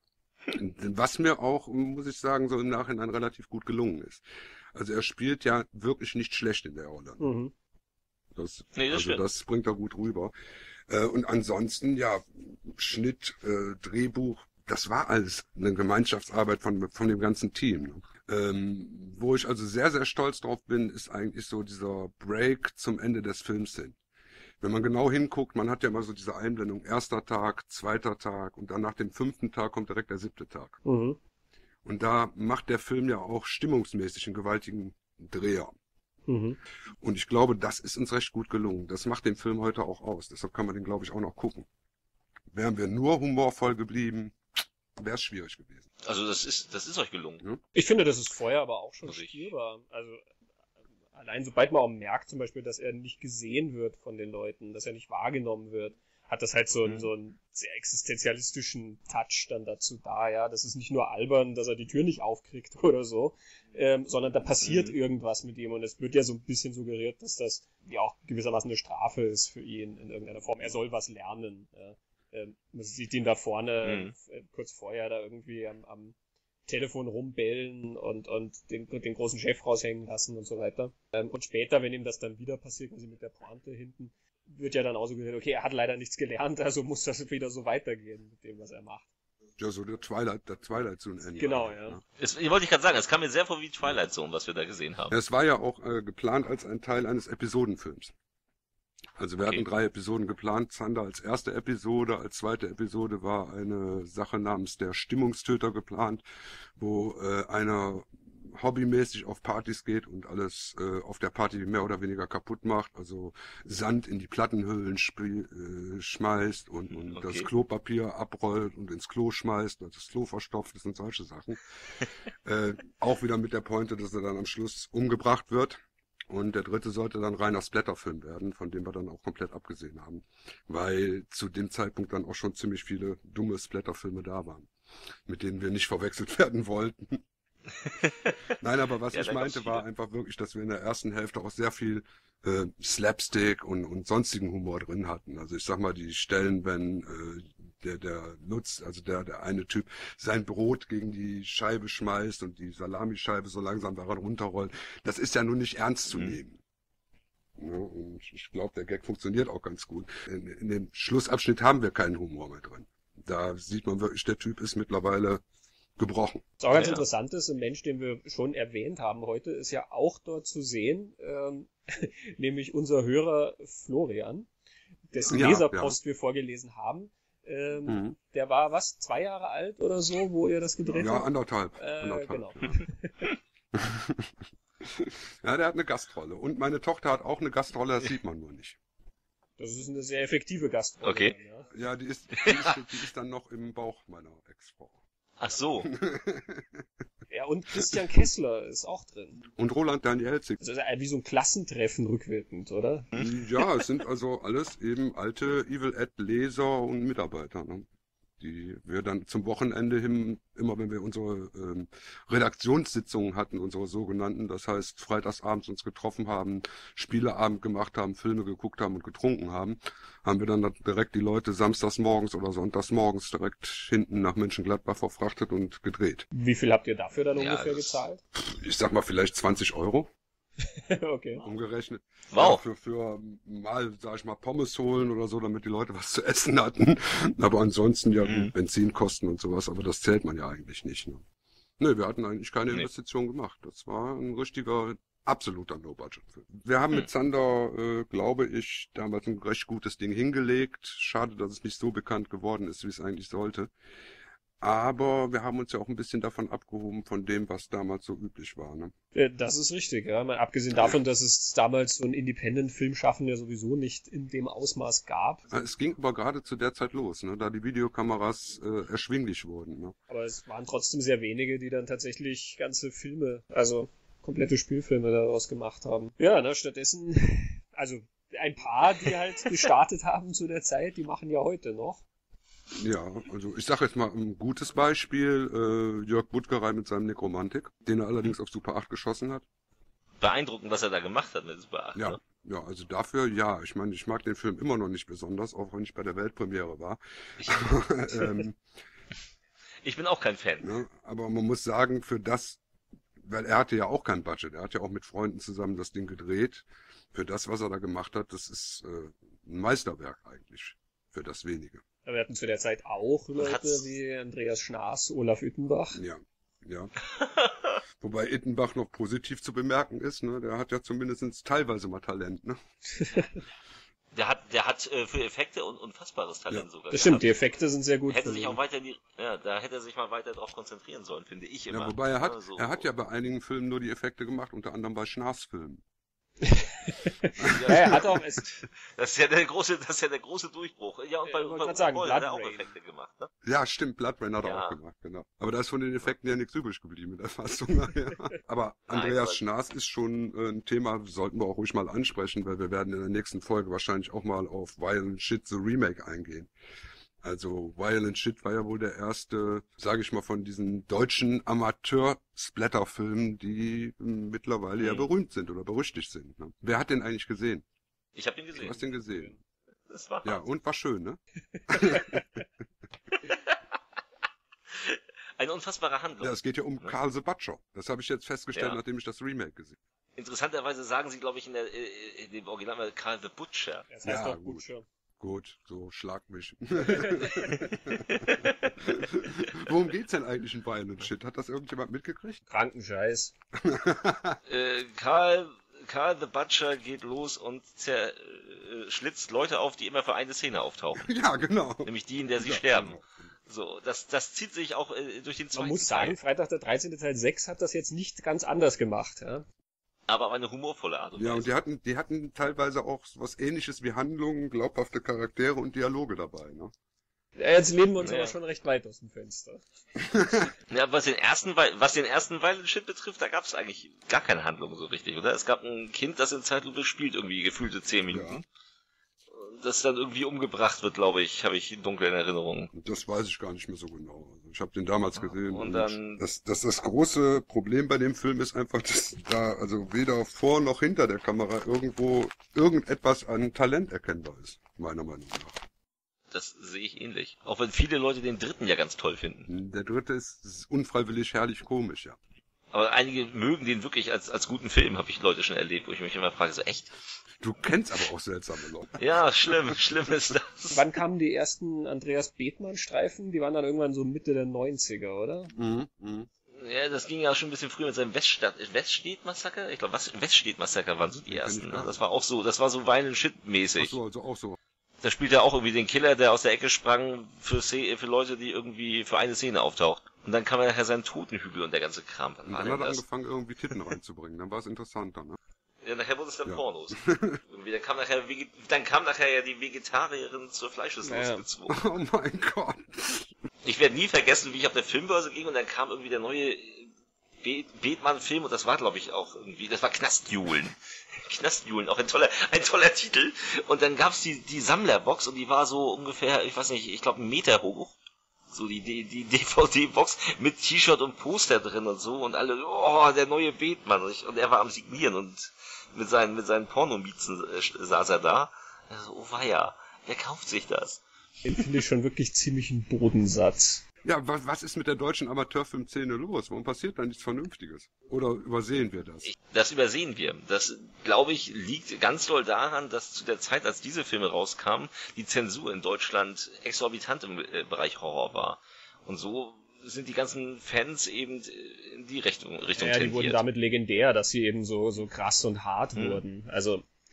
Was mir auch, muss ich sagen, so im Nachhinein relativ gut gelungen ist. Also er spielt ja wirklich nicht schlecht in der Rolle. Mhm. Das Also stimmt. das bringt er gut rüber. Und ansonsten, ja, Schnitt, Drehbuch, das war alles eine Gemeinschaftsarbeit von dem ganzen Team. Ne? Wo ich also sehr, sehr stolz drauf bin, ist eigentlich so dieser Break zum Ende des Films hin. Wenn man genau hinguckt, man hat ja immer so diese Einblendung, 1. Tag, 2. Tag und dann nach dem 5. Tag kommt direkt der 7. Tag. Mhm. Und da macht der Film ja auch stimmungsmäßig einen gewaltigen Dreher. Mhm. Und ich glaube, das ist uns recht gut gelungen. Das macht den Film heute auch aus. Deshalb kann man den, glaube ich, auch noch gucken. Wären wir nur humorvoll geblieben, wäre es schwierig gewesen. Also das ist euch gelungen. Ich finde, das ist vorher aber auch schon Also ich- spürbar. Also allein sobald man auch merkt zum Beispiel, dass er nicht gesehen wird von den Leuten, dass er nicht wahrgenommen wird, hat das halt so einen sehr existenzialistischen Touch dann dazu da, ja. Das ist nicht nur albern, dass er die Tür nicht aufkriegt oder so, sondern da passiert irgendwas mit ihm und es wird ja so ein bisschen suggeriert, dass das ja auch gewissermaßen eine Strafe ist für ihn in irgendeiner Form. Er soll was lernen. Ja. Man sieht ihn da vorne kurz vorher da irgendwie am Telefon rumbellen und den großen Chef raushängen lassen und so weiter. Und später, wenn ihm das dann wieder passiert, quasi mit der Pointe hinten, wird ja dann auch so gesagt, okay, er hat leider nichts gelernt, also muss das wieder so weitergehen mit dem, was er macht. Ja, so der Twilight Zone Ende. Genau, ja. Wollte ich gerade sagen, es kam mir sehr vor wie Twilight Zone, was wir da gesehen haben. Es war ja auch geplant als ein Teil eines Episodenfilms. Also wir hatten 3 Episoden geplant. Zander als erste Episode, als zweite Episode war eine Sache namens der Stimmungstöter geplant, wo einer hobbymäßig auf Partys geht und alles auf der Party mehr oder weniger kaputt macht, also Sand in die Plattenhüllen schmeißt und das Klopapier abrollt und ins Klo schmeißt, dass das Klo verstopft ist und solche Sachen. Auch wieder mit der Pointe, dass er dann am Schluss umgebracht wird. Und der dritte sollte dann reiner Splatterfilm werden, von dem wir dann auch komplett abgesehen haben, weil zu dem Zeitpunkt dann auch schon ziemlich viele dumme Splatterfilme da waren, mit denen wir nicht verwechselt werden wollten. Nein, aber was ich meinte, war einfach wirklich, dass wir in der ersten Hälfte auch sehr viel Slapstick und sonstigen Humor drin hatten. Also ich sag mal, die Stellen, wenn der Lutz, also der eine Typ, sein Brot gegen die Scheibe schmeißt und die Salamischeibe so langsam daran runterrollt, das ist ja nun nicht ernst zu nehmen. Ja, und ich glaube, der Gag funktioniert auch ganz gut. In dem Schlussabschnitt haben wir keinen Humor mehr drin. Da sieht man wirklich, der Typ ist mittlerweile gebrochen. Was auch ganz interessant ist, ein Mensch, den wir schon erwähnt haben heute, ist ja auch dort zu sehen, nämlich unser Hörer Florian, dessen Leserpost wir vorgelesen haben. Der war 2 Jahre alt oder so, wo ihr das gedreht habt? Ja, anderthalb. Genau. Ja, der hat eine Gastrolle. Und meine Tochter hat auch eine Gastrolle, das sieht man nur nicht. Das ist eine sehr effektive Gastrolle. Okay. Dann, ja. Ja, die ist dann noch im Bauch meiner Ex-Frau. Ach so. Ja, und Christian Kessler ist auch drin. Und Roland Danielzig. Das ist ja wie so ein Klassentreffen rückwirkend, oder? Ja, es sind also alles eben alte Evil Ed Leser und Mitarbeiter, ne? Die wir dann zum Wochenende hin, immer wenn wir unsere Redaktionssitzungen hatten, unsere sogenannten, das heißt freitagsabends uns getroffen haben, Spieleabend gemacht haben, Filme geguckt haben und getrunken haben, haben wir dann direkt die Leute samstags morgens oder sonntags morgens direkt hinten nach Mönchengladbach verfrachtet und gedreht. Wie viel habt ihr dafür dann ungefähr gezahlt? Ich sag mal vielleicht 20 €. Okay. Umgerechnet. Wow. Ja, für mal, sag ich mal, Pommes holen oder so, damit die Leute was zu essen hatten. Aber ansonsten ja Benzinkosten und sowas, aber das zählt man ja eigentlich nicht. Ne? Nee, wir hatten eigentlich keine Investition gemacht. Das war ein richtiger, absoluter No-Budget-Film. Wir haben mit Zander, glaube ich, damals ein recht gutes Ding hingelegt. Schade, dass es nicht so bekannt geworden ist, wie es eigentlich sollte. Aber wir haben uns ja auch ein bisschen davon abgehoben, von dem, was damals so üblich war. Ne? Das ist richtig, ja. Mal abgesehen davon, dass es damals so ein Independent-Filmschaffen ja sowieso nicht in dem Ausmaß gab. Es ging aber gerade zu der Zeit los, ne? Da die Videokameras erschwinglich wurden. Ne? Aber es waren trotzdem sehr wenige, die dann tatsächlich ganze Filme, also komplette Spielfilme daraus gemacht haben. Ja, ne, stattdessen, also ein paar, die halt gestartet haben zu der Zeit, die machen ja heute noch. Ja, also ich sage jetzt mal ein gutes Beispiel, Jörg Buttgerei mit seinem Nekromantik, den er allerdings auf Super 8 geschossen hat. Beeindruckend, was er da gemacht hat mit Super 8. Ja, Ne? ja, also dafür, ja, ich meine, ich mag den Film immer noch nicht besonders, auch wenn ich bei der Weltpremiere war. Ich bin auch kein Fan. Ne, aber man muss sagen, für das, weil er hatte ja auch kein Budget, er hat ja auch mit Freunden zusammen das Ding gedreht. Für das, was er da gemacht hat, das ist ein Meisterwerk eigentlich, für das wenige. Wir hatten zu der Zeit auch Leute wie Andreas Schnaas, Olaf Ittenbach. Ja, ja. Wobei Ittenbach noch positiv zu bemerken ist, ne? Der hat ja zumindest teilweise mal Talent, ne? Der hat für Effekte unfassbares Talent sogar. Das stimmt, die Effekte sind sehr gut. Hätte sich auch weiter da hätte er sich mal weiter drauf konzentrieren sollen, finde ich immer. Ja, wobei er hat ja bei einigen Filmen nur die Effekte gemacht, unter anderem bei Schnaas-Filmen. Ja, er hat auch das ist ja der große Durchbruch. Ja, und bei Blood hat er auch Rain. Effekte gemacht, ne? Ja, stimmt, Blood Rain hat er Ja. auch gemacht, genau. Aber da ist von den Effekten ja nichts übrig geblieben in der Fassung nachher. Aber Andreas Schnaas ist schon ein Thema, sollten wir auch ruhig mal ansprechen, weil wir werden in der nächsten Folge wahrscheinlich auch mal auf Violent Shit the Remake eingehen. Also Violent Shit war ja wohl der erste, sage ich mal, von diesen deutschen Amateur-Splatter-Filmen, die mittlerweile ja berühmt sind oder berüchtigt sind. Ne? Wer hat den eigentlich gesehen? Ich habe ihn gesehen. Du hast den gesehen. Das war Ja, und war schön, ne? eine unfassbare Handlung. Ja, es geht ja um Karl the Butcher. Das habe ich jetzt festgestellt, Ja. nachdem ich das Remake gesehen habe. Interessanterweise sagen sie, glaube ich, in dem Original mal Karl the Butcher. Das heißt Ja, doch gut. Butcher. Gut, so schlag mich. Worum geht's denn eigentlich in Violent Shit? Hat das irgendjemand mitgekriegt? Krankenscheiß. Karl the Butcher geht los und schlitzt Leute auf, die immer für eine Szene auftauchen. Ja, genau. Nämlich die, in der sie Ja, sterben. genau. So, das zieht sich auch durch den zweiten Man muss Teil. sagen, Freitag der 13. Teil 6 hat das jetzt nicht ganz anders gemacht. Ja? Aber auf eine humorvolle Art und Weise. Ja, und die hatten teilweise auch was Ähnliches wie Handlungen, glaubhafte Charaktere und Dialoge dabei, ne? Ja, jetzt lehnen wir uns Ja. aber schon recht weit aus dem Fenster. Ja, was den ersten Violent Shit betrifft, da gab es eigentlich gar keine Handlung so richtig, oder? Es gab ein Kind, das in Zeitlupe spielt, irgendwie gefühlte 10 Minuten. Das dann irgendwie umgebracht wird, glaube ich, habe ich dunkel in Erinnerung. Das weiß ich gar nicht mehr so genau. Also ich habe den damals gesehen. und dann- das große Problem bei dem Film ist einfach, dass da also weder vor noch hinter der Kamera irgendwo irgendetwas an Talent erkennbar ist, meiner Meinung nach. Das sehe ich ähnlich. Auch wenn viele Leute den dritten ja ganz toll finden. Der dritte ist unfreiwillig herrlich komisch, ja. Aber einige mögen den wirklich als guten Film, habe ich Leute schon erlebt, wo ich mich immer frage, so echt? Du kennst aber auch seltsame Leute. Ja, schlimm ist das. Wann kamen die ersten Andreas Bethmann-Streifen? Die waren dann irgendwann so Mitte der 90er, oder? Ja, das ging ja schon ein bisschen früher mit seinem Weststedt-Massaker. Ich glaube, Weststedt-Massaker waren so die ersten. Ne? Das war so Violent Shit-mäßig. Ach so, also auch so. Da spielt er auch irgendwie den Killer, der aus der Ecke sprang für Leute, die irgendwie für eine Szene auftaucht. Und dann kam nachher sein Totenhügel und der ganze Kram. Was Und war dann denn hat er das? angefangen, irgendwie Titten reinzubringen. Dann war es interessanter, ne? Ja, nachher wurde es dann Ja. Pornos. Irgendwie, dann kam nachher ja die Vegetarierin zur Fleischesslust Ja. gezwungen. Oh mein Gott. Ich werde nie vergessen, wie ich auf der Filmbörse ging und dann kam irgendwie der neue Bethmann-Film und das war, glaube ich, auch irgendwie, das war Knastjulen. Knastjulen, auch ein toller Titel. Und dann gab's die Sammlerbox und die war so ungefähr, ich weiß nicht, ich glaube 1 Meter hoch. So die DVD-Box mit T-Shirt und Poster drin und so und alle, oh, der neue Bethmann. Und er war am Signieren und mit seinen Pornomiezen saß er da. Also, oh weia, wer kauft sich das? Den finde ich schon wirklich ziemlich ein Bodensatz. Ja, was ist mit der deutschen Amateurfilmszene los? Warum passiert da nichts Vernünftiges? Oder übersehen wir das? Das übersehen wir. Das, glaube ich, liegt ganz doll daran, dass zu der Zeit, als diese Filme rauskamen, die Zensur in Deutschland exorbitant im Bereich Horror war. Und so sind die ganzen Fans eben in die Richtung Ja, die tendiert. wurden damit legendär, dass sie eben so krass und hart wurden. Also,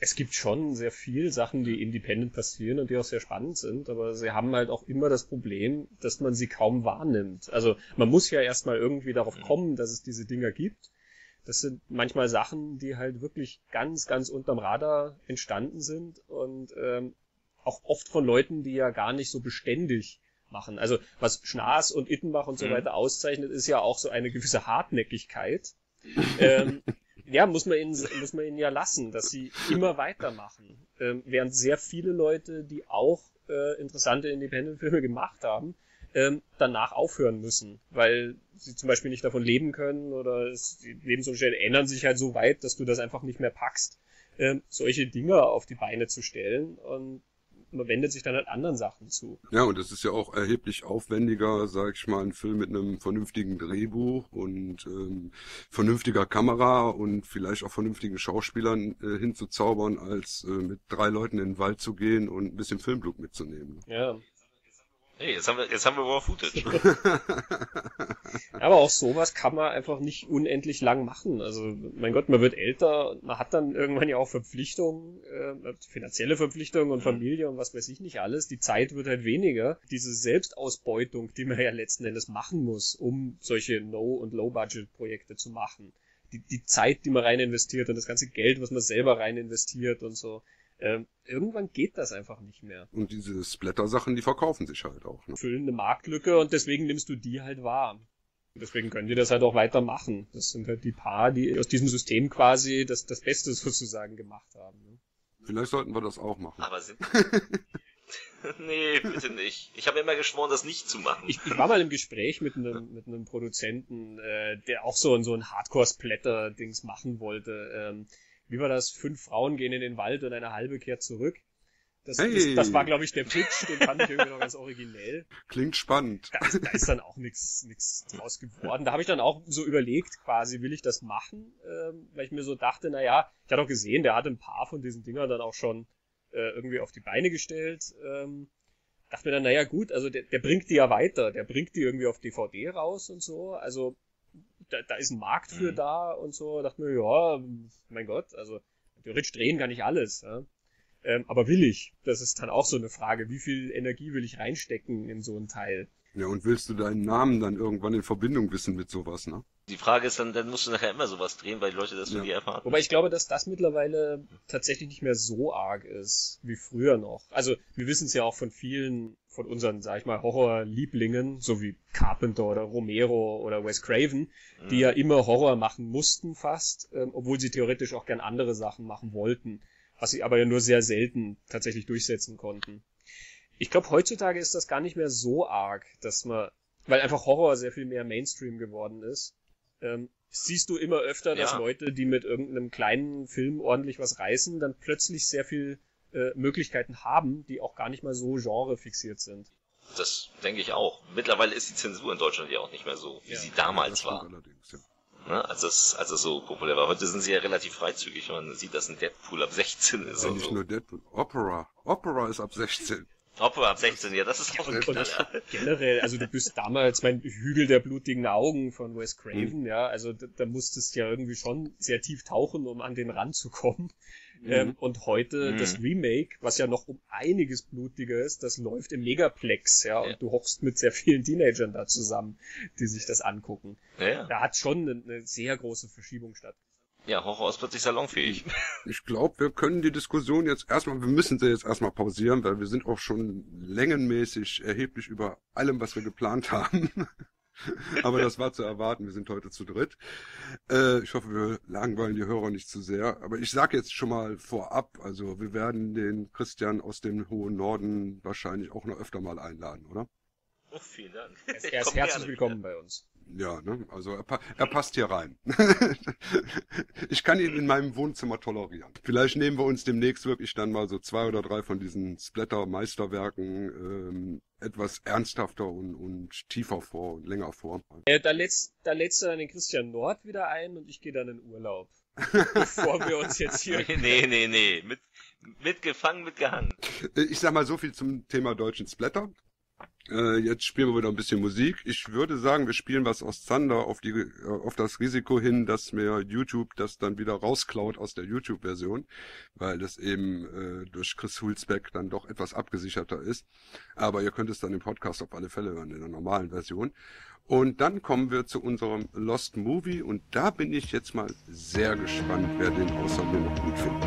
Es gibt schon sehr viel Sachen, die independent passieren und die auch sehr spannend sind, aber sie haben halt auch immer das Problem, dass man sie kaum wahrnimmt. Also man muss ja erstmal irgendwie darauf kommen, dass es diese Dinger gibt. Das sind manchmal Sachen, die halt wirklich ganz, ganz unterm Radar entstanden sind und auch oft von Leuten, die ja gar nicht so beständig machen. Also was Schnaas und Ittenbach und so weiter auszeichnet, ist ja auch so eine gewisse Hartnäckigkeit. Ja, muss man ihnen ja lassen, dass sie immer weitermachen. Während sehr viele Leute, die auch interessante Independent-Filme gemacht haben, danach aufhören müssen, weil sie zum Beispiel nicht davon leben können oder die Lebensumstände ändern sich halt so weit, dass du das einfach nicht mehr packst, solche Dinge auf die Beine zu stellen, und man wendet sich dann halt anderen Sachen zu. Ja, und es ist ja auch erheblich aufwendiger, sag ich mal, einen Film mit einem vernünftigen Drehbuch und vernünftiger Kamera und vielleicht auch vernünftigen Schauspielern hinzuzaubern, als mit 3 Leuten in den Wald zu gehen und ein bisschen Filmblut mitzunehmen. Ja. Hey, jetzt haben wir Raw Footage. Aber auch sowas kann man einfach nicht unendlich lang machen. Also, mein Gott, man wird älter und man hat dann irgendwann ja auch Verpflichtungen, finanzielle Verpflichtungen und Familie und was weiß ich nicht alles. Die Zeit wird halt weniger. Diese Selbstausbeutung, die man ja letzten Endes machen muss, um solche No- und Low-Budget-Projekte zu machen. Die Zeit, die man rein investiert und das ganze Geld, was man selber rein investiert und so. Irgendwann geht das einfach nicht mehr. Und diese Splatter-Sachen, die verkaufen sich halt auch. Ne? Füllen eine Marktlücke und deswegen nimmst du die halt wahr. Deswegen können die das halt auch weitermachen. Das sind halt die paar, die aus diesem System quasi das Beste sozusagen gemacht haben. Ne? Vielleicht sollten wir das auch machen. Aber nee, bitte nicht. Ich habe immer geschworen, das nicht zu machen. Ich war mal im Gespräch mit einem Produzenten, der auch so ein Hardcore-Splatter-Dings machen wollte. Wie war das? 5 Frauen gehen in den Wald und eine halbe kehrt zurück. Das war, glaube ich, der Pitch, den fand ich irgendwie noch ganz originell. Klingt spannend. Da ist dann auch nichts draus geworden. Da habe ich dann auch so überlegt, quasi, will ich das machen? Weil ich mir so dachte, naja, ich hatte auch gesehen, der hat ein paar von diesen Dingern dann auch schon irgendwie auf die Beine gestellt. Dachte mir dann, naja gut, also der bringt die ja weiter. Der bringt die irgendwie auf DVD raus und so. Also da ist ein Markt für da und so. Dachte mir, ja, mein Gott, also theoretisch drehen kann ich alles. Ja? Aber will ich? Das ist dann auch so eine Frage. Wie viel Energie will ich reinstecken in so ein Teil? Ja, und willst du deinen Namen dann irgendwann in Verbindung wissen mit sowas, ne? Die Frage ist dann musst du nachher immer sowas drehen, weil die Leute das von dir erfahren. Wobei ich glaube, dass das mittlerweile tatsächlich nicht mehr so arg ist wie früher noch. Also wir wissen es ja auch von vielen von unseren, sag ich mal, Horror-Lieblingen, so wie Carpenter oder Romero oder Wes Craven, die ja immer Horror machen mussten fast, obwohl sie theoretisch auch gern andere Sachen machen wollten, was sie aber ja nur sehr selten tatsächlich durchsetzen konnten. Ich glaube, heutzutage ist das gar nicht mehr so arg, weil einfach Horror sehr viel mehr Mainstream geworden ist, siehst du immer öfter, dass Leute, die mit irgendeinem kleinen Film ordentlich was reißen, dann plötzlich sehr viel Möglichkeiten haben, die auch gar nicht mal so genrefixiert sind. Das denke ich auch. Mittlerweile ist die Zensur in Deutschland ja auch nicht mehr so, wie sie damals war. Allerdings, ja. Ne, als es so populär war. Heute sind sie ja relativ freizügig, wenn man sieht, dass ein Deadpool ab 16 ist. Ja, nicht so. nur Deadpool. Opera ist ab 16. Opera ab 16, ja, das ist auch ein Knaller. Generell, also du bist damals mein Hügel der blutigen Augen von Wes Craven, ja, also da musstest du ja irgendwie schon sehr tief tauchen, um an den Rand zu kommen. Und heute das Remake, was ja noch um einiges blutiger ist, das läuft im Megaplex, ja, und du hockst mit sehr vielen Teenagern da zusammen, die sich das angucken. Ja. Da hat schon eine sehr große Verschiebung stattgefunden. Ja, Horror ist plötzlich salonfähig. Ich glaube, wir können die Diskussion wir müssen sie jetzt erstmal pausieren, weil wir sind auch schon längenmäßig erheblich über allem, was wir geplant haben. Aber das war zu erwarten, wir sind heute zu dritt. Ich hoffe, wir langweilen die Hörer nicht zu sehr. Aber ich sage jetzt schon mal vorab, also wir werden den Christian aus dem hohen Norden wahrscheinlich auch noch öfter mal einladen, oder? Oh, vielen Dank. Er ist herzlich willkommen bei uns. Ja, ne? Also er passt hier rein. Ich kann ihn in meinem Wohnzimmer tolerieren. Vielleicht nehmen wir uns demnächst wirklich dann mal so 2 oder 3 von diesen Splatter-Meisterwerken etwas ernsthafter und tiefer vor und länger vor. Da lädst du dann den Christian Nord wieder ein und ich gehe dann in Urlaub. Bevor wir uns jetzt hier... Nee. Mitgefangen, mitgehangen. Ich sag mal so viel zum Thema deutschen Splatter. Jetzt spielen wir wieder ein bisschen Musik. Ich würde sagen, wir spielen was aus Thunder auf das Risiko hin, dass mir YouTube das dann wieder rausklaut aus der YouTube-Version, weil das eben durch Chris Hulsbeck dann doch etwas abgesicherter ist. Aber ihr könnt es dann im Podcast auf alle Fälle hören, in der normalen Version. Und dann kommen wir zu unserem Lost Movie und da bin ich jetzt mal sehr gespannt, wer den außer mir noch gut findet.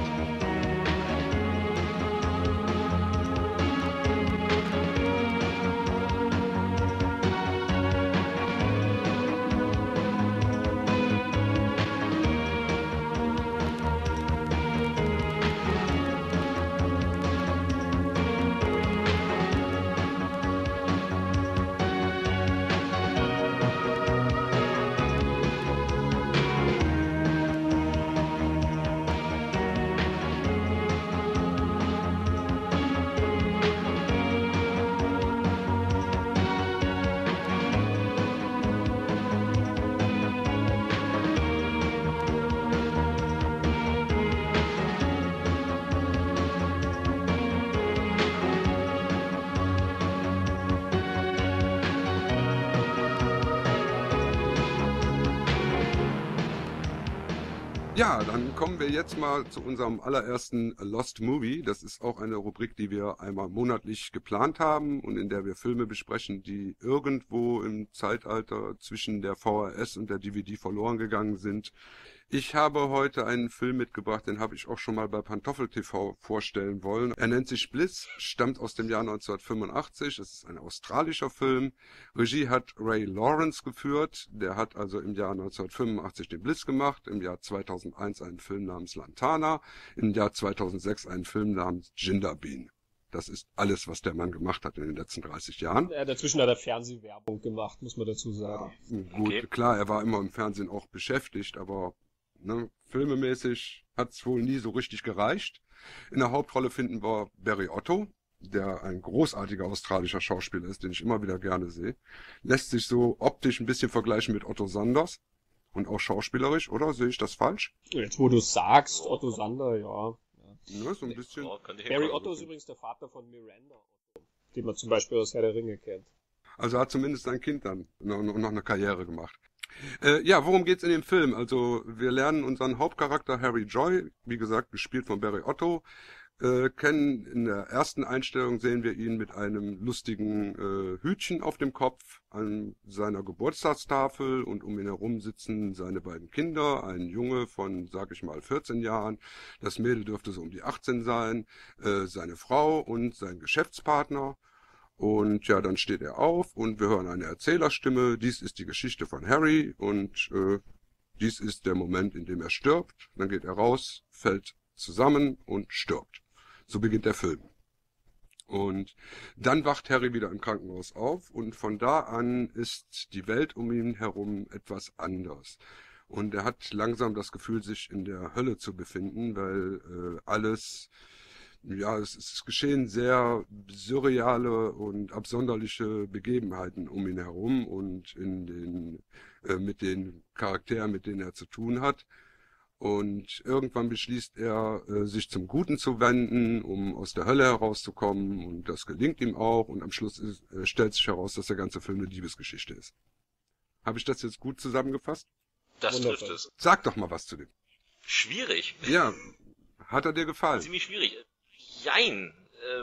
Ja, dann kommen wir jetzt mal zu unserem allerersten Lost Movie. Das ist auch eine Rubrik, die wir einmal monatlich geplant haben und in der wir Filme besprechen, die irgendwo im Zeitalter zwischen der VHS und der DVD verloren gegangen sind. Ich habe heute einen Film mitgebracht, den habe ich auch schon mal bei Pantoffel TV vorstellen wollen. Er nennt sich Bliss, stammt aus dem Jahr 1985. Es ist ein australischer Film. Regie hat Ray Lawrence geführt. Der hat also im Jahr 1985 den Bliss gemacht, im Jahr 2001 einen Film namens Lantana, im Jahr 2006 einen Film namens Ginger Bean. Das ist alles, was der Mann gemacht hat in den letzten 30 Jahren. Dazwischen hat er Fernsehwerbung gemacht, muss man dazu sagen. Ja, gut, klar, er war immer im Fernsehen auch beschäftigt, aber filmemäßig hat's wohl nie so richtig gereicht. In der Hauptrolle finden wir Barry Otto, der ein großartiger australischer Schauspieler ist, den ich immer wieder gerne sehe. Lässt sich so optisch ein bisschen vergleichen mit Otto Sanders und auch schauspielerisch, oder? Sehe ich das falsch? Jetzt, wo du sagst, Otto Sander, ja. Ne, so ein bisschen. Barry Otto ist übrigens der Vater von Miranda Otto, den man zum Beispiel aus Herr der Ringe kennt. Also hat zumindest sein Kind dann noch eine Karriere gemacht. Ja, worum geht's in dem Film? Also wir lernen unseren Hauptcharakter Harry Joy, wie gesagt, gespielt von Barry Otto, kennen. In der ersten Einstellung sehen wir ihn mit einem lustigen Hütchen auf dem Kopf an seiner Geburtstagstafel und um ihn herum sitzen seine beiden Kinder, ein Junge von, sag ich mal, 14 Jahren, das Mädel dürfte so um die 18 sein, seine Frau und sein Geschäftspartner. Und ja, dann steht er auf und wir hören eine Erzählerstimme. Dies ist die Geschichte von Harry und dies ist der Moment, in dem er stirbt. Dann geht er raus, fällt zusammen und stirbt. So beginnt der Film. Und dann wacht Harry wieder im Krankenhaus auf und von da an ist die Welt um ihn herum etwas anders. Und er hat langsam das Gefühl, sich in der Hölle zu befinden, weil es geschehen sehr surreale und absonderliche Begebenheiten um ihn herum und mit den Charakteren, mit denen er zu tun hat. Und irgendwann beschließt er, sich zum Guten zu wenden, um aus der Hölle herauszukommen. Und das gelingt ihm auch. Und am Schluss stellt sich heraus, dass der ganze Film eine Liebesgeschichte ist. Habe ich das jetzt gut zusammengefasst? Das trifft es. Sag doch mal was zu dem. Schwierig. Ja, hat er dir gefallen? Ziemlich schwierig. Jein.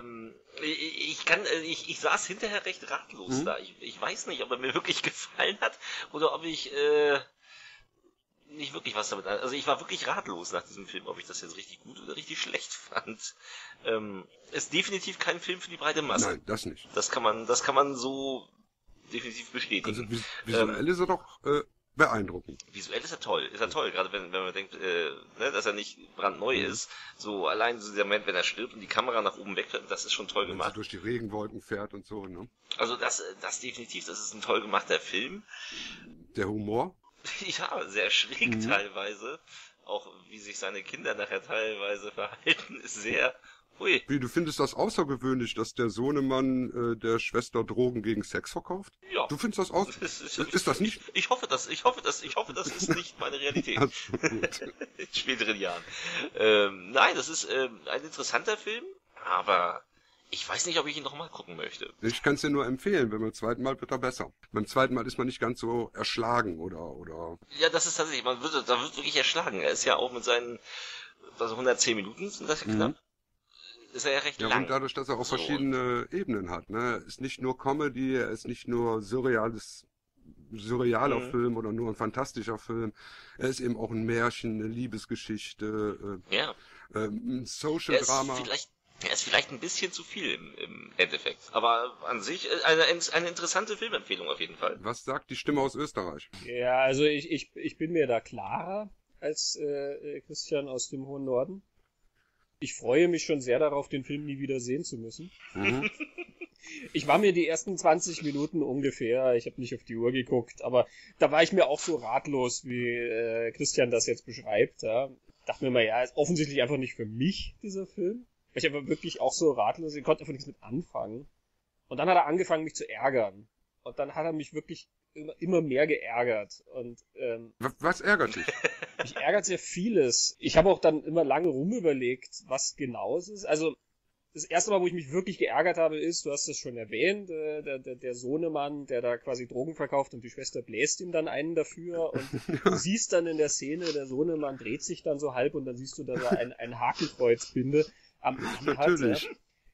Ich saß hinterher recht ratlos da. Ich weiß nicht, ob er mir wirklich gefallen hat oder ob ich nicht wirklich was damit. Also ich war wirklich ratlos nach diesem Film, ob ich das jetzt richtig gut oder richtig schlecht fand. Ist definitiv kein Film für die breite Masse. Nein, das nicht. Das kann man so definitiv bestätigen. Also visuell ist er doch beeindruckend. Visuell ist er toll, gerade wenn man denkt, dass er nicht brandneu ist. So allein so der Moment, wenn er stirbt und die Kamera nach oben wegfährt, das ist schon toll gemacht. Wenn er durch die Regenwolken fährt und so, ne? Also das definitiv, das ist ein toll gemachter Film. Der Humor? Ja, sehr schräg teilweise. Auch wie sich seine Kinder nachher teilweise verhalten, ist sehr... Ui. Wie, du findest das außergewöhnlich, dass der Sohnemann der Schwester Drogen gegen Sex verkauft? Ja. Du findest das außergewöhnlich? Ist das nicht? Ich hoffe, das ist nicht meine Realität. In späteren Jahren. Nein, das ist ein interessanter Film, aber Ich weiß nicht, ob ich ihn nochmal gucken möchte. Ich kann es dir nur empfehlen, beim zweiten Mal wird er besser. Beim zweiten Mal ist man nicht ganz so erschlagen oder... Ja, das ist tatsächlich, da wird wirklich erschlagen. Er ist ja auch mit seinen, 110 Minuten sind das ja knapp. Ist er ja recht lang. Und dadurch, dass er auch verschiedene Ebenen hat, ne? Er ist nicht nur Comedy, er ist nicht nur surrealer Film oder nur ein fantastischer Film. Er ist eben auch ein Märchen, eine Liebesgeschichte, ein Social-Drama. Er ist vielleicht ein bisschen zu viel im Endeffekt. Aber an sich eine interessante Filmempfehlung auf jeden Fall. Was sagt die Stimme aus Österreich? Ja, also ich bin mir da klarer als Christian aus dem hohen Norden. Ich freue mich schon sehr darauf, den Film nie wieder sehen zu müssen. Ich war mir die ersten 20 Minuten ungefähr, ich habe nicht auf die Uhr geguckt, aber da war ich mir auch so ratlos, wie Christian das jetzt beschreibt. Ja. Dachte mir mal, ja, ist offensichtlich einfach nicht für mich, dieser Film. Ich war wirklich auch so ratlos, ich konnte einfach nichts mit anfangen. Und dann hat er angefangen, mich zu ärgern. Und dann hat er mich wirklich immer mehr geärgert. Und was ärgert dich? Mich ärgert sehr vieles. Ich habe auch dann immer lange rumüberlegt, was genau es ist. Also das erste Mal, wo ich mich wirklich geärgert habe, ist, du hast es schon erwähnt, der Sohnemann, der da quasi Drogen verkauft und die Schwester bläst ihm dann einen dafür. Und du siehst dann in der Szene, der Sohnemann dreht sich dann so halb und dann siehst du, dass er ein Hakenkreuz binde am Arm hat. Natürlich.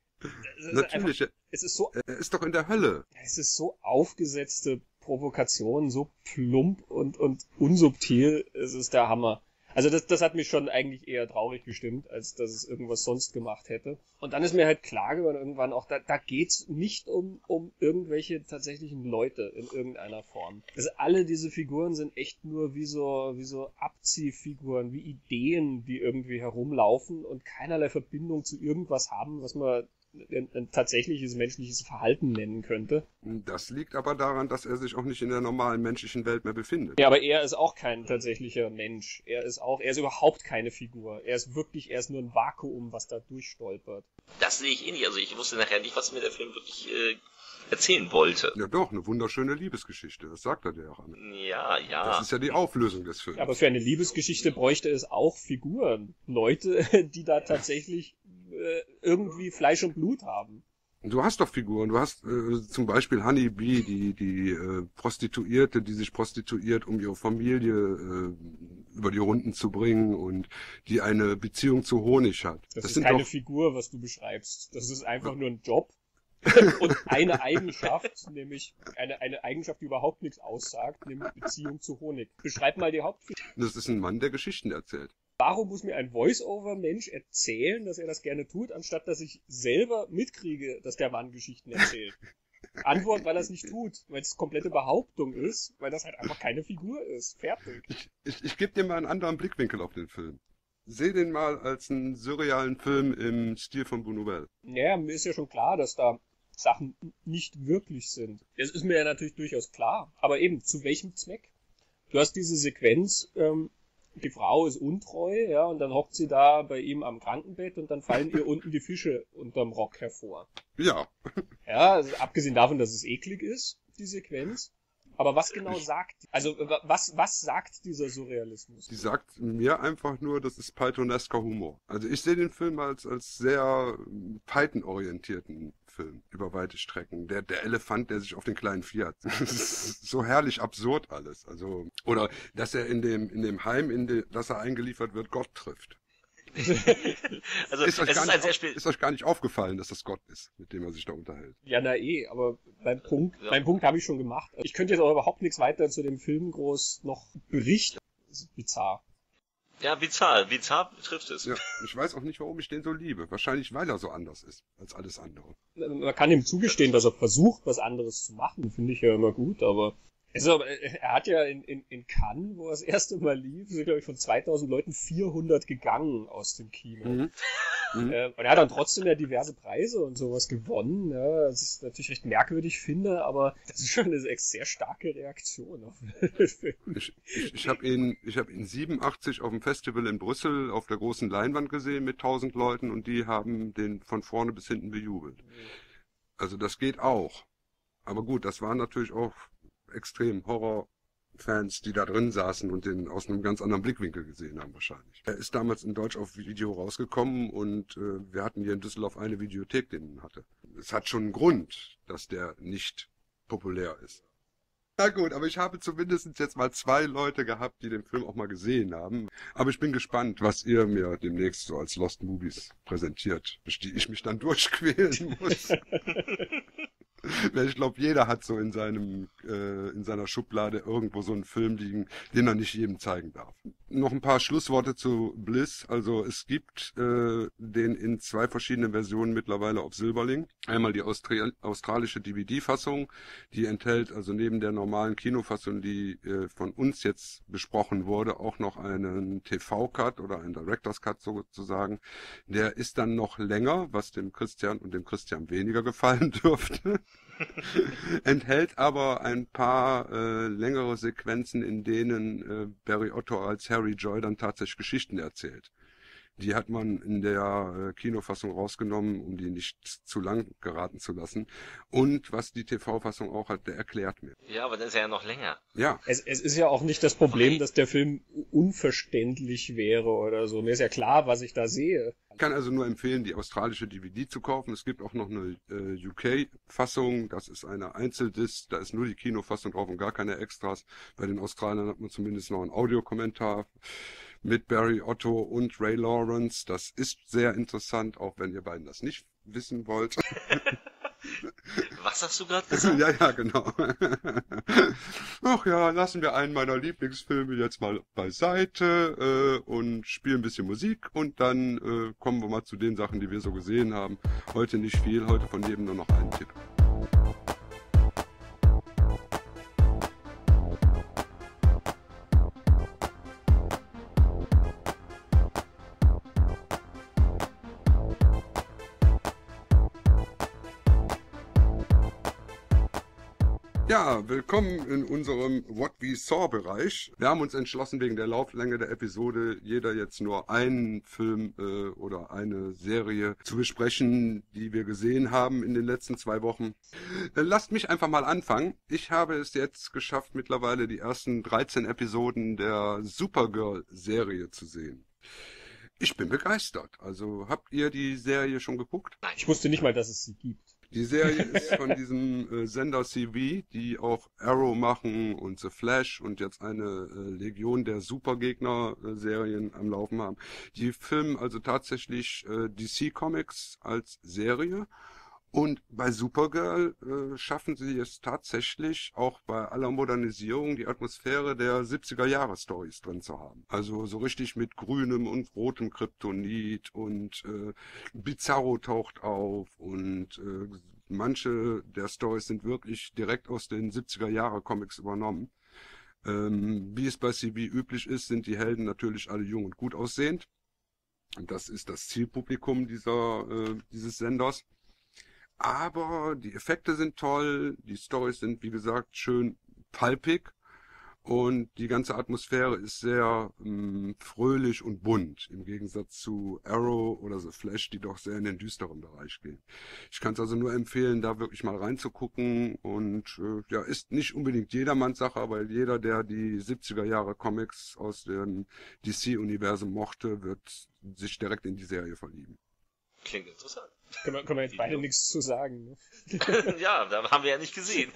Natürlich. Es ist so, er ist doch in der Hölle. Es ist so aufgesetzte Provokation, so plump und unsubtil. Es ist der Hammer. Also das hat mich schon eigentlich eher traurig gestimmt, als dass es irgendwas sonst gemacht hätte. Und dann ist mir halt klar geworden irgendwann auch, da geht's nicht um irgendwelche tatsächlichen Leute in irgendeiner Form. Also alle diese Figuren sind echt nur wie so Abziehfiguren, wie Ideen, die irgendwie herumlaufen und keinerlei Verbindung zu irgendwas haben, was man ein tatsächliches menschliches Verhalten nennen könnte. Das liegt aber daran, dass er sich auch nicht in der normalen menschlichen Welt mehr befindet. Ja, aber er ist auch kein tatsächlicher Mensch. Er ist überhaupt keine Figur. Er ist nur ein Vakuum, was da durchstolpert. Das sehe ich eh nicht. Also ich wusste nachher nicht, was mir der Film wirklich erzählen wollte. Ja doch, eine wunderschöne Liebesgeschichte. Das sagt er dir auch an. Ja. Das ist ja die Auflösung des Films. Aber für eine Liebesgeschichte bräuchte es auch Figuren. Leute, die da tatsächlich irgendwie Fleisch und Blut haben. Du hast doch Figuren. Du hast zum Beispiel Honey Bee, die Prostituierte, die sich prostituiert, um ihre Familie über die Runden zu bringen und die eine Beziehung zu Honig hat. Das ist keine Figur, was du beschreibst. Das ist einfach nur ein Job und eine Eigenschaft, nämlich eine Eigenschaft, die überhaupt nichts aussagt, nämlich Beziehung zu Honig. Beschreib mal die Hauptfigur. Das ist ein Mann, der Geschichten erzählt. Warum muss mir ein Voice-Over-Mensch erzählen, dass er das gerne tut, anstatt dass ich selber mitkriege, dass der Mann Geschichten erzählt? Antwort, weil er es nicht tut, weil es komplette Behauptung ist, weil das halt einfach keine Figur ist. Fertig. Ich gebe dir mal einen anderen Blickwinkel auf den Film. Seh den mal als einen surrealen Film im Stil von Buñuel. Ja, mir ist ja schon klar, dass da Sachen nicht wirklich sind. Das ist mir ja natürlich durchaus klar. Aber eben, zu welchem Zweck? Du hast diese Sequenz, die Frau ist untreu, ja, und dann hockt sie da bei ihm am Krankenbett und dann fallen ihr unten die Fische unterm Rock hervor. Ja. Ja, also abgesehen davon, dass es eklig ist, die Sequenz. Aber was genau sagt, was sagt dieser Surrealismus? Die sagt mir einfach nur, das ist pythonesker Humor. Also ich sehe den Film als sehr Python-orientierten Film über weite Strecken. Der Elefant, der sich auf den kleinen Vieh hat. Das ist so herrlich absurd alles. Also, oder, dass er in dem Heim, das er eingeliefert wird, Gott trifft. Also, ist euch gar nicht aufgefallen, dass das Gott ist, mit dem er sich da unterhält. Ja, aber beim Punkt habe ich schon gemacht. Ich könnte jetzt auch überhaupt nichts weiter zu dem Film groß noch berichten. Das ist bizarr. Ja, bizarr trifft es. Ja, ich weiß auch nicht, warum ich den so liebe. Wahrscheinlich, weil er so anders ist als alles andere. Man kann ihm zugestehen, dass er versucht, was anderes zu machen. Finde ich ja immer gut, aber er hat ja in Cannes, wo er das erste Mal lief, sind, glaube ich, von 2000 Leuten 400 gegangen aus dem Kino. Und er hat dann trotzdem ja diverse Preise und sowas gewonnen, ja, was ich natürlich recht merkwürdig finde, aber das ist schon eine sehr starke Reaktion auf den Film. Ich habe ihn 87 auf dem Festival in Brüssel auf der großen Leinwand gesehen mit 1000 Leuten und die haben den von vorne bis hinten bejubelt. Also das geht auch. Aber gut, das war natürlich auch extrem Horror, Fans, die da drin saßen und den aus einem ganz anderen Blickwinkel gesehen haben wahrscheinlich. Er ist damals in Deutsch auf Video rausgekommen und wir hatten hier in Düsseldorf eine Videothek, den hatte. Es hat schon einen Grund, dass der nicht populär ist. Na gut, aber ich habe zumindest jetzt mal 2 Leute gehabt, die den Film auch mal gesehen haben. Aber ich bin gespannt, was ihr mir demnächst so als Lost Movies präsentiert, durch die ich mich dann durchquälen muss. Ich glaube, jeder hat so in seiner Schublade irgendwo so einen Film liegen, den er nicht jedem zeigen darf. Noch ein paar Schlussworte zu Bliss. Also es gibt den in 2 verschiedenen Versionen mittlerweile auf Silberling. Einmal die australische DVD-Fassung, die enthält also neben der normalen Kinofassung, die von uns jetzt besprochen wurde, auch noch einen TV-Cut oder einen Director's Cut sozusagen. Der ist dann noch länger, was dem Christian und dem Christian weniger gefallen dürfte. Enthält aber ein paar längere Sequenzen, in denen Barry Otto als Harry Joy dann tatsächlich Geschichten erzählt. Die hat man in der Kinofassung rausgenommen, um die nicht zu lang geraten zu lassen. Und was die TV-Fassung auch hat, der erklärt mir. Ja, aber das ist ja noch länger. Ja. Es ist ja auch nicht das Problem, dass der Film unverständlich wäre oder so. Mir ist ja klar, was ich da sehe. Ich kann also nur empfehlen, die australische DVD zu kaufen. Es gibt auch noch eine UK-Fassung. Das ist eine Einzeldisc. Da ist nur die Kinofassung drauf und gar keine Extras. Bei den Australiern hat man zumindest noch einen Audiokommentar mit Barry Otto und Ray Lawrence. Das ist sehr interessant, auch wenn ihr beiden das nicht wissen wollt. Was hast du gerade gesagt? Ja, genau. Ach ja, lassen wir einen meiner Lieblingsfilme jetzt mal beiseite und spielen ein bisschen Musik und dann kommen wir mal zu den Sachen, die wir so gesehen haben. Heute nicht viel, heute von jedem nur noch einen Tipp. Ja, willkommen in unserem What We Saw Bereich. Wir haben uns entschlossen, wegen der Lauflänge der Episode jeder jetzt nur einen Film oder eine Serie zu besprechen, die wir gesehen haben in den letzten 2 Wochen. Lasst mich einfach mal anfangen. Ich habe es jetzt geschafft, mittlerweile die ersten 13 Episoden der Supergirl-Serie zu sehen. Ich bin begeistert. Also habt ihr die Serie schon geguckt? Ich wusste nicht mal, dass es sie gibt. Die Serie ist von diesem Sender CW, die auch Arrow machen und The Flash und jetzt eine Legion der Supergegner-Serien am Laufen haben. Die filmen also tatsächlich DC Comics als Serie. Und bei Supergirl schaffen sie es tatsächlich, auch bei aller Modernisierung, die Atmosphäre der 70er-Jahre-Storys drin zu haben. Also so richtig mit grünem und rotem Kryptonit und Bizarro taucht auf und manche der Storys sind wirklich direkt aus den 70er-Jahre-Comics übernommen. Wie es bei CW üblich ist, sind die Helden natürlich alle jung und gut aussehend. Und das ist das Zielpublikum dieses Senders. Aber die Effekte sind toll, die Storys sind, wie gesagt, schön pulpig und die ganze Atmosphäre ist sehr fröhlich und bunt, im Gegensatz zu Arrow oder The Flash, die doch sehr in den düsteren Bereich gehen. Ich kann es also nur empfehlen, da wirklich mal reinzugucken und ja, ist nicht unbedingt jedermanns Sache, aber jeder, der die 70er-Jahre-Comics aus dem DC-Universum mochte, wird sich direkt in die Serie verlieben. Klingt interessant. Können wir jetzt beide nichts zu sagen. Ne? Ja, da haben wir ja nicht gesehen.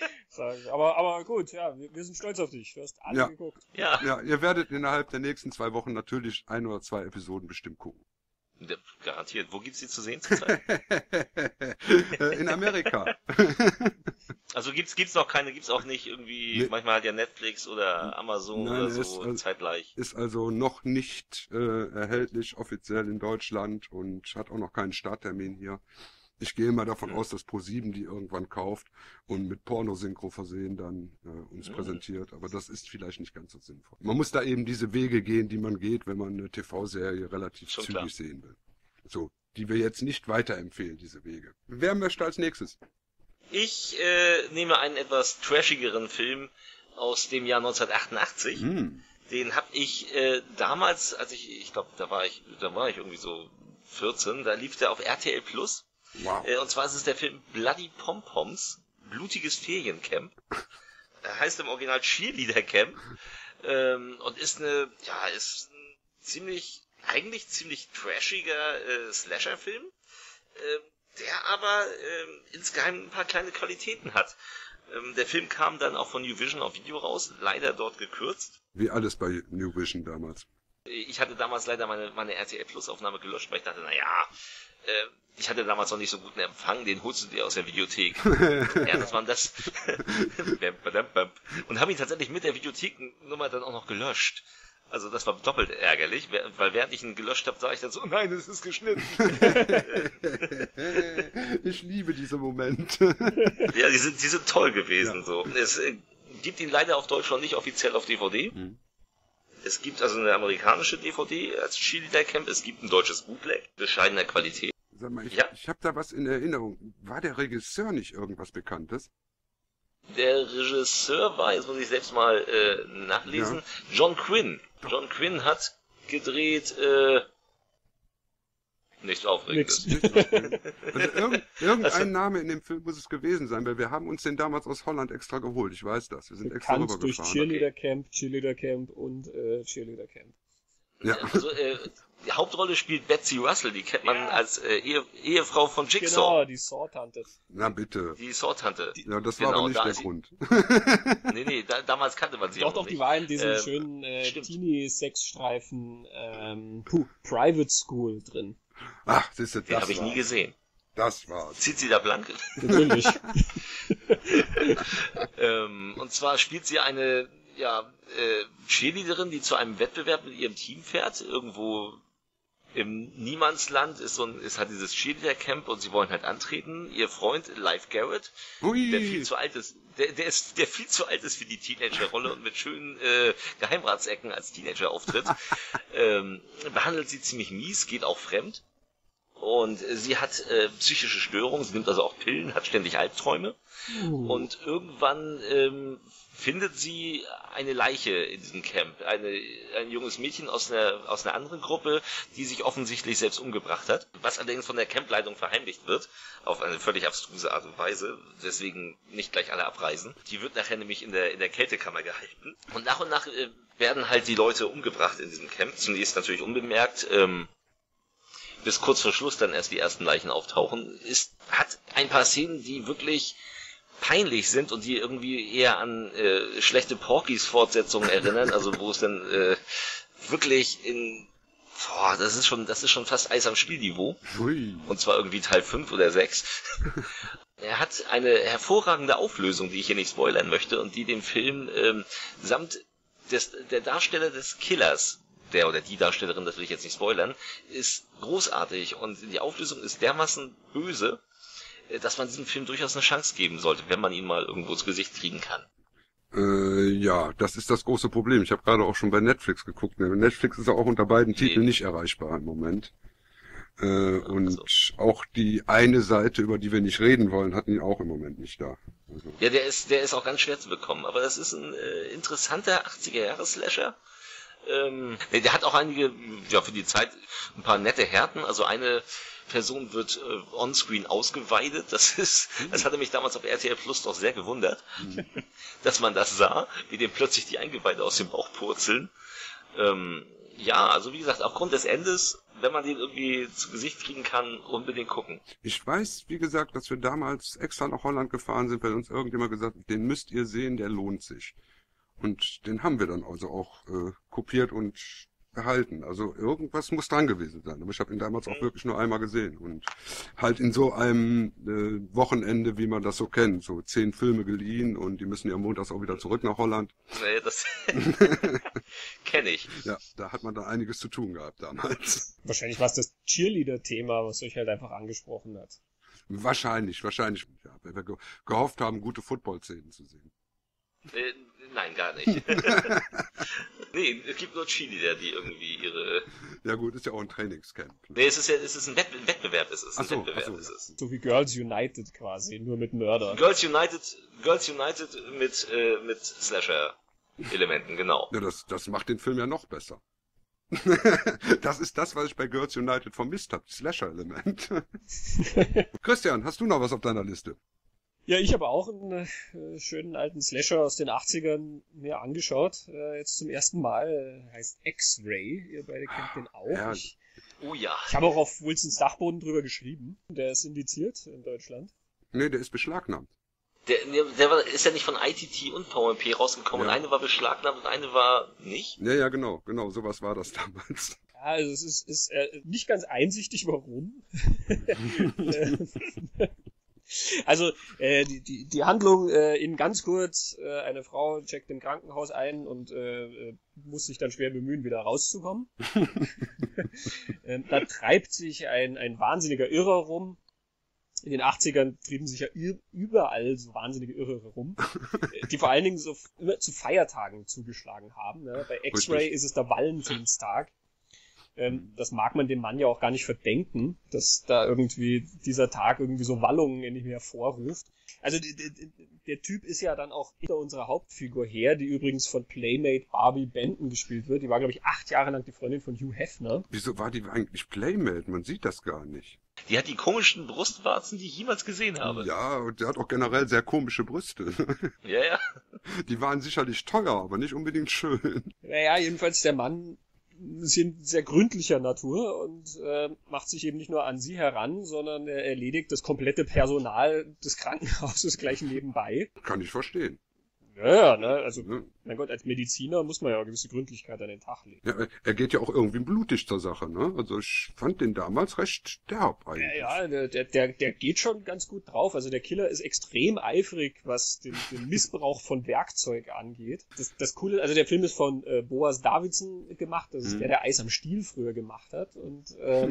aber gut, ja, wir sind stolz auf dich. Du hast alle geguckt. Ja, ihr werdet innerhalb der nächsten 2 Wochen natürlich 1 oder 2 Episoden bestimmt gucken. Garantiert. Wo gibt's die zu sehen zurzeit? In Amerika. Also gibt's noch keine, gibt's auch nicht irgendwie, nee. Manchmal hat ja Netflix oder Amazon oder so zeitgleich. Ist also noch nicht erhältlich offiziell in Deutschland und hat auch noch keinen Starttermin hier. Ich gehe mal davon aus, dass Pro7 die irgendwann kauft und mit Pornosynchro versehen dann uns präsentiert. Aber das ist vielleicht nicht ganz so sinnvoll. Man muss da eben diese Wege gehen, die man geht, wenn man eine TV-Serie relativ zügig sehen will. So, die wir jetzt nicht weiterempfehlen, diese Wege. Wer möchte als nächstes? Ich nehme einen etwas trashigeren Film aus dem Jahr 1988. Den habe ich damals, als ich glaube, da war ich irgendwie so 14, da lief der auf RTL Plus. Wow. Und zwar ist es der Film Bloody Pom-Poms, blutiges Feriencamp. heißt im Original Cheerleader Camp und ist ein eigentlich ziemlich trashiger Slasher-Film, der aber insgeheim ein paar kleine Qualitäten hat. Der Film kam dann auch von New Vision auf Video raus, leider dort gekürzt. Wie alles bei New Vision damals. Ich hatte damals leider meine RTL Plus Aufnahme gelöscht, weil ich dachte, ich hatte damals noch nicht so guten Empfang, den holst du dir aus der Videothek. Ja, das war das. Und habe ihn tatsächlich mit der Videotheknummer dann auch noch gelöscht. Also das war doppelt ärgerlich, weil während ich ihn gelöscht habe, sah ich dann so, nein, es ist geschnitten. Ich liebe diese Momente. Ja, die sind toll gewesen, so. Es gibt ihn leider auf Deutsch noch nicht offiziell auf DVD. Es gibt also eine amerikanische DVD als Cheerleader Camp, es gibt ein deutsches Bootleg, bescheidener Qualität. Sag mal, ich habe da was in Erinnerung. War der Regisseur nicht irgendwas Bekanntes? Der Regisseur war, jetzt muss ich selbst mal nachlesen, John Quinn. John Quinn hat gedreht, nichts Aufregendes. Also irgendein Name in dem Film muss es gewesen sein, weil wir haben uns den damals aus Holland extra geholt. Ich weiß das. Wir sind extra rübergefahren. Durch Cheerleader Camp und Cheerleader Camp. Ja. Also, die Hauptrolle spielt Betsy Russell, die kennt man als Ehefrau von Jigsaw. Genau, die Saw-Tante. Na bitte. Die Saw-Tante. Ja, das war aber nicht der Grund. Nee, damals kannte man sie Doch, auch noch die nicht. war in diesem schönen Teenie-Sex-Streifen Private School drin. Ach, siehst du, Den habe ich nie gesehen. Das war's. Zieht sie da blank? Natürlich. Und zwar spielt sie eine Cheerleaderin, die zu einem Wettbewerb mit ihrem Team fährt, irgendwo im Niemandsland hat dieses Cheerleader-Camp und sie wollen halt antreten. Ihr Freund, Live Garrett, der viel zu alt ist, der viel zu alt ist für die Teenager-Rolle und mit schönen Geheimratsecken als Teenager auftritt, behandelt sie ziemlich mies, geht auch fremd. Und sie hat psychische Störungen, sie nimmt also auch Pillen, hat ständig Albträume. Und irgendwann findet sie eine Leiche in diesem Camp. Ein junges Mädchen aus einer anderen Gruppe, die sich offensichtlich selbst umgebracht hat. Was allerdings von der Campleitung verheimlicht wird, auf eine völlig abstruse Art und Weise. Deswegen nicht gleich alle abreisen. Die wird nachher nämlich in der Kältekammer gehalten. Und nach werden halt die Leute umgebracht in diesem Camp. Zunächst natürlich unbemerkt. Bis kurz vor Schluss dann erst die ersten Leichen auftauchen. Hat ein paar Szenen, die wirklich peinlich sind und die irgendwie eher an schlechte Porkys-Fortsetzungen erinnern, also wo es dann wirklich das ist schon fast Eis am Spielniveau. Ui. Und zwar irgendwie Teil 5 oder 6. Er hat eine hervorragende Auflösung, die ich hier nicht spoilern möchte und die den Film samt der Darsteller des Killers, der oder die Darstellerin, das will ich jetzt nicht spoilern, ist großartig und die Auflösung ist dermaßen böse, dass man diesem Film durchaus eine Chance geben sollte, wenn man ihn mal irgendwo ins Gesicht kriegen kann. Ja, das ist das große Problem. Ich habe gerade auch schon bei Netflix geguckt. Netflix ist ja auch unter beiden Titeln nicht erreichbar im Moment. Und auch die eine Seite, über die wir nicht reden wollen, hatten ihn auch im Moment nicht da. Also. Ja, der ist auch ganz schwer zu bekommen. Aber das ist ein interessanter 80er-Jahre-Slasher. Der hat auch einige, für die Zeit ein paar nette Härten. Also eine Person wird onscreen ausgeweidet. Das hatte mich damals auf RTL Plus doch sehr gewundert, dass man das sah, wie dem plötzlich die Eingeweide aus dem Bauch purzeln. Also wie gesagt, aufgrund des Endes, wenn man den irgendwie zu Gesicht kriegen kann, unbedingt gucken. Ich weiß, wie gesagt, dass wir damals extra nach Holland gefahren sind, weil uns irgendjemand gesagt hat, den müsst ihr sehen, der lohnt sich. Und den haben wir dann also auch kopiert und behalten. Also irgendwas muss dran gewesen sein. Aber ich habe ihn damals auch wirklich nur einmal gesehen. Und halt in so einem Wochenende, wie man das so kennt. So 10 Filme geliehen und die müssen ja montags auch wieder zurück nach Holland. Nee, das kenne ich. Ja, da hat man da einiges zu tun gehabt damals. Wahrscheinlich war es das Cheerleader-Thema, was euch halt einfach angesprochen hat. Wahrscheinlich. Ja, weil wir gehofft haben, gute Football-Szenen zu sehen. Nein, gar nicht. Nee, es gibt nur Cheerleader, die irgendwie ihre... Ja gut, ist ja auch ein Trainingscamp. Nee, es ist ein Wettbewerb, ist es. Ach so. So wie Girls United quasi, nur mit Mörder. Girls United mit Slasher-Elementen, genau. Ja, das macht den Film ja noch besser. Das ist das, was ich bei Girls United vermisst habe, Slasher-Element. Christian, hast du noch was auf deiner Liste? Ja, ich habe auch einen schönen alten Slasher aus den 80ern mir angeschaut. Jetzt zum ersten Mal. Heißt X-Ray. Ihr beide kennt den auch. Ja. Ich Ja. habe auch auf Wilsons Dachboden drüber geschrieben. Der ist indiziert in Deutschland. Nee, der ist beschlagnahmt. Ist ja nicht von ITT und VMP rausgekommen. Ja. Und eine war beschlagnahmt und eine war nicht. Ja, genau, sowas war das damals. Ja, also es ist nicht ganz einsichtig, warum. Also die Handlung in ganz kurz, eine Frau checkt im Krankenhaus ein und muss sich dann schwer bemühen, wieder rauszukommen. Da treibt sich ein wahnsinniger Irrer rum. In den 80ern trieben sich ja überall so wahnsinnige Irre rum, die vor allen Dingen so immer zu Feiertagen zugeschlagen haben. Ne? Bei X-Ray ist es der Valentinstag. Das mag man dem Mann ja auch gar nicht verdenken, dass da irgendwie dieser Tag irgendwie so Wallungen in ihm hervorruft. Also der Typ ist ja dann auch hinter unserer Hauptfigur her, die übrigens von Playmate Barbie Benton gespielt wird. Die war, glaube ich, 8 Jahre lang die Freundin von Hugh Hefner. Wieso war die eigentlich Playmate? Man sieht das gar nicht. Die hat die komischsten Brustwarzen, die ich jemals gesehen habe. Ja, und der hat auch generell sehr komische Brüste. Ja. Die waren sicherlich teuer, aber nicht unbedingt schön. Naja, jedenfalls der Mann ist sehr gründlicher Natur und macht sich eben nicht nur an sie heran, sondern er erledigt das komplette Personal des Krankenhauses gleich nebenbei. Kann ich verstehen. Ja, ne, also, Ja. mein Gott, als Mediziner muss man ja eine gewisse Gründlichkeit an den Tag legen. Ja, er geht ja auch irgendwie blutig zur Sache, ne? Also ich fand den damals recht derb eigentlich. Ja, der geht schon ganz gut drauf. Also der Killer ist extrem eifrig, was den Missbrauch von Werkzeug angeht. Das Coole, also der Film ist von Boaz Davidson gemacht. Das ist der Eis am Stiel früher gemacht hat. Und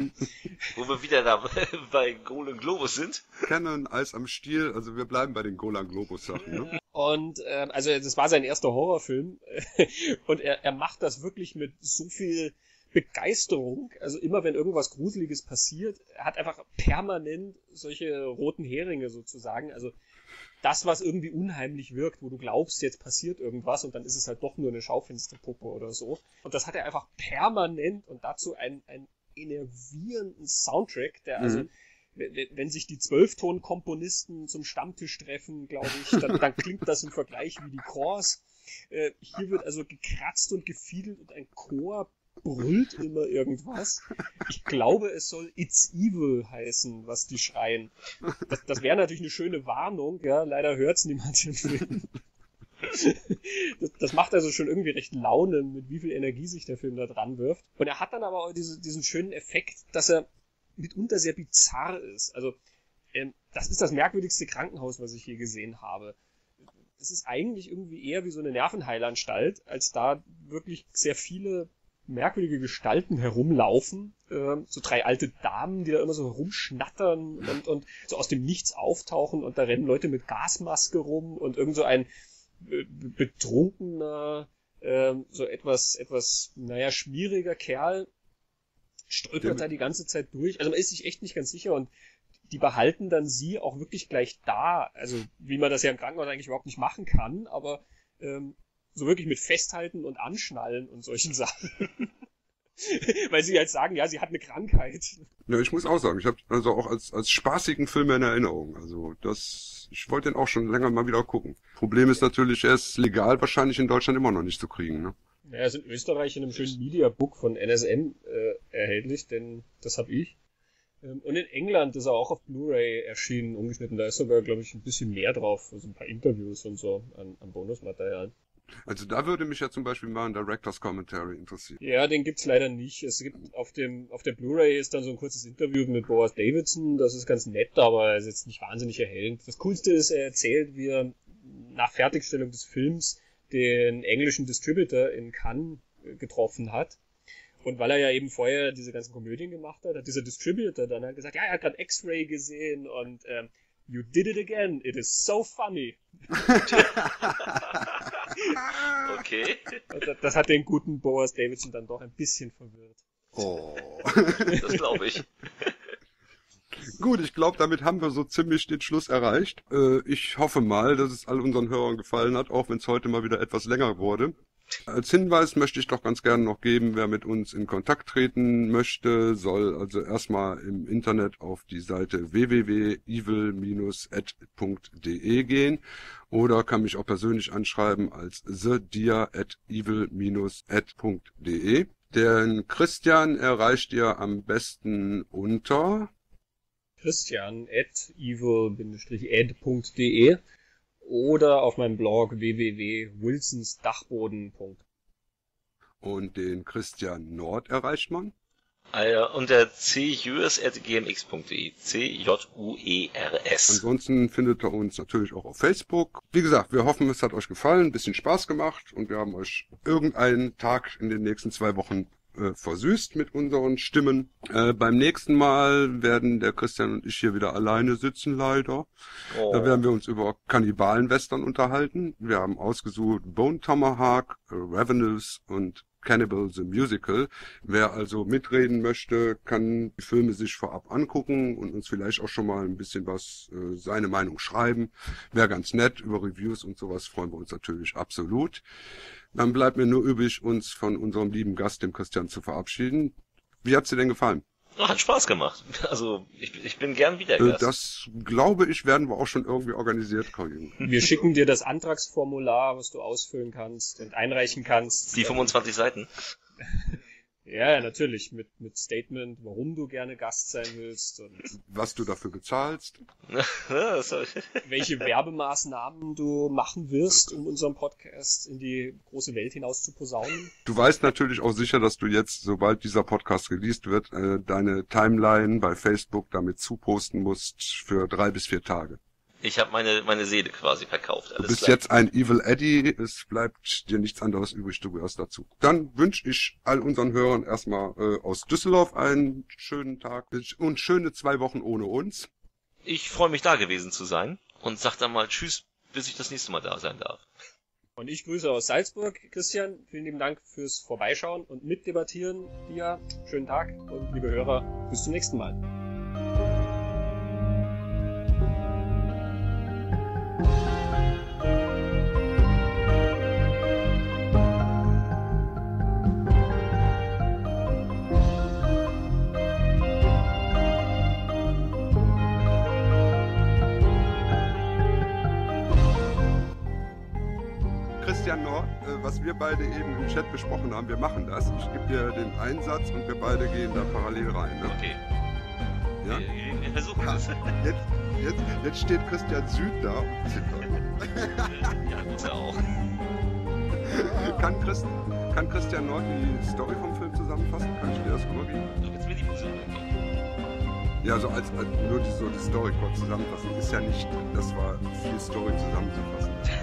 Wo wir wieder da bei Golden Globus sind. Canon, Eis am Stiel, also wir bleiben bei den Golan Globus Sachen, ne? Und also das war sein erster Horrorfilm und er macht das wirklich mit so viel Begeisterung. Also immer wenn irgendwas Gruseliges passiert, er hat einfach permanent solche roten Heringe sozusagen. Also das, was irgendwie unheimlich wirkt, wo du glaubst, jetzt passiert irgendwas und dann ist es halt doch nur eine Schaufensterpuppe oder so. Und das hat er einfach permanent und dazu einen enervierenden Soundtrack, der also wenn sich die 12-Ton-Komponisten zum Stammtisch treffen, glaube ich, dann klingt das im Vergleich wie die Chors. Hier wird also gekratzt und gefiedelt und ein Chor brüllt immer irgendwas. Ich glaube, es soll It's Evil heißen, was die schreien. Das wäre natürlich eine schöne Warnung, ja, leider hört's niemand im Film. Das macht also schon irgendwie recht Laune, mit wie viel Energie sich der Film da dran wirft. Und er hat dann aber auch diesen schönen Effekt, dass er mitunter sehr bizarr ist. Also, das ist das merkwürdigste Krankenhaus, was ich je gesehen habe. Es ist eigentlich irgendwie eher wie so eine Nervenheilanstalt, als da wirklich sehr viele merkwürdige Gestalten herumlaufen. So 3 alte Damen, die da immer so herumschnattern und so aus dem Nichts auftauchen und da rennen Leute mit Gasmaske rum und irgend so ein betrunkener, so etwas, naja, schmieriger Kerl stolpert da die ganze Zeit durch. Also man ist sich echt nicht ganz sicher und die behalten dann sie auch wirklich gleich da. Also wie man das ja im Krankenhaus eigentlich überhaupt nicht machen kann, aber so wirklich mit Festhalten und Anschnallen und solchen Sachen. Weil sie halt sagen, ja, sie hat eine Krankheit. Ja, ich muss auch sagen, ich habe also auch als spaßigen Film in Erinnerung. Also ich wollte den auch schon länger mal wieder gucken. Problem ist natürlich, er ist legal wahrscheinlich in Deutschland immer noch nicht zu kriegen, ne? Ja, er ist in Österreich in einem schönen Mediabook von NSM erhältlich, denn das habe ich. Und in England ist er auch auf Blu-ray erschienen, ungeschnitten. Da ist sogar, glaube ich, ein bisschen mehr drauf, also ein paar Interviews und so an Bonusmaterial. Also da würde mich ja zum Beispiel mal ein Director's Commentary interessieren. Ja, den gibt's leider nicht. Es gibt auf der Blu-ray ist dann so ein kurzes Interview mit Boaz Davidson. Das ist ganz nett, aber er ist jetzt nicht wahnsinnig erhellend. Das Coolste ist, er erzählt, wie er nach Fertigstellung des Films den englischen Distributor in Cannes getroffen hat. Und weil er ja eben vorher diese ganzen Komödien gemacht hat dieser Distributor dann halt gesagt, ja, er hat gerade X-Ray gesehen und you did it again, it is so funny. Okay. Das hat den guten Boaz Davidson dann doch ein bisschen verwirrt. Oh. Das glaube ich. Gut, ich glaube, damit haben wir so ziemlich den Schluss erreicht. Ich hoffe mal, dass es all unseren Hörern gefallen hat, auch wenn es heute mal wieder etwas länger wurde. Als Hinweis möchte ich doch ganz gerne noch geben, wer mit uns in Kontakt treten möchte, soll also erstmal im Internet auf die Seite www.evil-ed.de gehen oder kann mich auch persönlich anschreiben als thedia@evil-ed.de. Den Christian erreicht ihr am besten unter christian@evil-ed.de oder auf meinem Blog www.wilsonsdachboden.de. Und den Christian Nord erreicht man unter cjuers@gmx.de. CJUERS. Ansonsten findet ihr uns natürlich auch auf Facebook. Wie gesagt, wir hoffen, es hat euch gefallen, ein bisschen Spaß gemacht und wir haben euch irgendeinen Tag in den nächsten 2 Wochen versüßt mit unseren Stimmen. Beim nächsten Mal werden der Christian und ich hier wieder alleine sitzen, leider. Oh. Da werden wir uns über Kannibalen-Western unterhalten. Wir haben ausgesucht Bone Tomahawk, Ravenous und Cannibal the Musical. Wer also mitreden möchte, kann die Filme sich vorab angucken und uns vielleicht auch schon mal ein bisschen was, seine Meinung schreiben. Wäre ganz nett. Über Reviews und sowas freuen wir uns natürlich absolut. Dann bleibt mir nur übrig, uns von unserem lieben Gast, dem Christian, zu verabschieden. Wie hat's dir denn gefallen? Hat Spaß gemacht. Also, ich bin gern wieder Gast. Das, glaube ich, werden wir auch schon irgendwie organisiert kriegen. Wir schicken dir das Antragsformular, was du ausfüllen kannst und einreichen kannst. Die 25 Seiten. Ja, natürlich, mit Statement, warum du gerne Gast sein willst und Was du dafür bezahlst. welche Werbemaßnahmen du machen wirst, um unseren Podcast in die große Welt hinaus zu posaunen. Du weißt natürlich auch sicher, dass du jetzt, sobald dieser Podcast released wird, deine Timeline bei Facebook damit zuposten musst für 3 bis 4 Tage. Ich habe meine Seele quasi verkauft. Du bist jetzt ein Evil Eddie, es bleibt dir nichts anderes übrig, du gehörst dazu. Dann wünsche ich all unseren Hörern erstmal aus Düsseldorf einen schönen Tag und schöne 2 Wochen ohne uns. Ich freue mich, da gewesen zu sein und sag dann mal Tschüss, bis ich das nächste Mal da sein darf. Und ich grüße aus Salzburg. Christian, vielen lieben Dank fürs Vorbeischauen und Mitdebattieren. Dir schönen Tag und liebe Hörer, bis zum nächsten Mal. Christian Nord, was wir beide eben im Chat besprochen haben, wir machen das. Ich gebe dir den Einsatz und wir beide gehen da parallel rein. Ne? Okay. Ja? Wir versuchen das. Jetzt steht Christian Süd da und zittert. Ja, muss er auch. Kann Christian Nord die Story vom Film zusammenfassen? Kann ich dir das rübergeben? Du willst mir die Musik geben. Ja, so als nur die Story kurz zusammenfassen. Ist ja nicht, das war viel Story zusammenzufassen.